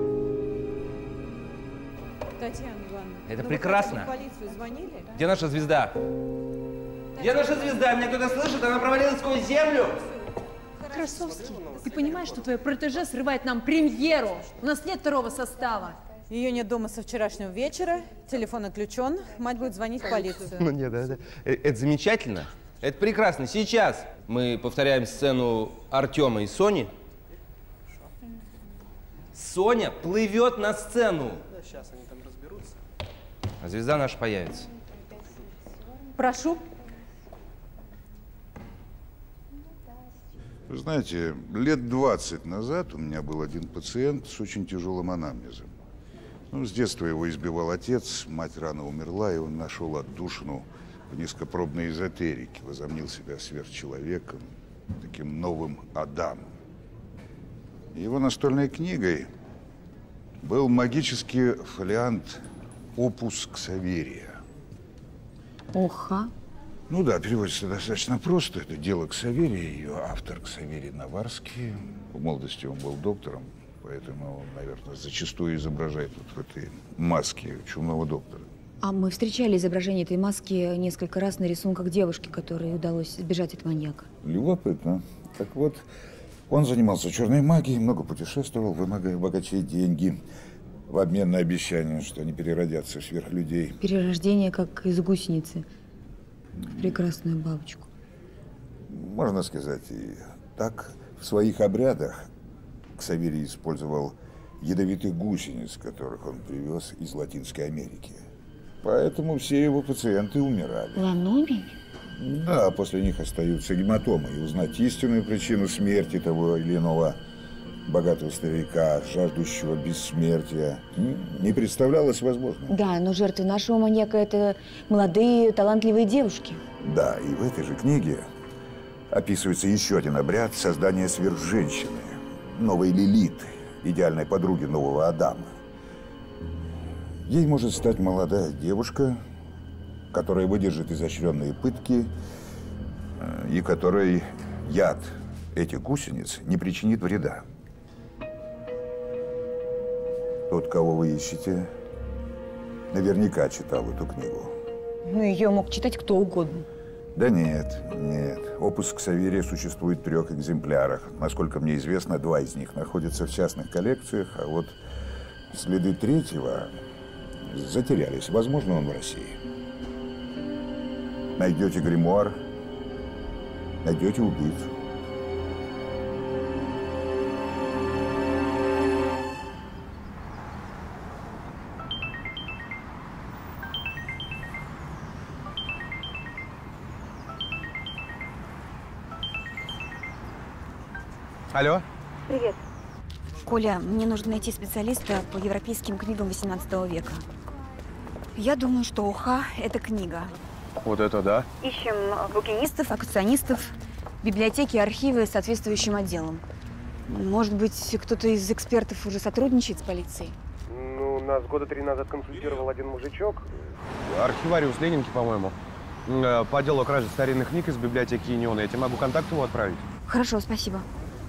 Татьяна Ивановна, Это вы прекрасно. в полицию звонили? Где наша звезда? Где наша звезда? Меня кто-то слышит? Она провалилась сквозь землю. Красовский, ты понимаешь, что твое протеже срывает нам премьеру? У нас нет второго состава. Ее нет дома со вчерашнего вечера, телефон отключен, мать будет звонить в полицию. Ну нет, это замечательно. Это прекрасно. Сейчас мы повторяем сцену Артема и Сони. Соня плывет на сцену. Сейчас они там разберутся. А звезда наша появится. Прошу. Вы знаете, лет 20 назад у меня был один пациент с очень тяжелым анамнезом. Ну, с детства его избивал отец, мать рано умерла, и он нашел отдушину в низкопробной эзотерике, возомнил себя сверхчеловеком, таким новым Адамом. Его настольной книгой был магический фолиант «Опус Ксаверия». Оха. Ну да, переводится достаточно просто. Это дело Ксаверия, ее автор Ксаверий Наварский. В молодости он был доктором, поэтому он, наверное, зачастую изображает вот в этой маске чумного доктора. А мы встречали изображение этой маски несколько раз на рисунках девушки, которой удалось сбежать от маньяка. Любопытно. Так вот, он занимался черной магией, много путешествовал, вымогая у богачей деньги в обмен на обещание, что они переродятся в сверхлюдей. Перерождение, как из гусеницы. В прекрасную бабочку. Можно сказать и так. В своих обрядах Ксаверий использовал ядовитых гусениц, которых он привез из Латинской Америки. Поэтому все его пациенты умирали. Ланомий? Да, после них остаются гематомы. И узнать истинную причину смерти того или иного богатого старика, жаждущего бессмертия, не представлялось возможным. Да, но жертвы нашего маньяка – это молодые, талантливые девушки. Да, и в этой же книге описывается еще один обряд создания сверхженщины, новой Лилит, идеальной подруги нового Адама. Ей может стать молодая девушка, которая выдержит изощренные пытки и которой яд этих гусениц не причинит вреда. Тот, кого вы ищете, наверняка читал эту книгу. Ну, ее мог читать кто угодно. Да нет, нет. Опус Ксаверия существует в 3 экземплярах. Насколько мне известно, 2 из них находятся в частных коллекциях, а вот следы 3-го затерялись. Возможно, он в России. Найдете гримуар, найдете убийцу. Алло? Привет. Коля, мне нужно найти специалиста по европейским книгам 18 века. Я думаю, что ОХА – это книга. Вот это да. Ищем букинистов, аукционистов, библиотеки, архивы с соответствующим отделом. Может быть, кто-то из экспертов уже сотрудничает с полицией? Ну, нас года 3 назад консультировал один мужичок. Архивариус Ленинки, по-моему. По делу кражи старинных книг из библиотеки Юниона. Я тебе могу контакт его отправить. Хорошо, спасибо.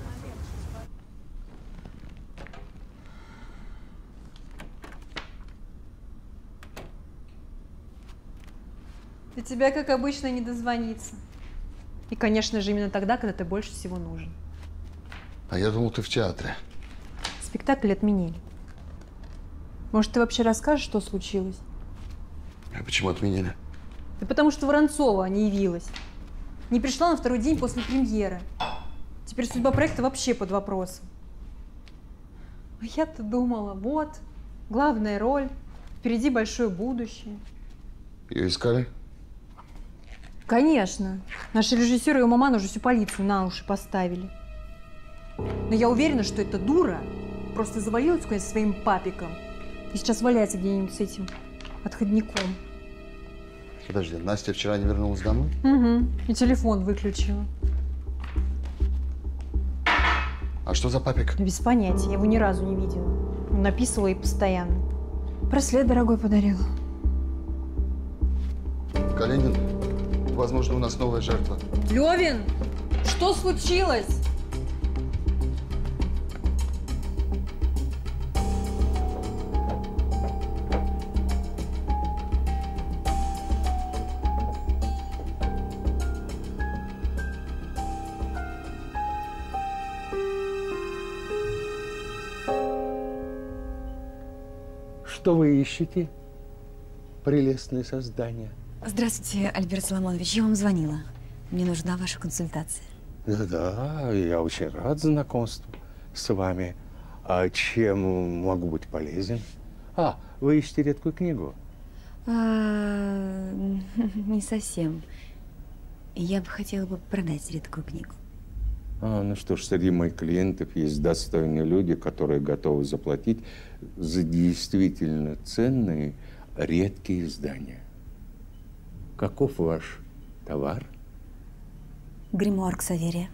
До тебя, как обычно, не дозвониться. И, конечно же, именно тогда, когда ты больше всего нужен. А я думал, ты в театре. Спектакль отменили. Может, ты вообще расскажешь, что случилось? А почему отменили? Да потому что Воронцова не явилась. Не пришла на 2-й день после премьеры. Теперь судьба проекта вообще под вопросом. А я-то думала, вот, главная роль, впереди большое будущее. Ее искали? Конечно. Наши режиссеры и маман уже всю полицию на уши поставили. Но я уверена, что эта дура просто завалилась куда-нибудь со своим папиком и сейчас валяется где-нибудь с этим отходником. Подожди, Настя вчера не вернулась домой? Угу. И телефон выключила. А что за папик? Без понятия, я его ни разу не видела. Он написывал ей постоянно. Браслет дорогой подарил. Калинин, возможно, у нас новая жертва. Левин, что случилось? Что вы ищете, прелестное создание? Здравствуйте, Альберт Соломонович. Я вам звонила. Мне нужна ваша консультация. Да, я очень рад знакомству с вами. А чем могу быть полезен? А, вы ищете редкую книгу? Не совсем. Я бы хотела продать редкую книгу. Ну что ж, среди моих клиентов есть достойные люди, которые готовы заплатить за действительно ценные, редкие издания. Каков ваш товар? Гримуар Ксаверия.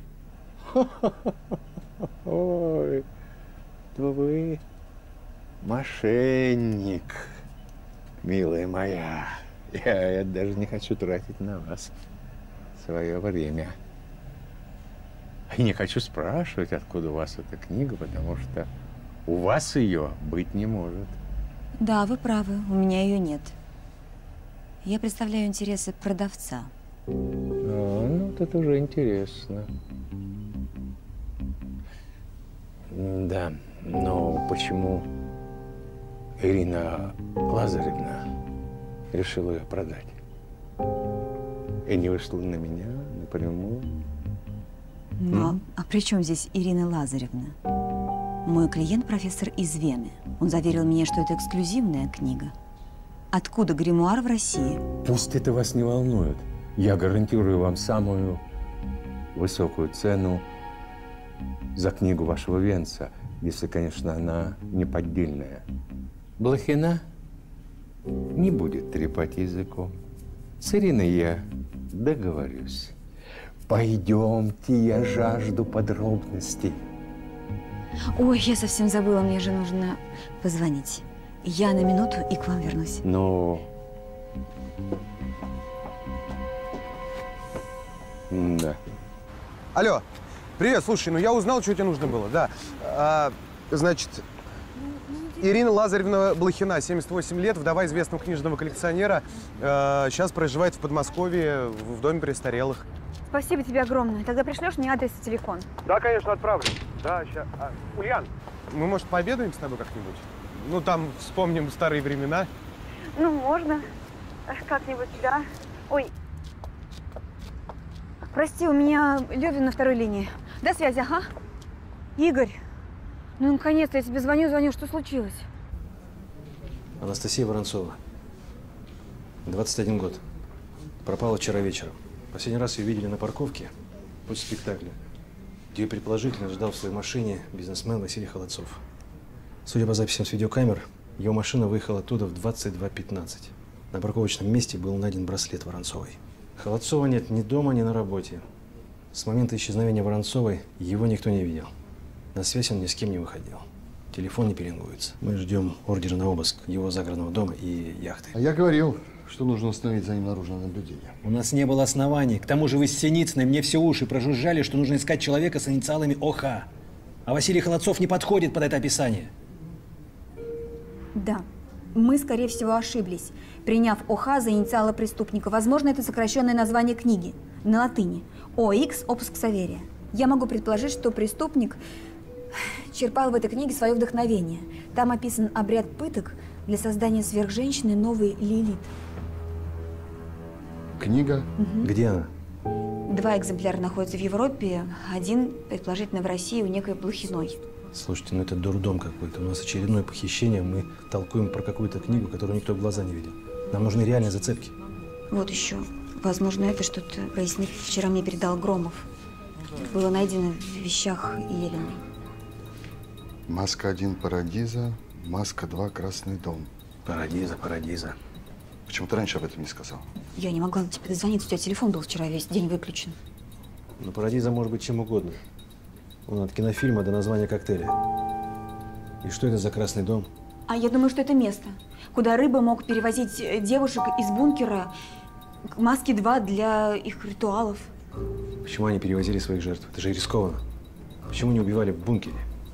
Ой, то вы мошенник, милая моя. Я даже не хочу тратить на вас свое время. И не хочу спрашивать, откуда у вас эта книга, потому что у вас ее быть не может. Да, вы правы, у меня ее нет. Я представляю интересы продавца. Ну, вот это уже интересно. Да, но почему Ирина Лазаревна решила ее продать? И не вышла на меня напрямую? Ну, а при чем здесь Ирина Лазаревна? Мой клиент профессор из Вены. Он заверил меня, что это эксклюзивная книга. Откуда гримуар в России? Пусть это вас не волнует. Я гарантирую вам самую высокую цену за книгу вашего венца, если, конечно, она не поддельная. Блохина не будет трепать языком. С Ириной я договорюсь. Пойдемте, я жажду подробностей. Ой, я совсем забыла, мне же нужно позвонить. Я на минуту и к вам вернусь. Ну, да. Алло, привет, слушай, ну я узнал, что тебе нужно было, да. Значит, Ирина Лазаревна Блохина, 78 лет, вдова известного книжного коллекционера. Сейчас проживает в Подмосковье, в доме престарелых. Спасибо тебе огромное. Тогда пришлешь мне адрес и телефон. Да, конечно, отправлю. Да, сейчас. Ульян, мы, может, пообедаем с тобой как-нибудь? Ну, там вспомним старые времена. Ну, можно. Как-нибудь, да. Ой. Прости, у меня Левин на второй линии. До связи, ага. Игорь, ну, наконец-то я тебе звоню. Что случилось? Анастасия Воронцова. 21 год. Пропала вчера вечером. Последний раз ее видели на парковке после спектакля, где ее предположительно ждал в своей машине бизнесмен Василий Холодцов. Судя по записям с видеокамер, его машина выехала оттуда в 22:15. На парковочном месте был найден браслет Воронцовой. Холодцова нет ни дома, ни на работе. С момента исчезновения Воронцовой его никто не видел. На связь он ни с кем не выходил. Телефон не пеленгуется. Мы ждем ордера на обыск его загородного дома и яхты. А я говорил, что нужно установить за ним наружное наблюдение. У нас не было оснований. К тому же вы с Синицыной мне все уши прожужжали, что нужно искать человека с инициалами ОХ. А Василий Холодцов не подходит под это описание. Да, мы, скорее всего, ошиблись, приняв ОХ за инициалы преступника. Возможно, это сокращенное название книги на латыни. ОХ – опуск Саверия. Я могу предположить, что преступник черпал в этой книге свое вдохновение. Там описан обряд пыток для создания сверхженщины новой Лилит. Книга? Угу. Где она? 2 экземпляра находятся в Европе, 1, предположительно, в России у некой Блохиной. Слушайте, ну это дурдом какой-то. У нас очередное похищение, мы толкуем про какую-то книгу, которую никто в глаза не видел. Нам нужны реальные зацепки. Вот еще. Возможно, это что-то прояснит. Вчера мне передал Громов. Было найдено в вещах Елены. Маска 1 Парадиза, маска 2 Красный дом. Парадиза. Почему ты раньше об этом не сказал? Я не могла тебе дозвониться, у тебя телефон был вчера весь день выключен. Но Парадиза может быть чем угодно. Он от кинофильма до названия коктейля. И что это за Красный дом? А я думаю, что это место, куда Рыба мог перевозить девушек из бункера к маске 2 для их ритуалов. Почему они перевозили своих жертв? Это же рискованно. Почему не убивали в бункере?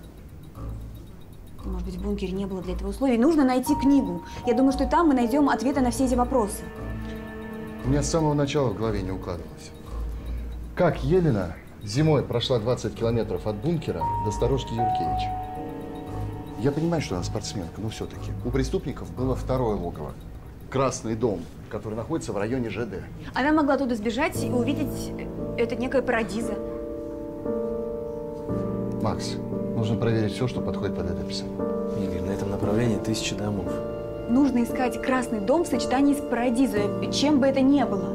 Может быть, в бункере не было для этого условий. Нужно найти книгу. Я думаю, что там мы найдем ответы на все эти вопросы. У меня с самого начала в голове не укладывалось. Как Елена зимой прошла 20 километров от бункера до сторожки Юркевича? Я понимаю, что она спортсменка, но все-таки. У преступников было второе логово. Красный дом, который находится в районе ЖД. Она могла туда сбежать и увидеть это некое Парадиза. Макс, нужно проверить все, что подходит под это описание. Игорь, на этом направлении 1000 домов. Нужно искать Красный дом в сочетании с Парадизо, чем бы это ни было.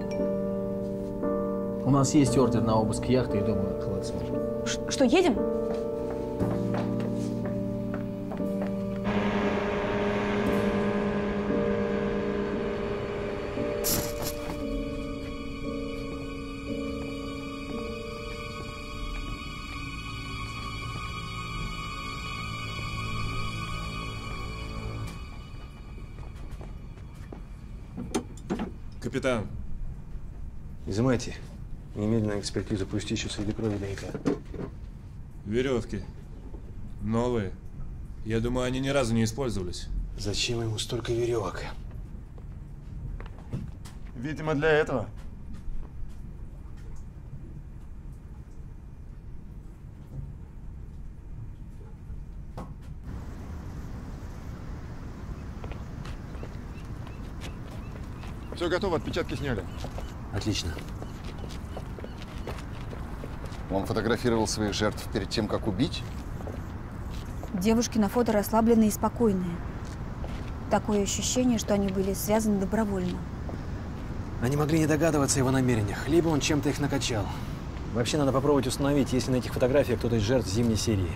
У нас есть ордер на обыск яхты и дома Холодцова. Что, едем? Капитан. Изымайте. Немедленно экспертизу, пусть ищут следы крови ДНК. Веревки. Новые. Я думаю, они ни разу не использовались. Зачем ему столько веревок? Видимо, для этого. Все готово, отпечатки сняли. Отлично. Он фотографировал своих жертв перед тем, как убить? Девушки на фото расслабленные и спокойные. Такое ощущение, что они были связаны добровольно. Они могли не догадываться о его намерениях, либо он чем-то их накачал. Вообще надо попробовать установить, есть ли на этих фотографиях кто-то из жертв зимней серии.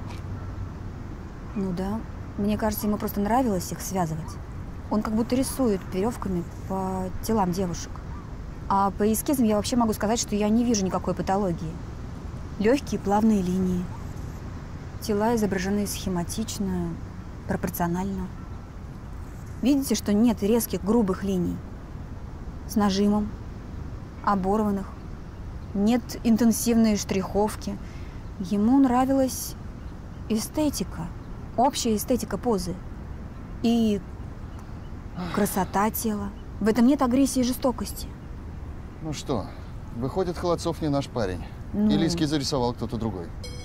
Ну да. Мне кажется, ему просто нравилось их связывать. Он как будто рисует веревками по телам девушек. А по эскизам я вообще могу сказать, что я не вижу никакой патологии. Легкие плавные линии. Тела изображены схематично, пропорционально. Видите, что нет резких, грубых линий. С нажимом, оборванных. Нет интенсивной штриховки. Ему нравилась эстетика. Общая эстетика позы. И красота тела. В этом нет агрессии и жестокости. Ну что, выходит, Холодцов не наш парень. Ну. Или эскизы зарисовал кто-то другой.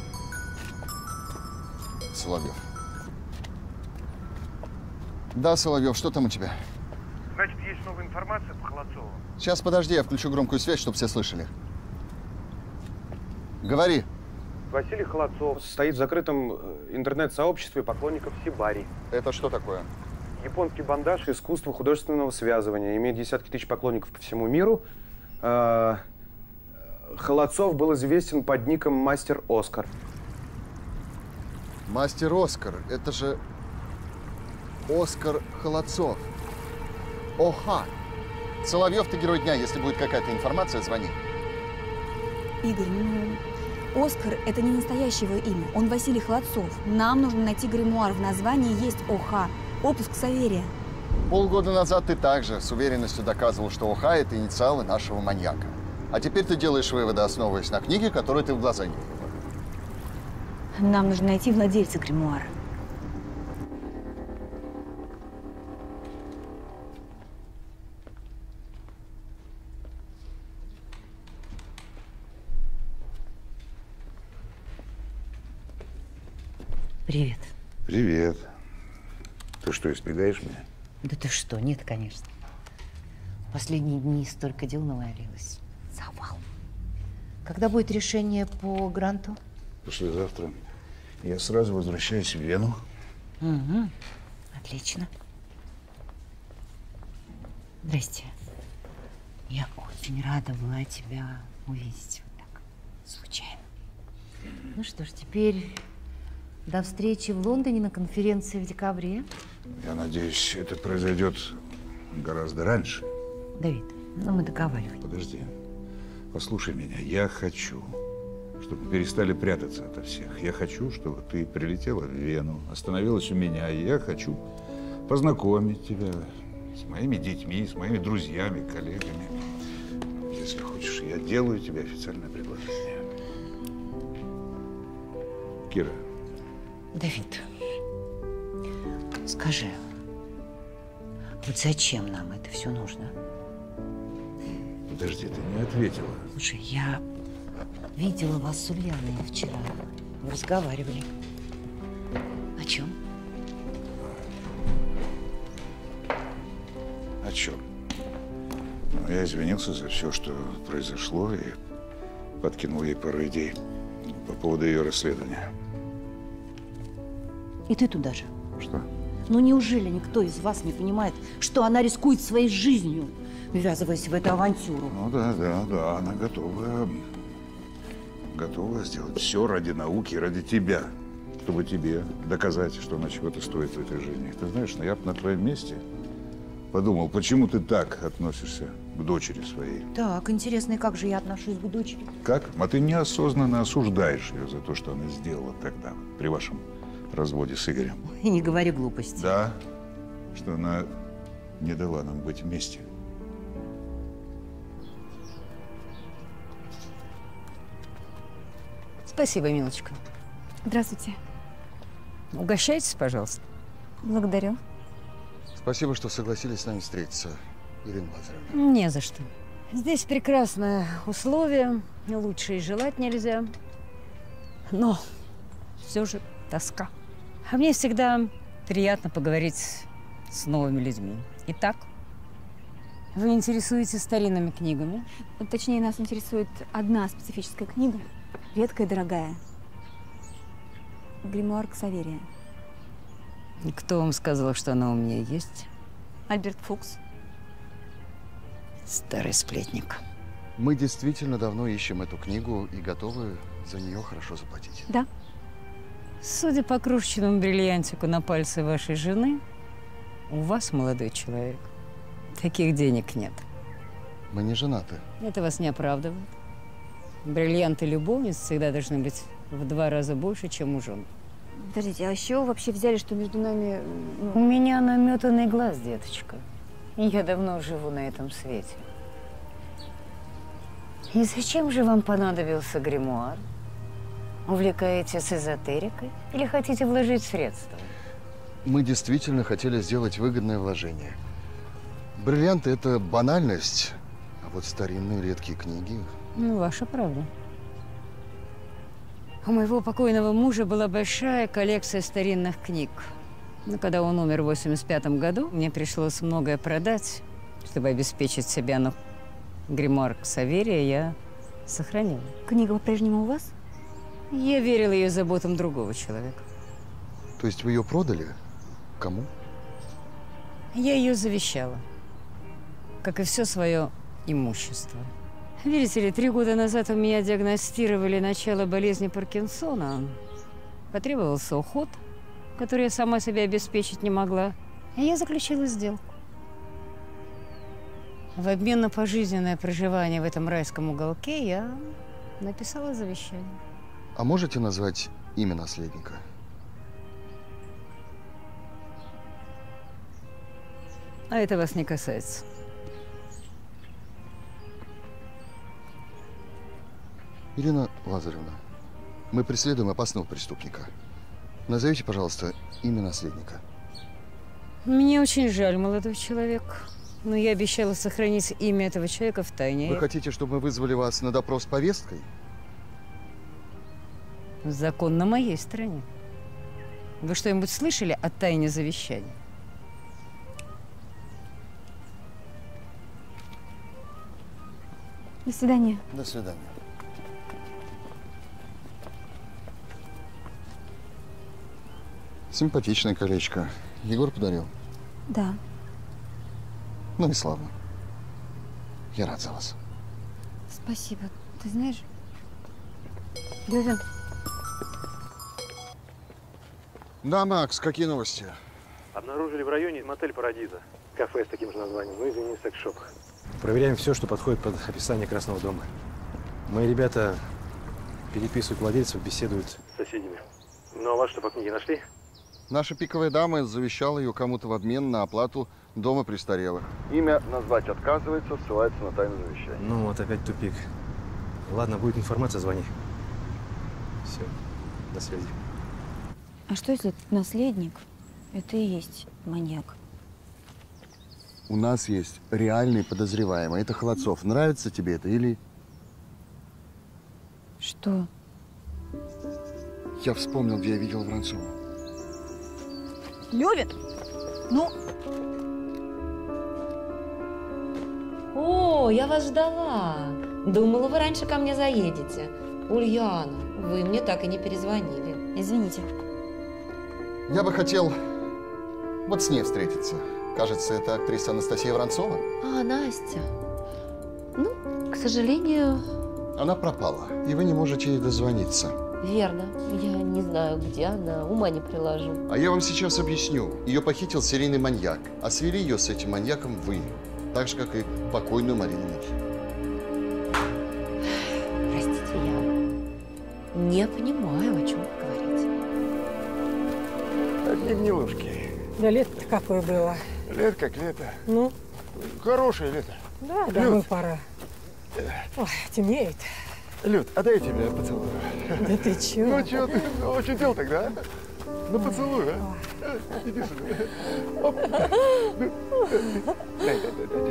Соловьев. Да, Соловьев, что там у тебя? Значит, есть новая информация по Холодцову? Сейчас, подожди, я включу громкую связь, чтобы все слышали. Говори. Василий Холодцов состоит в закрытом интернет-сообществе поклонников Сибари. Это что такое? Японский бандаж, искусство художественного связывания. Имеет десятки тысяч поклонников по всему миру. Холодцов был известен под ником Мастер Оскар. Мастер Оскар. Это же Оскар Холодцов. Оха! Соловьев, ты герой дня. Если будет какая-то информация, звони. Игорь, ну, Оскар – это не настоящее его имя. Он Василий Холодцов. Нам нужно найти гримуар. В названии есть ОХ. Опуск Саверия. Полгода назад ты также с уверенностью доказывал, что ОХ – это инициалы нашего маньяка. А теперь ты делаешь выводы, основываясь на книге, которую ты в глаза не видела. Нам нужно найти владельца гримуара. Привет. Привет. Ты что, избегаешь меня? Да ты что, нет, конечно. В последние дни столько дел навалилось. Завал. Когда будет решение по гранту? Послезавтра. Я сразу возвращаюсь в Вену. Угу. Отлично. Здрасте. Я очень рада была тебя увидеть вот так, случайно. Ну что ж, теперь до встречи в Лондоне на конференции в декабре. Я надеюсь, это произойдет гораздо раньше. Давид, ну мы договаривались. Подожди. Послушай меня. Я хочу, чтобы мы перестали прятаться ото всех. Я хочу, чтобы ты прилетела в Вену, остановилась у меня. И я хочу познакомить тебя с моими детьми, с моими друзьями, коллегами. Если хочешь, я делаю тебе официальное предложение. Кира. Давид, скажи, вот зачем нам это все нужно? Подожди, ты не ответила. Слушай, я видела вас с Ульяной вчера. Вы разговаривали. О чем? О чем? Ну, я извинился за все, что произошло, и подкинул ей пару идей по поводу ее расследования. И ты туда же. Что? Ну неужели никто из вас не понимает, что она рискует своей жизнью, ввязываясь в эту авантюру? Ну да, она готова сделать все ради науки, ради тебя, чтобы тебе доказать, что она чего-то стоит в этой жизни. Ты знаешь, я бы на твоем месте подумал, почему ты так относишься к дочери своей? Так, интересно, и как же я отношусь к дочери? Как? А ты неосознанно осуждаешь ее за то, что она сделала тогда, при вашем разводе с Игорем. И не говори глупости. Да, что она не дала нам быть вместе. Спасибо, милочка. Здравствуйте. Угощайтесь, пожалуйста. Благодарю. Спасибо, что согласились с нами встретиться, Ирина Лазаревна. Не за что. Здесь прекрасное условие, лучше и желать нельзя. Но все же тоска. А мне всегда приятно поговорить с новыми людьми. Итак, вы интересуетесь старинными книгами? Точнее, нас интересует одна специфическая книга, редкая и дорогая. Гримуар Ксаверия. И кто вам сказал, что она у меня есть? Альберт Фукс. Старый сплетник. Мы действительно давно ищем эту книгу и готовы за нее хорошо заплатить. Да. Судя по крошечному бриллиантику на пальце вашей жены, у вас, молодой человек, таких денег нет. Мы не женаты. Это вас не оправдывает. Бриллианты любовниц всегда должны быть в 2 раза больше, чем у жен. Подождите, а еще вообще взяли, что между нами… У меня наметанный глаз, деточка. Я давно живу на этом свете. И зачем же вам понадобился гримуар? Увлекаетесь эзотерикой или хотите вложить средства? Мы действительно хотели сделать выгодное вложение. Бриллианты – это банальность, а вот старинные редкие книги… Ну, ваша правда. У моего покойного мужа была большая коллекция старинных книг. Но когда он умер в 1985 году, мне пришлось многое продать, чтобы обеспечить себя. Но гримуар Ксаверия я сохранила. Книга по-прежнему у вас? Я верила ее заботам другого человека. То есть вы ее продали? Кому? Я ее завещала, как и все свое имущество. Видите ли, 3 года назад у меня диагностировали начало болезни Паркинсона. Потребовался уход, который я сама себе обеспечить не могла. И я заключила сделку. В обмен на пожизненное проживание в этом райском уголке я написала завещание. А можете назвать имя наследника? А это вас не касается. Ирина Лазаревна, мы преследуем опасного преступника. Назовите, пожалуйста, имя наследника. Мне очень жаль, молодой человек, но я обещала сохранить имя этого человека в тайне. Вы хотите, чтобы мы вызвали вас на допрос с повесткой? Закон на моей стороне. Вы что-нибудь слышали о тайне завещания? До свидания. До свидания. Симпатичное колечко. Егор подарил? Да. Ну и славно. Я рад за вас. Спасибо. Ты знаешь, Лёвин. Да, Макс, какие новости? Обнаружили в районе мотель «Парадиза». Кафе с таким же названием, ну извини, секс-шоп. Проверяем все, что подходит под описание Красного дома. Мои ребята переписывают владельцев, беседуют с соседями. Ну а вас что, по книге нашли? Наша пиковая дама завещала ее кому-то в обмен на оплату дома престарелых. Имя назвать отказывается, ссылается на тайну завещания. Ну вот опять тупик. Ладно, будет информация, звони. Все, до связи. А что, если этот наследник – это и есть маньяк? У нас есть реальный подозреваемый. Это Холодцов. Нравится тебе это или… Что? Я вспомнил, где я видел Воронцова. Лёвин! Ну… О, я вас ждала. Думала, вы раньше ко мне заедете. Ульяна, вы мне так и не перезвонили. Извините. Я бы хотел вот с ней встретиться. Кажется, это актриса Анастасия Воронцова. А, Настя. Ну, к сожалению… Она пропала, и вы не можете ей дозвониться. Верно. Я не знаю, где она, ума не приложу. А я вам сейчас объясню. Ее похитил серийный маньяк, а свели ее с этим маньяком вы. Так же, как и покойную Марину Михи. Простите, я не понимаю, о чем вы говорите. Одни гнилушки. Да лето-то какое было. Лето как лето. Ну? Хорошее лето. Да, домой пора. Ой, темнеет. Люд, а дай я тебя поцелую. Да ты чё? Ну чё ты? Ну, что делал тогда, а? Ну поцелуй, а? Иди сюда. Оп. Дай.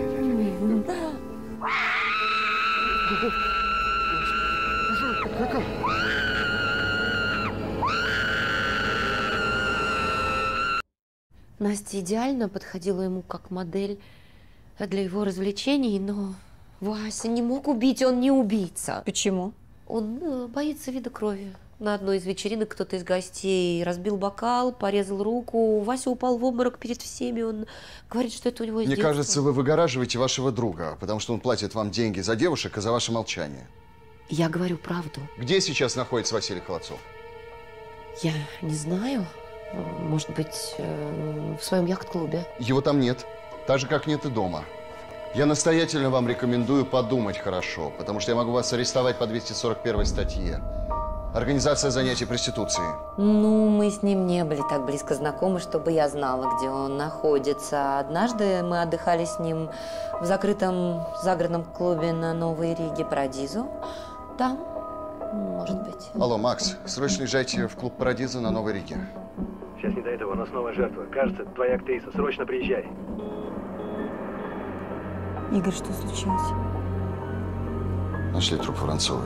Какой? Настя идеально подходила ему как модель для его развлечений, но Вася не мог убить, он не убийца. Почему? Он боится вида крови. На одной из вечеринок кто-то из гостей разбил бокал, порезал руку. Вася упал в обморок перед всеми. Он говорит, что это у него из Мне детства. кажется, вы выгораживаете вашего друга, потому что он платит вам деньги за девушек и за ваше молчание. Я говорю правду. Где сейчас находится Василий Холодцов? Я не знаю. Может быть, в своем яхт-клубе. Его там нет. Так же, как нет и дома. Я настоятельно вам рекомендую подумать хорошо, потому что я могу вас арестовать по 241 статье. Организация занятий проституцией. Ну, мы с ним не были так близко знакомы, чтобы я знала, где он находится. Однажды мы отдыхали с ним в закрытом загородном клубе на Новой Риге «Парадизо». Там Может быть. Алло, Макс, срочно езжайте в клуб «Парадиза» на Новой Реке. Сейчас не до этого, у нас новая жертва. Кажется, это твоя актриса. Срочно приезжай. Игорь, что случилось? Нашли труп Воронцовой.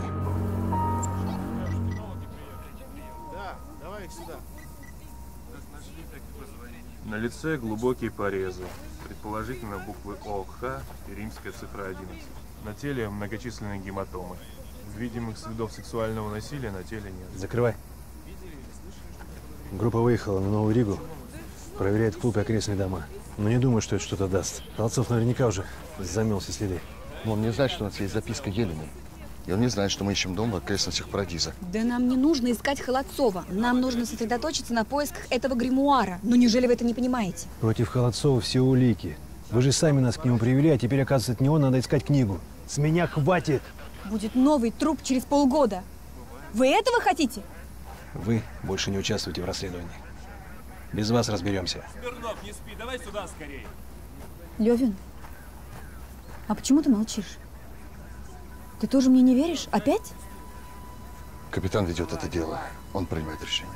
На лице глубокие порезы, предположительно буквы ОХ и римская цифра 11. На теле многочисленные гематомы. Видимых следов сексуального насилия на теле нет. Закрывай. Группа выехала на Новую Ригу, проверяет клуб и окрестные дома. Но не думаю, что это что-то даст. Холодцов наверняка уже замел все следы. Он не знает, что у нас есть записка Елены. И он не знает, что мы ищем дом в окрестностях Парадиза. Да нам не нужно искать Холодцова. Нам нужно сосредоточиться на поисках этого гримуара. Ну неужели вы это не понимаете? Против Холодцова все улики. Вы же сами нас к нему привели, а теперь, оказывается, от него надо искать книгу. С меня хватит! Будет новый труп через полгода. Вы этого хотите? Вы больше не участвуете в расследовании. Без вас разберемся. Смирнов, не спи, давай сюда скорее. Левин, а почему ты молчишь? Ты тоже мне не веришь? Опять? Капитан ведет это дело. Он принимает решение.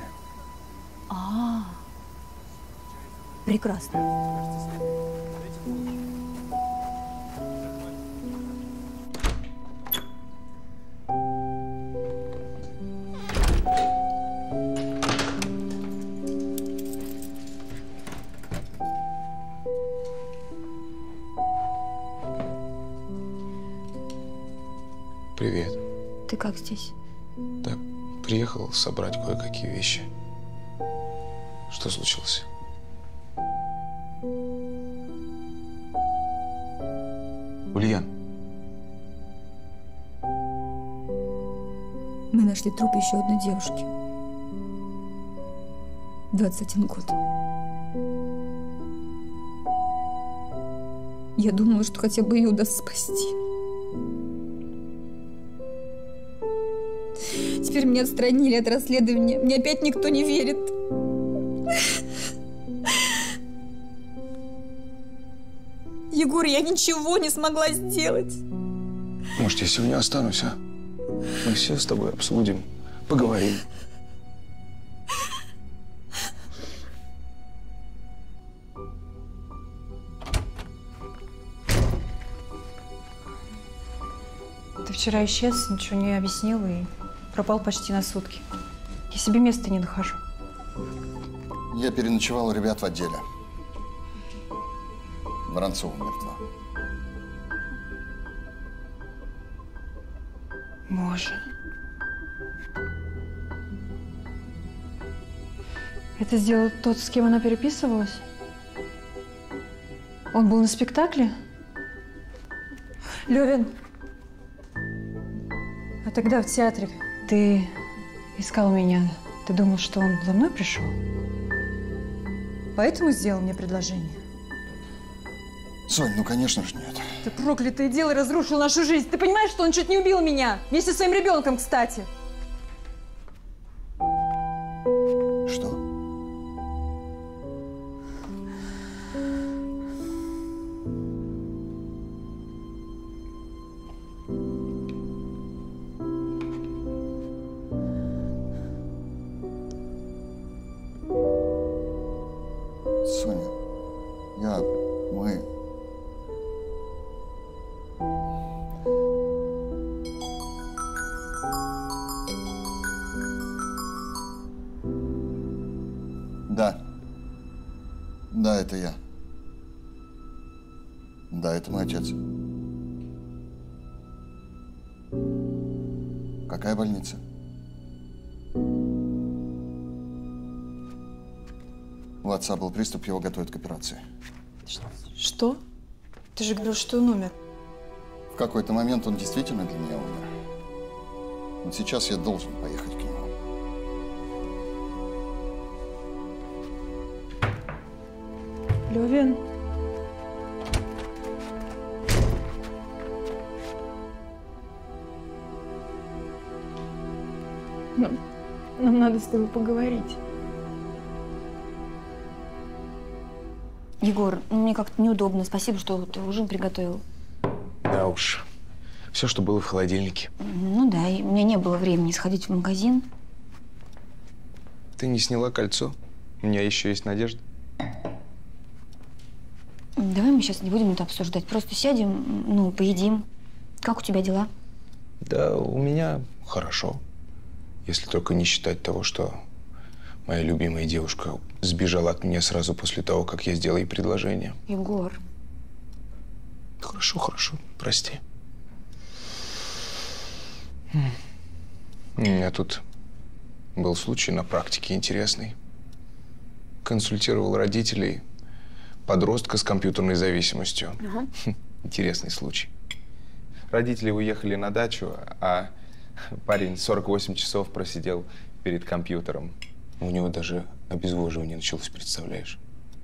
Прекрасно. Привет. Ты как здесь? Так, приехал собрать кое-какие вещи. Что случилось? Ульян. Мы нашли труп еще одной девушки. 21 год. Я думала, что хотя бы ее удастся спасти. Теперь меня отстранили от расследования. Мне опять никто не верит. Егор, я ничего не смогла сделать. Может, я сегодня останусь, а? Мы все с тобой обсудим, поговорим. Ты вчера исчез, ничего не объяснил и пропал почти на сутки. Я себе места не нахожу. Я переночевал у ребят в отделе. Воронцова мертва. Боже. Это сделал тот, с кем она переписывалась? Он был на спектакле? Левин, а тогда в театре ты искал меня. Ты думал, что он за мной пришел? Поэтому сделал мне предложение? Сонь, ну конечно же нет. Ты проклятое дело разрушил нашу жизнь. Ты понимаешь, что он чуть не убил меня? Вместе со своим ребенком, кстати. Что? Соня, мы... Да. Да, это я. Да, это мой отец. Какая больница? У отца был приступ, его готовят к операции. Что? Ты же говорил, что он умер. В какой-то момент он действительно для меня умер. Но сейчас я должен поехать к нему. Левин. Нам надо с тобой поговорить. Егор, мне как-то неудобно. Спасибо, что ты ужин приготовил. Да уж. Все, что было в холодильнике. Ну да, и у меня не было времени сходить в магазин. Ты не сняла кольцо? У меня еще есть надежда. Давай мы сейчас не будем это обсуждать. Просто сядем, ну, поедим. Как у тебя дела? Да, у меня хорошо. Если только не считать того, что моя любимая девушка сбежала от меня сразу после того, как я сделал ей предложение. Егор. Хорошо, хорошо. Прости. У меня тут был случай на практике интересный. Консультировал родителей подростка с компьютерной зависимостью. Ага. Интересный случай. Родители уехали на дачу, а парень 48 часов просидел перед компьютером. У него даже обезвоживание началось, представляешь?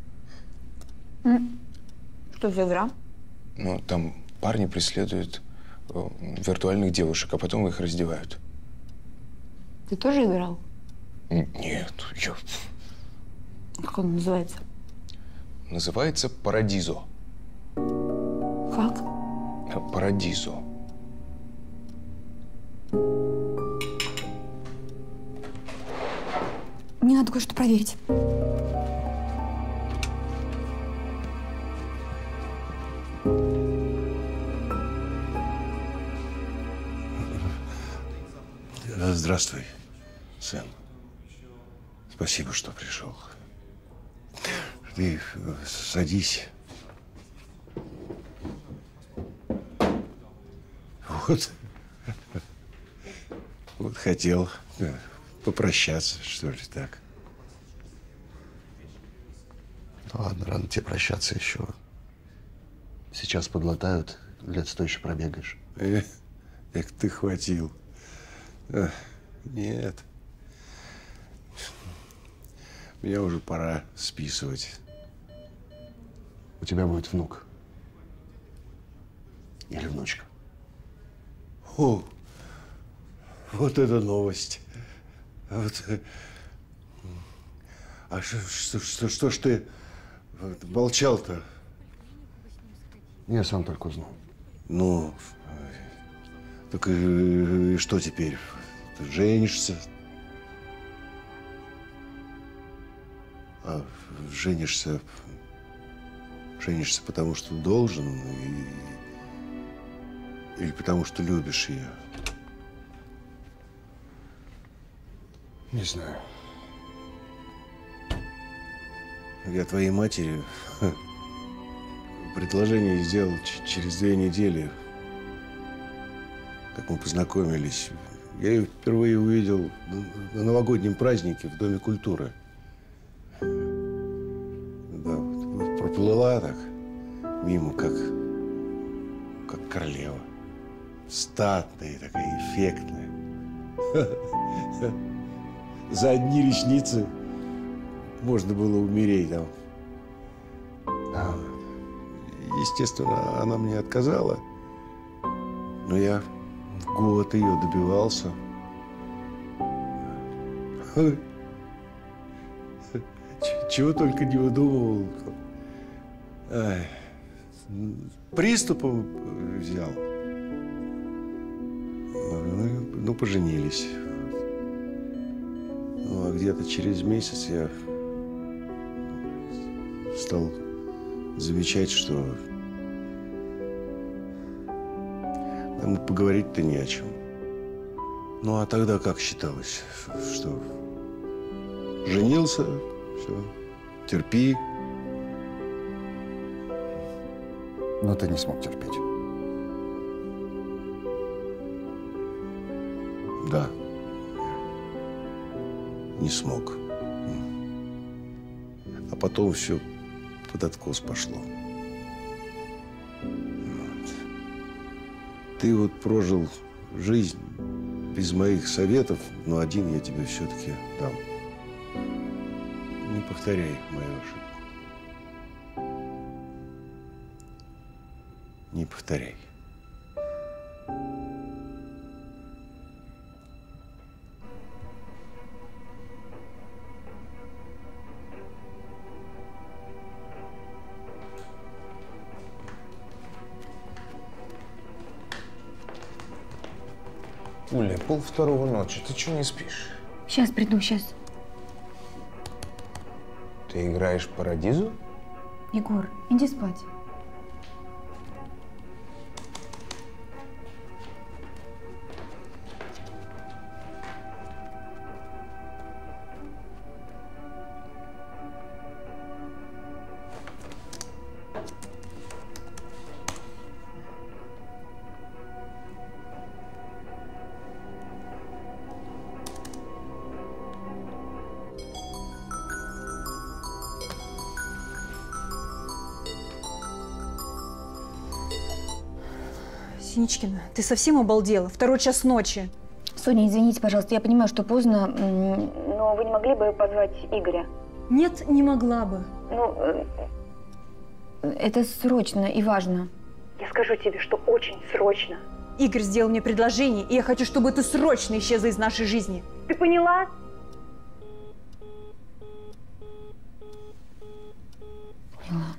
Что за игра? Ну, там парни преследуют виртуальных девушек, а потом их раздевают. Ты тоже играл? Нет, я... Как он называется? Называется Парадизо. Как? Парадизо. Мне надо кое-что проверить. Здравствуй, Сэм. Спасибо, что пришел. Ты садись. Вот. Вот хотел попрощаться, что ли, так. Ну ладно, рано тебе прощаться еще. Сейчас подлатают, лет 100 еще пробегаешь. Эх, ты хватил. Нет. Мне уже пора списывать. У тебя будет внук. Или внучка. О, вот это новость. Вот. А что ж ты молчал-то? Я сам только узнал. Ну, так и что теперь? Ты женишься? А женишься потому, что должен, или потому, что любишь ее? Не знаю. Я твоей матери предложение сделал через 2 недели, как мы познакомились. Я ее впервые увидел на новогоднем празднике в Доме культуры. Да, проплыла так мимо, как королева. Статная такая, эффектная. За одни ресницы можно было умереть там. Естественно, она мне отказала. Но я год ее добивался. Чего только не выдумывал. Приступом взял. Ну, поженились. Ну, а где-то через месяц я стал замечать, что нам поговорить-то не о чем. Ну, а тогда как считалось, что женился, все, терпи. Но ты не смог терпеть. Да. Не смог. А потом все под откос пошло. Вот. Ты вот прожил жизнь без моих советов, но один я тебе все-таки дам. Не повторяй мою ошибку. Не повторяй. Уля, 1:30 ночи. Ты что не спишь? Сейчас приду, сейчас. Ты играешь Парадизу? Егор, иди спать. Синичкина, ты совсем обалдела? 2 час ночи. Соня, извините, пожалуйста, я понимаю, что поздно, но вы не могли бы позвать Игоря? Нет, не могла бы. Ну, это срочно и важно. Я скажу тебе, что очень срочно. Игорь сделал мне предложение, и я хочу, чтобы ты срочно исчезла из нашей жизни. Ты поняла? Поняла.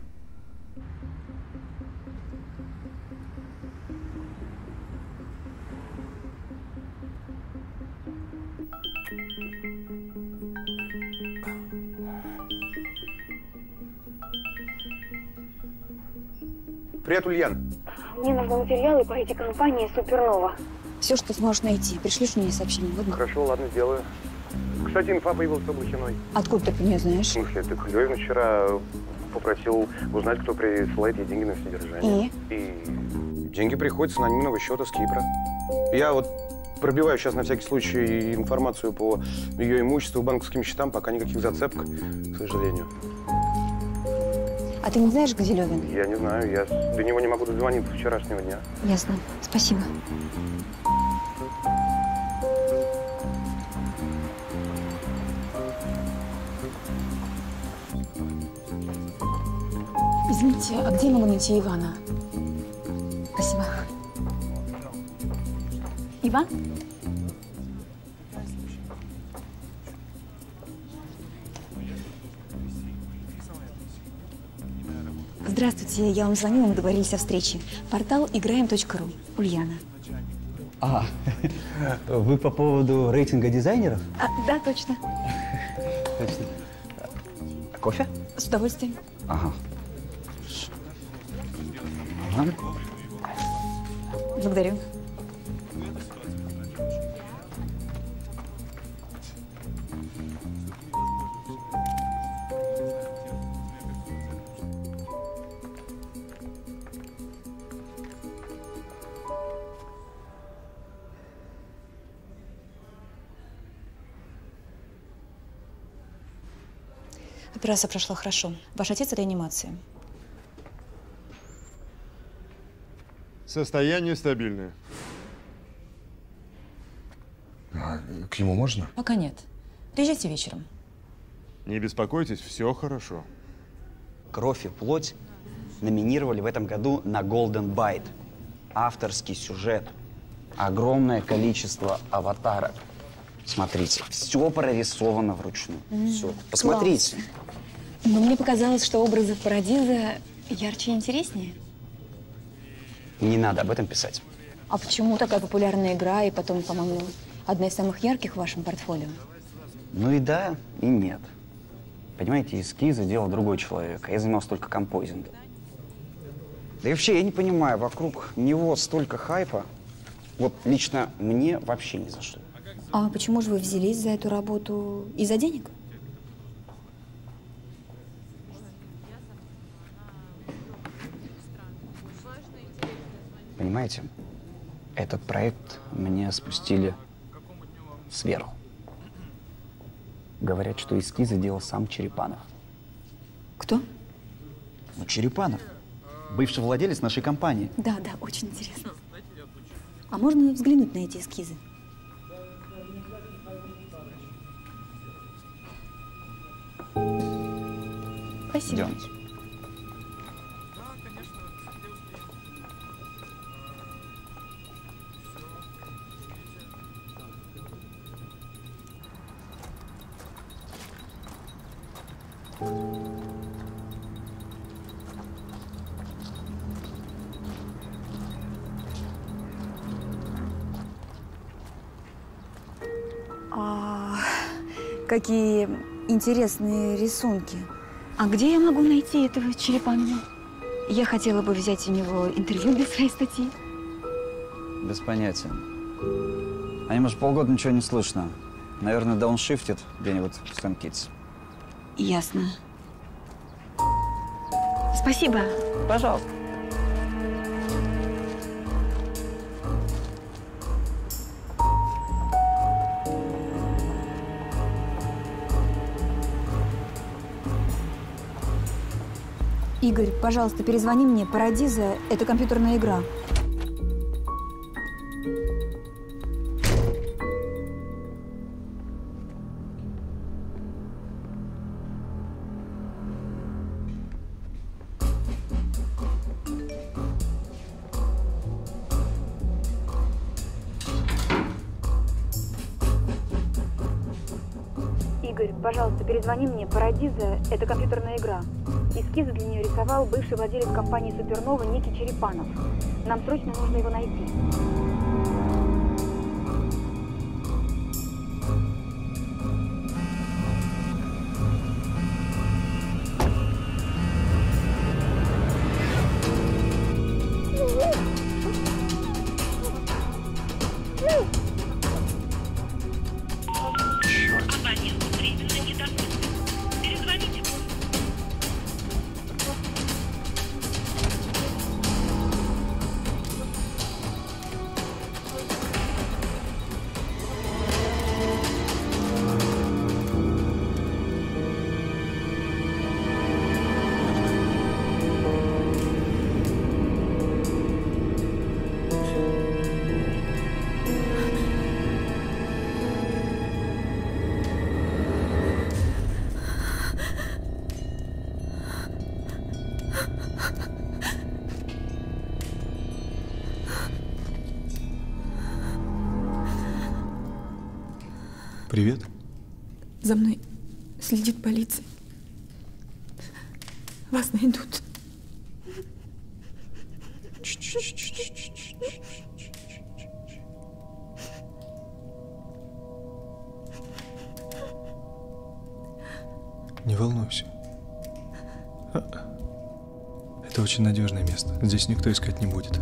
Привет, Ульян. Мне нужны материалы по IT-компании Супернова. Все, что сможешь найти. Пришлешь мне сообщение, ладно? Хорошо, ладно, сделаю. Кстати, инфа появилась по Блохиной. Откуда ты про нее знаешь? В смысле, так Левин вчера попросил узнать, кто присылает ей деньги на содержание. И деньги приходят с анонимного счета с Кипра. Я вот пробиваю сейчас на всякий случай информацию по ее имуществу, банковским счетам, пока никаких зацепок, к сожалению. А ты не знаешь, где Левин? Я не знаю, я до него не могу дозвониться с вчерашнего дня. Ясно. Спасибо. Извините, а где я могу найти Ивана? Спасибо. Иван? Здравствуйте, я вам звонила, мы договорились о встрече. Портал играем.ру. Ульяна. А, вы по поводу рейтинга дизайнеров? Да, точно. Точно. Кофе? С удовольствием. Ага. Ага. Благодарю. Операция прошла хорошо. Ваш отец в реанимации. Состояние стабильное. К нему можно? Пока нет. Приезжайте вечером. Не беспокойтесь, все хорошо. «Кровь и плоть» номинировали в этом году на Golden Byte. Авторский сюжет, огромное количество аватарок. Смотрите, все прорисовано вручную. Все, посмотрите. Класс. Но мне показалось, что образы Парадиза ярче и интереснее. Не надо об этом писать. А почему такая популярная игра и потом, по-моему, одна из самых ярких в вашем портфолио? Ну и да, и нет. Понимаете, эскизы делал другой человек, а я занимался только композингом. Да и вообще, я не понимаю, вокруг него столько хайпа. Вот лично мне вообще не зашло. А почему же вы взялись за эту работу? Из-за денег? Понимаете, этот проект мне спустили сверху. Говорят, что эскизы делал сам Черепанов. Кто? Ну, Черепанов. Бывший владелец нашей компании. Да, очень интересно. А можно взглянуть на эти эскизы? Спасибо. Идемте. Какие интересные рисунки. А где я могу найти этого Черепанова? Я хотела бы взять у него интервью для своей статьи. Без понятия. Они, может, полгода ничего не слышно. Наверное, дауншифтит где-нибудь в Стэн Китс. Ясно. Спасибо. Пожалуйста. Игорь, пожалуйста, перезвони мне. Парадиза – это компьютерная игра. Игорь, пожалуйста, перезвони мне. Парадиза – это компьютерная игра. Эскизы для нее рисовал бывший владелец компании «Супернова» некий Черепанов. Нам срочно нужно его найти. Привет. За мной следит полиция. Вас найдут. Не волнуйся. Это очень надежное место. Здесь никто искать не будет.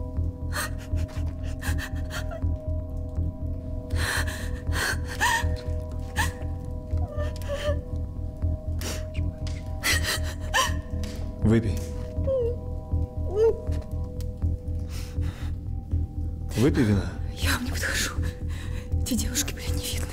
Выпей. Выпей вина. Я вам не подхожу. Эти девушки, блин, не видны.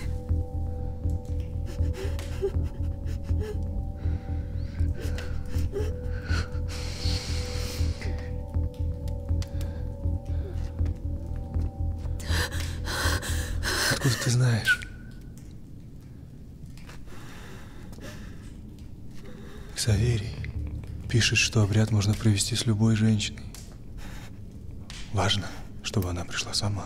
Откуда ты знаешь? Ксаверий пишет, что обряд можно провести с любой женщиной. Важно, чтобы она пришла сама.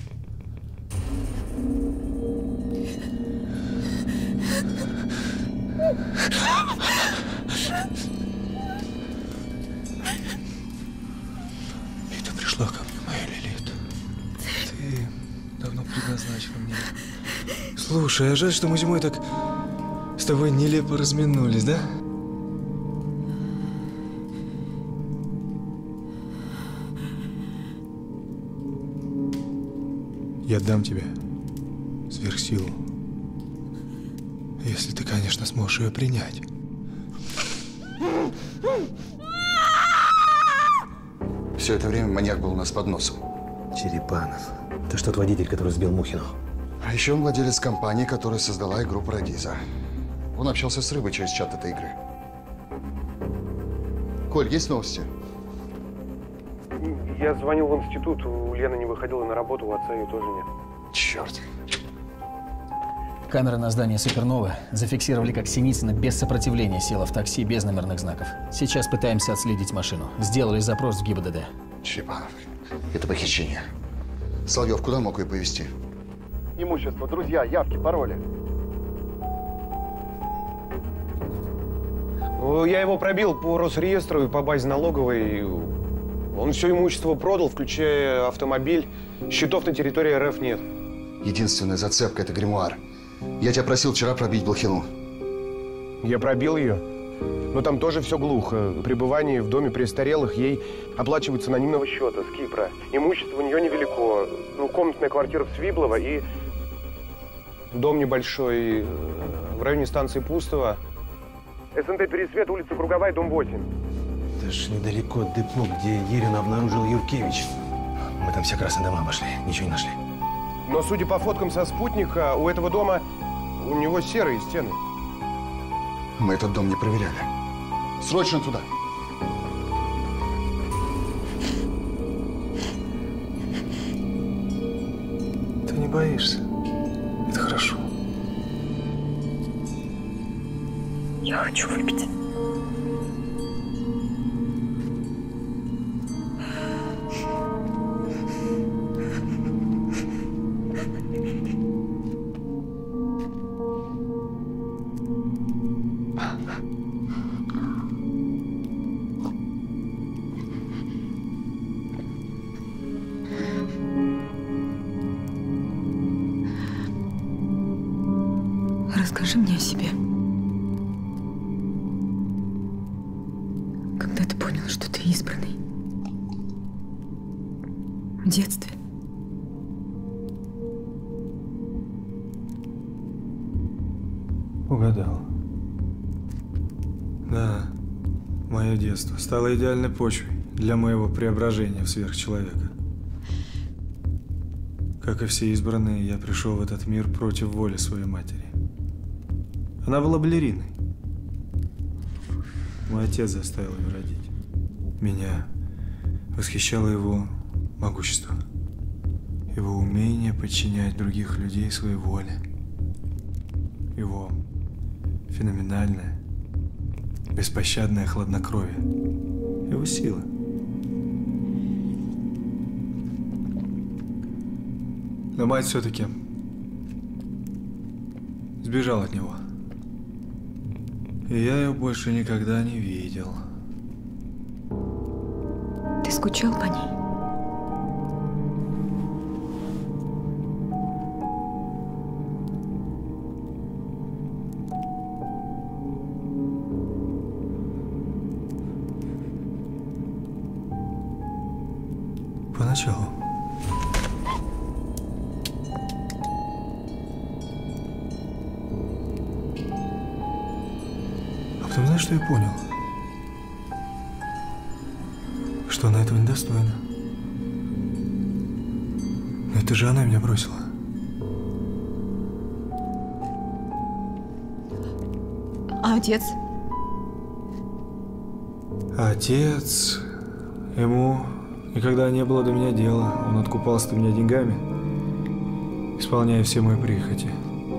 И ты пришла ко мне, моя Лилит. Ты давно предназначена мне. Слушай, а жаль, что мы зимой так с тобой нелепо разминулись, да? Я дам тебе сверхсилу, если ты, конечно, сможешь ее принять. Все это время маньяк был у нас под носом. Черепанов. Ты что, тот водитель, который сбил Мухину? А еще он владелец компании, которая создала игру «Парадиза». Он общался с Рыбой через чат этой игры. Коль, есть новости? Я звонил в институт, у Лены не выходила на работу, у отца ее тоже нет. Черт. Камеры на здании Суперновы зафиксировали, как Синицына без сопротивления села в такси без номерных знаков. Сейчас пытаемся отследить машину. Сделали запрос в ГИБДД. Черепанов, это похищение. Соловьев куда мог ее повезти? Имущество, друзья, явки, пароли. Я его пробил по Росреестру и по базе налоговой. Он все имущество продал, включая автомобиль. Счетов на территории РФ нет. Единственная зацепка – это гримуар. Я тебя просил вчера пробить Блохину. Я пробил ее, но там тоже все глухо. Пребывание в доме престарелых ей оплачивают с анонимного счета, с Кипра. Имущество у нее невелико. Двухкомнатная квартира в Свиблово и дом небольшой в районе станции Пустово. СНТ Пересвет, улица Круговая, дом 8. Это ж недалеко от депо, где Ерина обнаружил Юркевич. Мы там все красные дома обошли, ничего не нашли. Но, судя по фоткам со спутника, у этого дома у него серые стены. Мы этот дом не проверяли. Срочно туда. Ты не боишься? Это хорошо. Я хочу выпить. Расскажи мне о себе. Когда ты понял, что ты избранный? В детстве? Угадал. Да, мое детство стало идеальной почвой для моего преображения в сверхчеловека. Как и все избранные, я пришел в этот мир против воли своей матери. Она была балериной. Мой отец заставил ее родить. Меня восхищало его могущество, его умение подчинять других людей своей воле, его феноменальное, беспощадное хладнокровие, его сила. Но мать все-таки сбежала от него. И я ее больше никогда не видел. Ты скучал по ней? Поначалу. А потом, знаешь, что я понял? Что она этого недостойна. Но это же она меня бросила. А отец? А отец... Ему никогда не было до меня дела. Он откупался от меня деньгами, исполняя все мои прихоти.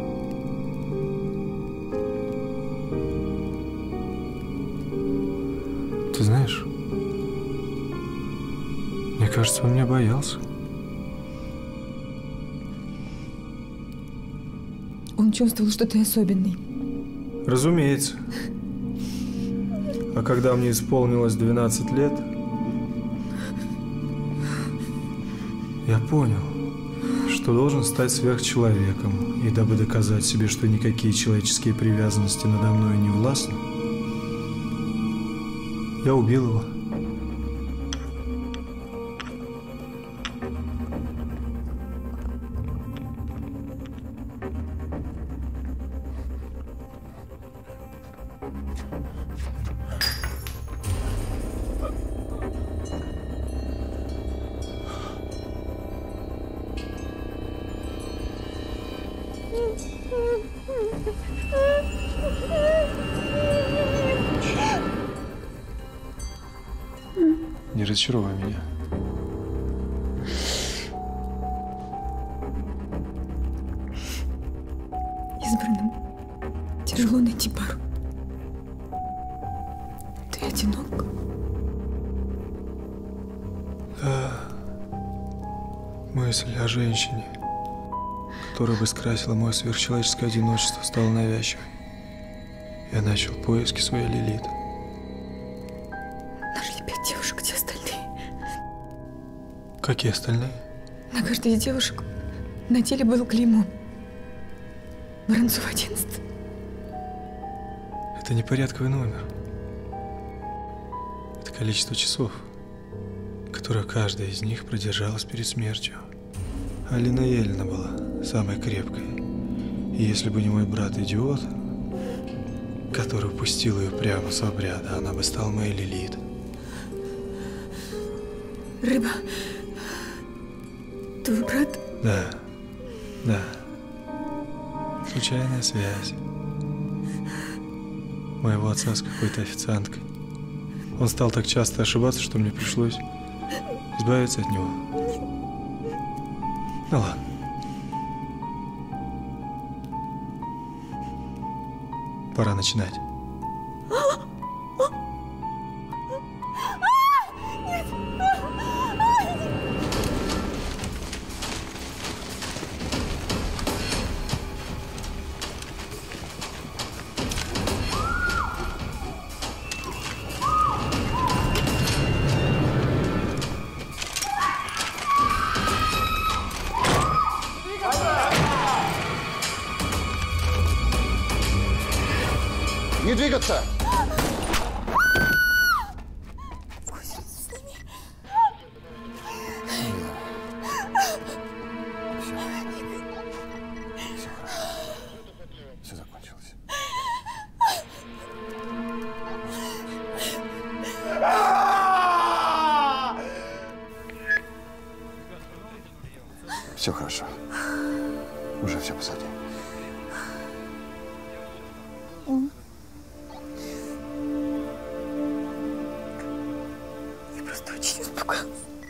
Ты знаешь, мне кажется, он меня боялся. Он чувствовал, что ты особенный. Разумеется. А когда мне исполнилось 12 лет, я понял, что должен стать сверхчеловеком. И дабы доказать себе, что никакие человеческие привязанности надо мной не властны, я убил его. Не разочаровывай меня. Избранным тяжело найти пару. Ты одинок? Да. Мысль о женщине, которая бы скрасила мое сверхчеловеческое одиночество, стала навязчивой. Я начал поиски своей Лилит. Нашли 5 девушек, где остальные? Какие остальные? На каждой из девушек на теле был клеймо. Воронцова 11. Это не порядковый номер. Это количество часов, которое каждая из них продержалась перед смертью. Алина Елена была самой крепкой. И если бы не мой брат-идиот, который упустил ее прямо с обряда, она бы стала моей Лилит. Рыба. Твой брат? Да. Да. Случайная связь. Моего отца с какой-то официанткой. Он стал так часто ошибаться, что мне пришлось избавиться от него. Ну ладно. Пора начинать. Не двигаться! Все закончилось. Все хорошо. Уже все позади. Я просто очень испугалась.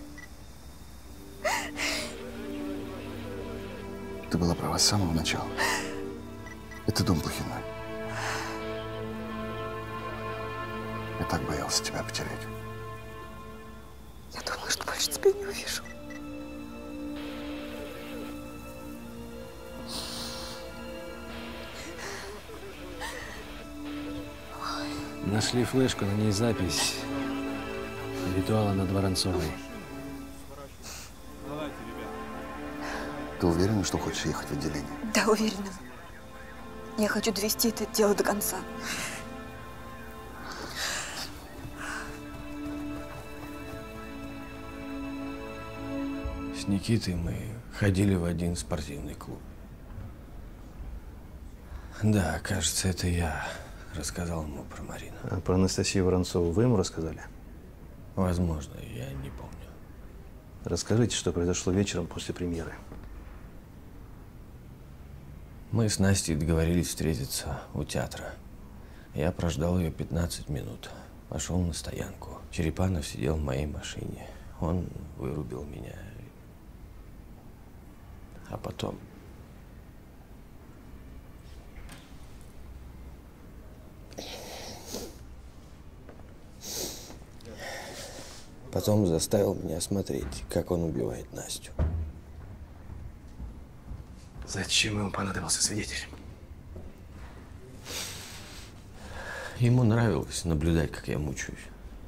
Ты была права с самого начала. Это дом Блохиной. Я так боялся тебя потерять. Я думала, что больше тебя не увижу. Нашли флешку, на ней запись ритуала над Воронцовой. Ты уверена, что хочешь ехать в отделение? Да, уверена. Я хочу довести это дело до конца. С Никитой мы ходили в один спортивный клуб. Да, кажется, это я рассказал ему про Марину. А про Анастасию Воронцову вы ему рассказали? Возможно, я не помню. Расскажите, что произошло вечером после премьеры. Мы с Настей договорились встретиться у театра. Я прождал ее 15 минут. Пошел на стоянку. Черепанов сидел в моей машине. Он вырубил меня. А потом... Потом заставил меня смотреть, как он убивает Настю. Зачем ему понадобился свидетель? Ему нравилось наблюдать, как я мучаюсь.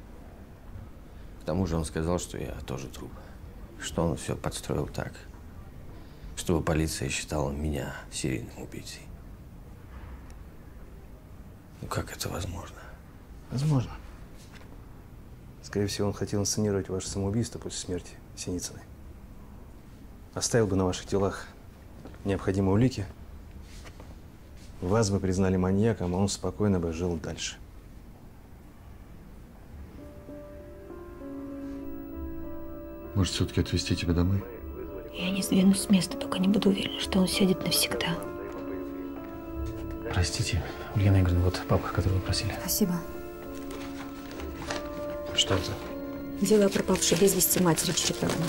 К тому же он сказал, что я тоже труп. Что он все подстроил так, чтобы полиция считала меня серийным убийцей. Ну как это возможно? Возможно. Скорее всего, он хотел инсценировать ваше самоубийство после смерти Синицыной. Оставил бы на ваших телах необходимые улики, вас бы признали маньяком, а он спокойно бы жил дальше. Может, все-таки отвезти тебя домой? Я не сдвинусь с места, пока не буду уверена, что он сядет навсегда. Простите, Ульяна Игоревна, вот папка, которую вы просили. Спасибо. Что это? Дело о пропавшей без вести матери Черепановой.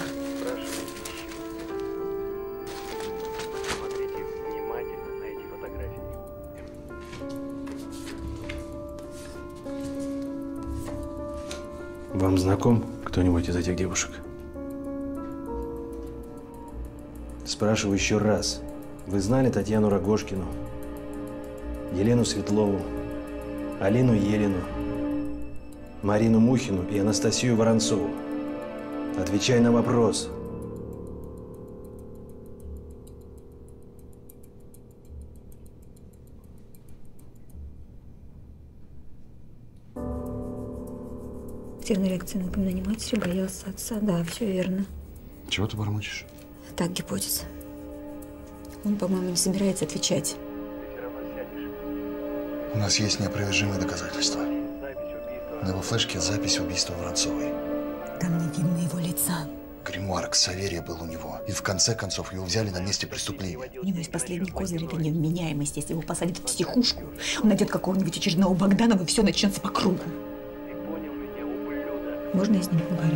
Вам знаком кто-нибудь из этих девушек? Спрашиваю еще раз. Вы знали Татьяну Рогожкину, Елену Светлову, Алину Елену, Марину Мухину и Анастасию Воронцову? Отвечай на вопрос. Характерная реакция на упоминание матери, боялся отца. Да, все верно. Чего ты бормочешь? Так, гипотеза. Он, по-моему, не собирается отвечать. У нас есть неопровержимые доказательства. На его флешке запись убийства Воронцовой. Там не видно его лица. Гримуар Ксаверия был у него. И в конце концов его взяли на месте преступления. У него есть последний козырь – это невменяемость. Если его посадят в психушку, он найдет какого-нибудь очередного Богданова, и все начнется по кругу. Можно я с ним поговорю?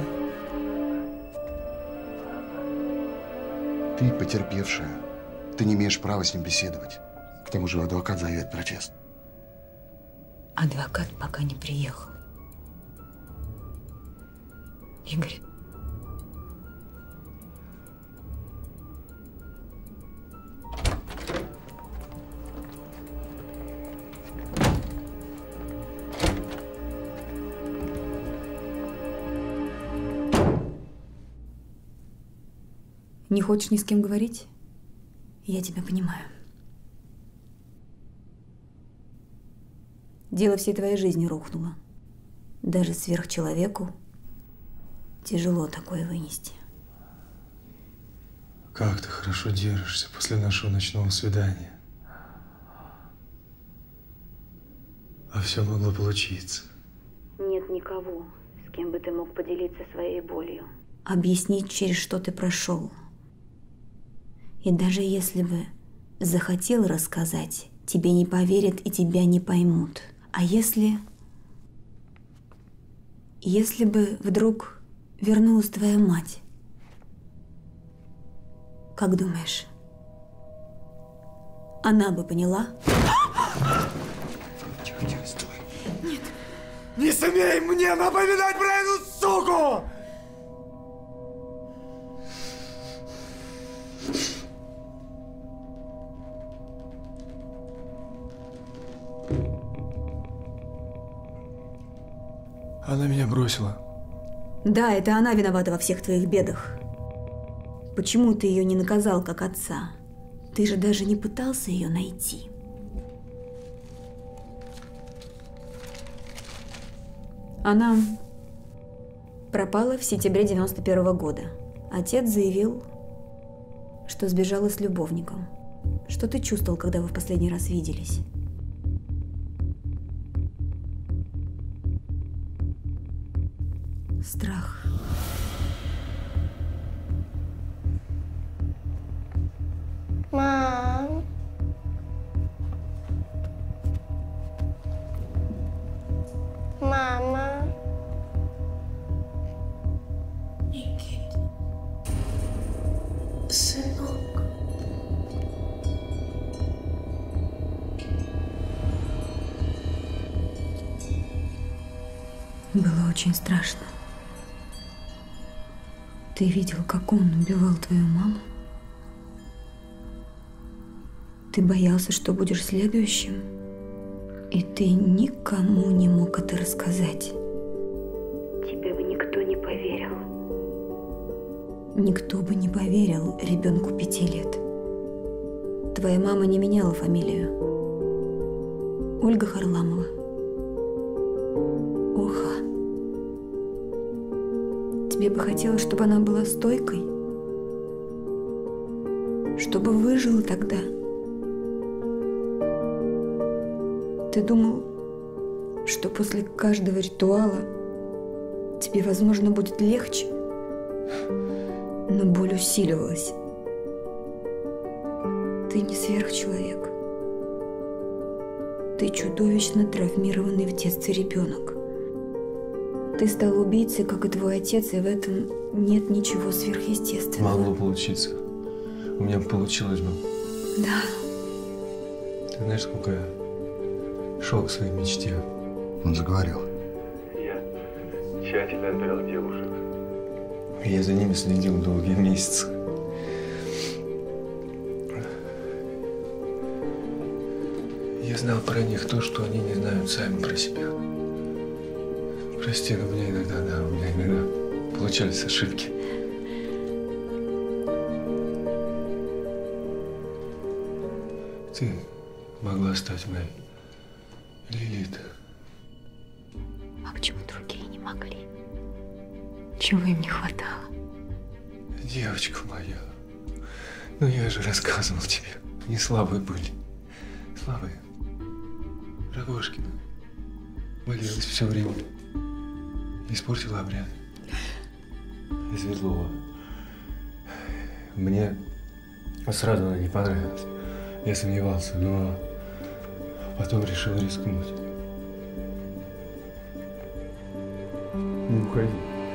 Ты потерпевшая. Ты не имеешь права с ним беседовать. К тому же адвокат заявит протест. Адвокат пока не приехал. Игорь. Не хочешь ни с кем говорить? Я тебя понимаю. Дело всей твоей жизни рухнуло. Даже сверхчеловеку тяжело такое вынести. Как ты хорошо держишься после нашего ночного свидания. А все могло получиться. Нет никого, с кем бы ты мог поделиться своей болью. Объяснить, через что ты прошел. И даже если бы захотел рассказать, тебе не поверят и тебя не поймут. А если бы вдруг вернулась твоя мать? Как думаешь, она бы поняла? Тихо, тихо, стой. Нет. Не смей мне напоминать про эту суку! Она меня бросила. Да, это она виновата во всех твоих бедах. Почему ты ее не наказал, как отца? Ты же даже не пытался ее найти. Она пропала в сентябре 91-го года. Отец заявил, что сбежала с любовником. Что ты чувствовал, когда вы в последний раз виделись? Страх. Мам. Мама. Никит. Сынок. Было очень страшно. Ты видел, как он убивал твою маму? Ты боялся, что будешь следующим? И ты никому не мог это рассказать. Тебе бы никто не поверил. Никто бы не поверил ребенку 5 лет. Твоя мама не меняла фамилию. Ольга Харламова. Оха. Тебе бы хотелось, чтобы она была стойкой? Чтобы выжила тогда? Ты думал, что после каждого ритуала тебе, возможно, будет легче, но боль усиливалась. Ты не сверхчеловек. Ты чудовищно травмированный в детстве ребенок. Ты стал убийцей, как и твой отец, и в этом нет ничего сверхъестественного. Могло получиться. У меня получилось бы. Да. Ты знаешь, сколько я шел к своей мечте? Он заговорил. Я тщательно отбирал девушек. Я за ними следил долгие месяцы. Я знал про них то, что они не знают сами про себя. Прости, но у меня иногда получались ошибки. Ты могла стать моей Лилит. А почему другие не могли? Чего им не хватало? Девочка моя, ну я же рассказывал тебе, не слабые были. Слабые. Рогожкина болелась все время. Испортила обряд. И Светлова. Мне сразу она не понравилась. Я сомневался, но потом решил рискнуть. Не уходи.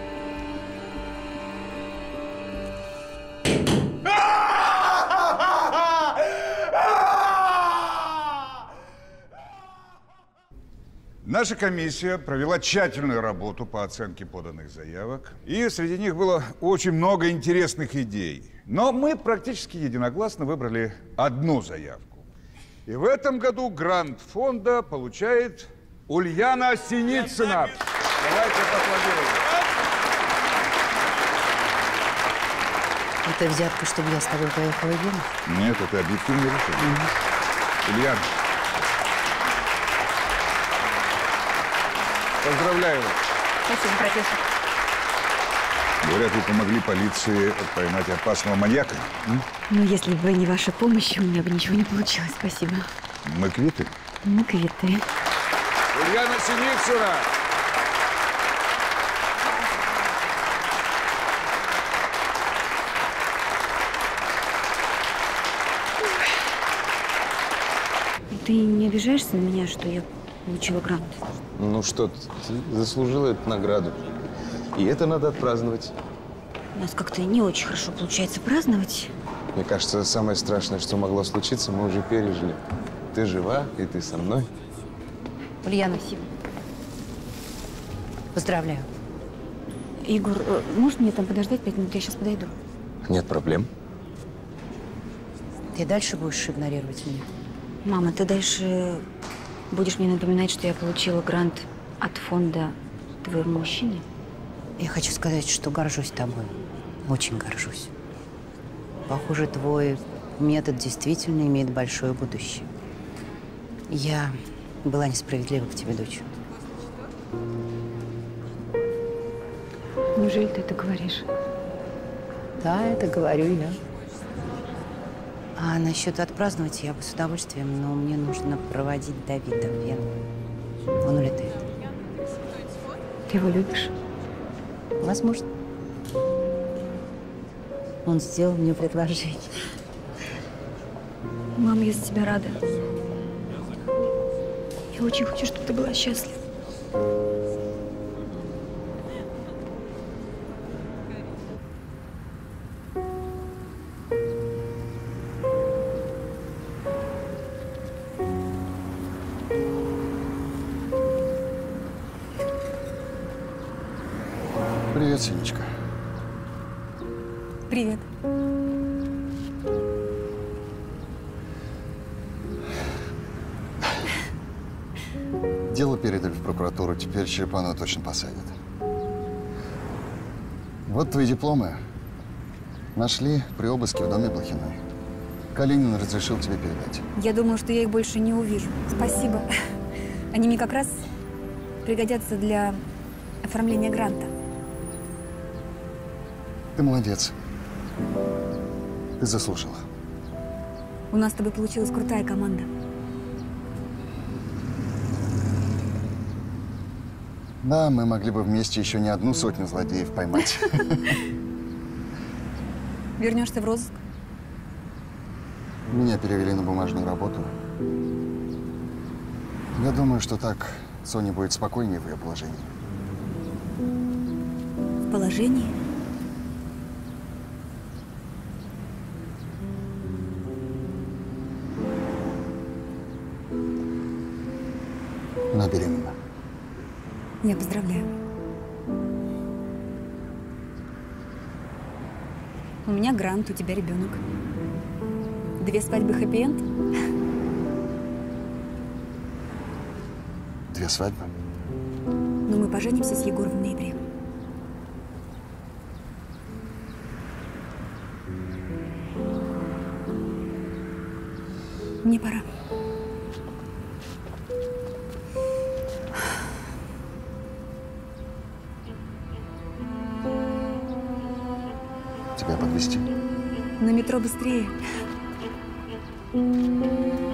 Наша комиссия провела тщательную работу по оценке поданных заявок. И среди них было очень много интересных идей. Но мы практически единогласно выбрали одну заявку. И в этом году грант фонда получает Ульяна Синицына. Давайте поаплодируем. Это взятка, чтобы я с тобой поехала в Вену? Нет, это объективное решение. Ульяна. Поздравляю вас. Спасибо, профессор. Говорят, вы помогли полиции поймать опасного маньяка. Ну, если бы не ваша помощь, у меня бы ничего не получилось. Спасибо. Мы квиты? Мы квиты. Ульяна Синицына! Ты не обижаешься на меня, что я получила грант? Ну что ты заслужила эту награду. И это надо отпраздновать. У нас как-то не очень хорошо получается праздновать. Мне кажется, самое страшное, что могло случиться, мы уже пережили. Ты жива, и ты со мной. Ульяна, поздравляю. Егор, можешь мне там подождать 5 минут? Я сейчас подойду. Нет проблем. Ты дальше будешь игнорировать меня? Мама, ты дальше будешь мне напоминать, что я получила грант от фонда твоего мужчины? Я хочу сказать, что горжусь тобой. Очень горжусь. Похоже, твой метод действительно имеет большое будущее. Я была несправедлива к тебе, дочь. Неужели ты это говоришь? Да, это говорю я. А насчет отпраздновать я бы с удовольствием, но мне нужно проводить Давида в Вену. Он улетает. Ты его любишь? Возможно. Он сделал мне предложение. Мам, я за тебя рада. Я очень хочу, чтобы ты была счастлива. Привет, Синечка. Привет. Дело передали в прокуратуру, теперь Черепанова точно посадят. Вот твои дипломы. Нашли при обыске в доме Блохиной. Калинин разрешил тебе передать. Я думала, что я их больше не увижу. Спасибо. Они мне как раз пригодятся для оформления гранта. Ты молодец. Ты заслужила. У нас с тобой получилась крутая команда. Да, мы могли бы вместе еще не 100 злодеев поймать. Вернешься в розыск? Меня перевели на бумажную работу. Я думаю, что так Соне будет спокойнее в ее положении. В положении? Она беременна. Я поздравляю. У меня грант, у тебя ребенок. 2 свадьбы хэппи-энд? 2 свадьбы? Но мы поженимся с Егором в ноябре. Мне пора. Тебя подвезти? На метро быстрее.